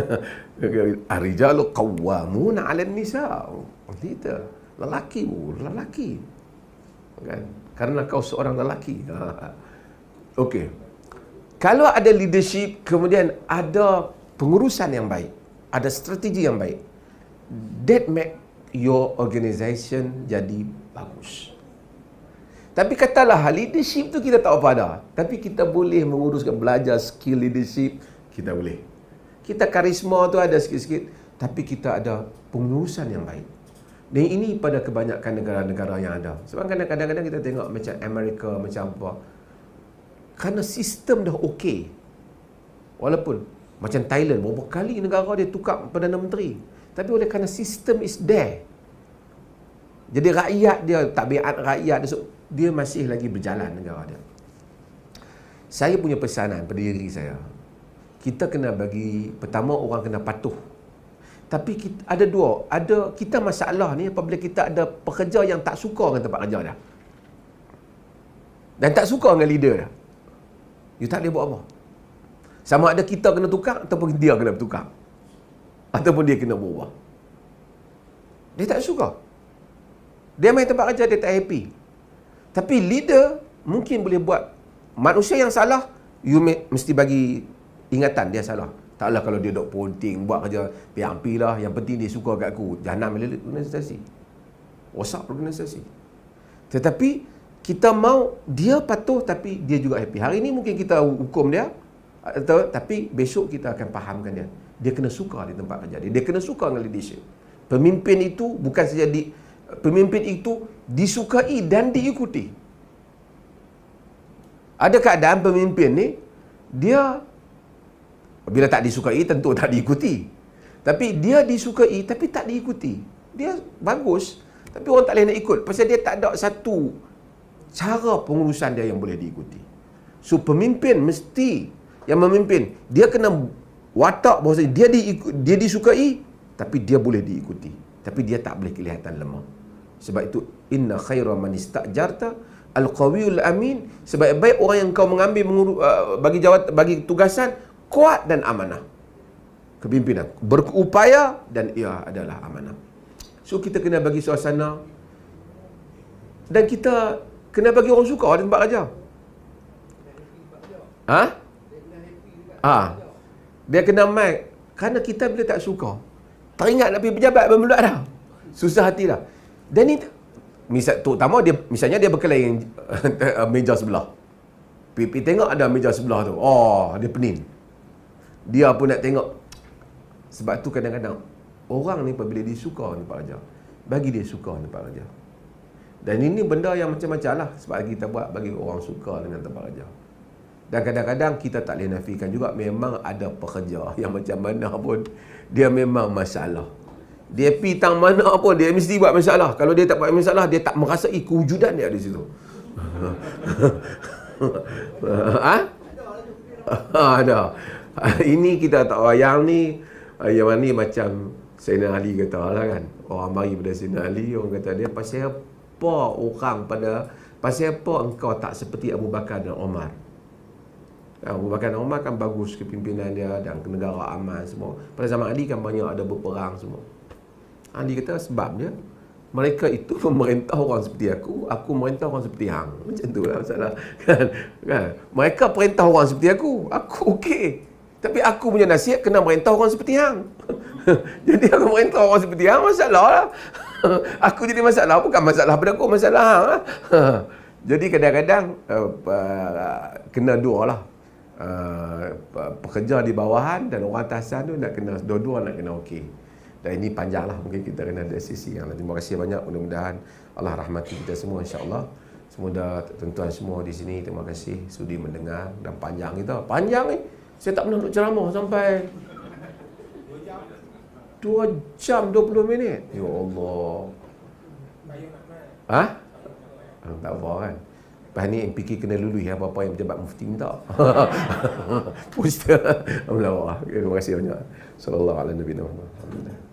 Ar-rijalu qawwamuna 'alan nisa. Kita lelaki. Kan? Karena kau seorang lelaki. Okey. Kalau ada leadership, kemudian ada pengurusan yang baik, ada strategi yang baik, that make your organisation jadi bagus. Tapi katalah leadership tu kita tak apa ada, tapi kita boleh menguruskan, belajar skill leadership, kita boleh. Kita karisma tu ada sikit-sikit, tapi kita ada pengurusan yang baik. Dan ini pada kebanyakan negara-negara yang ada. Sebab kadang-kadang kita tengok macam Amerika, macam apa, kerana sistem dah okey. Walaupun macam Thailand, berapa kali negara dia tukar Perdana Menteri, tapi oleh kerana sistem is there, jadi rakyat dia, tabiat rakyat dia masih lagi berjalan negara dia. Saya punya pesanan pada diri saya, kita kena bagi, pertama orang kena patuh. Tapi ada dua, kita masalah ni apabila kita ada pekerja yang tak suka dengan tempat kerja dia, dan tak suka dengan leader dia, you tak boleh buat apa. Sama ada kita kena tukar ataupun dia kena bertukar, ataupun dia kena berubah. Dia tak suka, dia main tempat kerja dia tak happy. Tapi leader mungkin boleh buat. Manusia yang salah, you mesti bagi ingatan dia salah. Taklah kalau dia dok ponting buat kerja PMP lah, yang penting dia suka kat aku. Jahanam organisasi, rosak organisasi. Tetapi kita mau dia patuh tapi dia juga happy. Hari ni mungkin kita hukum dia, tapi besok kita akan fahamkan dia. Dia kena suka di tempat kerja dia. Dia kena suka dengan leadership. Pemimpin itu bukan saja pemimpin itu disukai dan diikuti. Ada keadaan pemimpin ni, dia bila tak disukai tentu tak diikuti. Tapi dia disukai tapi tak diikuti. Dia bagus tapi orang tak boleh nak ikut pasal dia tak ada satu cara pengurusan dia yang boleh diikuti. So pemimpin mesti yang memimpin, dia kena watak bahawa dia disukai tapi dia boleh diikuti. Tapi dia tak boleh kelihatan lemah. Sebab itu inna khaira man istajarta al-qawiyul amin. Sebaik-baik orang yang kau mengambil bagi tugasan kuat dan amanah. Kepimpinan berupaya dan ia adalah amanah. So kita kena bagi suasana, dan kita kena bagi orang suka di tempat kerja. Dia kena mic. Kerana kita bila tak suka, teringat nak pergi pejabat bermulut dah, susah hati dah. Dan ni terutama dia, misalnya dia berkelahi meja sebelah, pergi tengok ada meja sebelah tu, dia pening. Dia pun nak tengok. Sebab tu kadang-kadang orang ni apabila dia suka tempat kerja, bagi dia suka tempat kerja. Dan ini benda yang macam-macam lah sebab kita buat bagi orang suka dengan tempat kerja. Dan kadang-kadang kita tak boleh nafikan juga, memang ada pekerja yang macam mana pun dia memang masalah. Dia pergi tang mana pun dia mesti buat masalah. Kalau dia tak buat masalah, dia tak merasai kewujudan dia di situ. Ada. Ini kita tak wayang ni. Yang mana ni macam Sayyidina Ali kata lah kan. Orang mari pada Sayyidina Ali, orang kata dia, pasal apa engkau tak seperti Abu Bakar dan Umar? Abu Bakar dan Umar kan bagus kepimpinan dia dan negara aman semua. Pada zaman Ali kan banyak ada berperang semua. Ali kata sebab dia, mereka itu memerintah orang seperti aku merintah orang seperti hang. Macam tu lah masalah. Kan? Mereka perintah orang seperti aku okey. Tapi aku punya nasihat kena merintah orang seperti hang. Jadi aku merintah orang seperti hang, masalah lah. Aku jadi masalah, bukan masalah pada aku, masalah hang lah. Jadi kadang-kadang kena dua lah. Pekerja di bawahan dan orang atasan tu nak kena, dua-dua nak kena okey. Dan ini panjang lah, mungkin kita kena ada sesi yang lain. Terima kasih banyak, mudah-mudahan Allah rahmati kita semua, insya-Allah. Semoga tuan-tuan semua di sini, terima kasih sudi mendengar. Dan panjang kita, panjang ni. Saya tak pernah nak ceramah sampai 2 jam 20 minit. Ya Allah. Ha? Tak apa kan. Lepas ni MPK kena lului apa-apa yang pejabat mufti minta. Poster. Alhamdulillah. Terima kasih banyak. Sallallahu alaihi wasallam.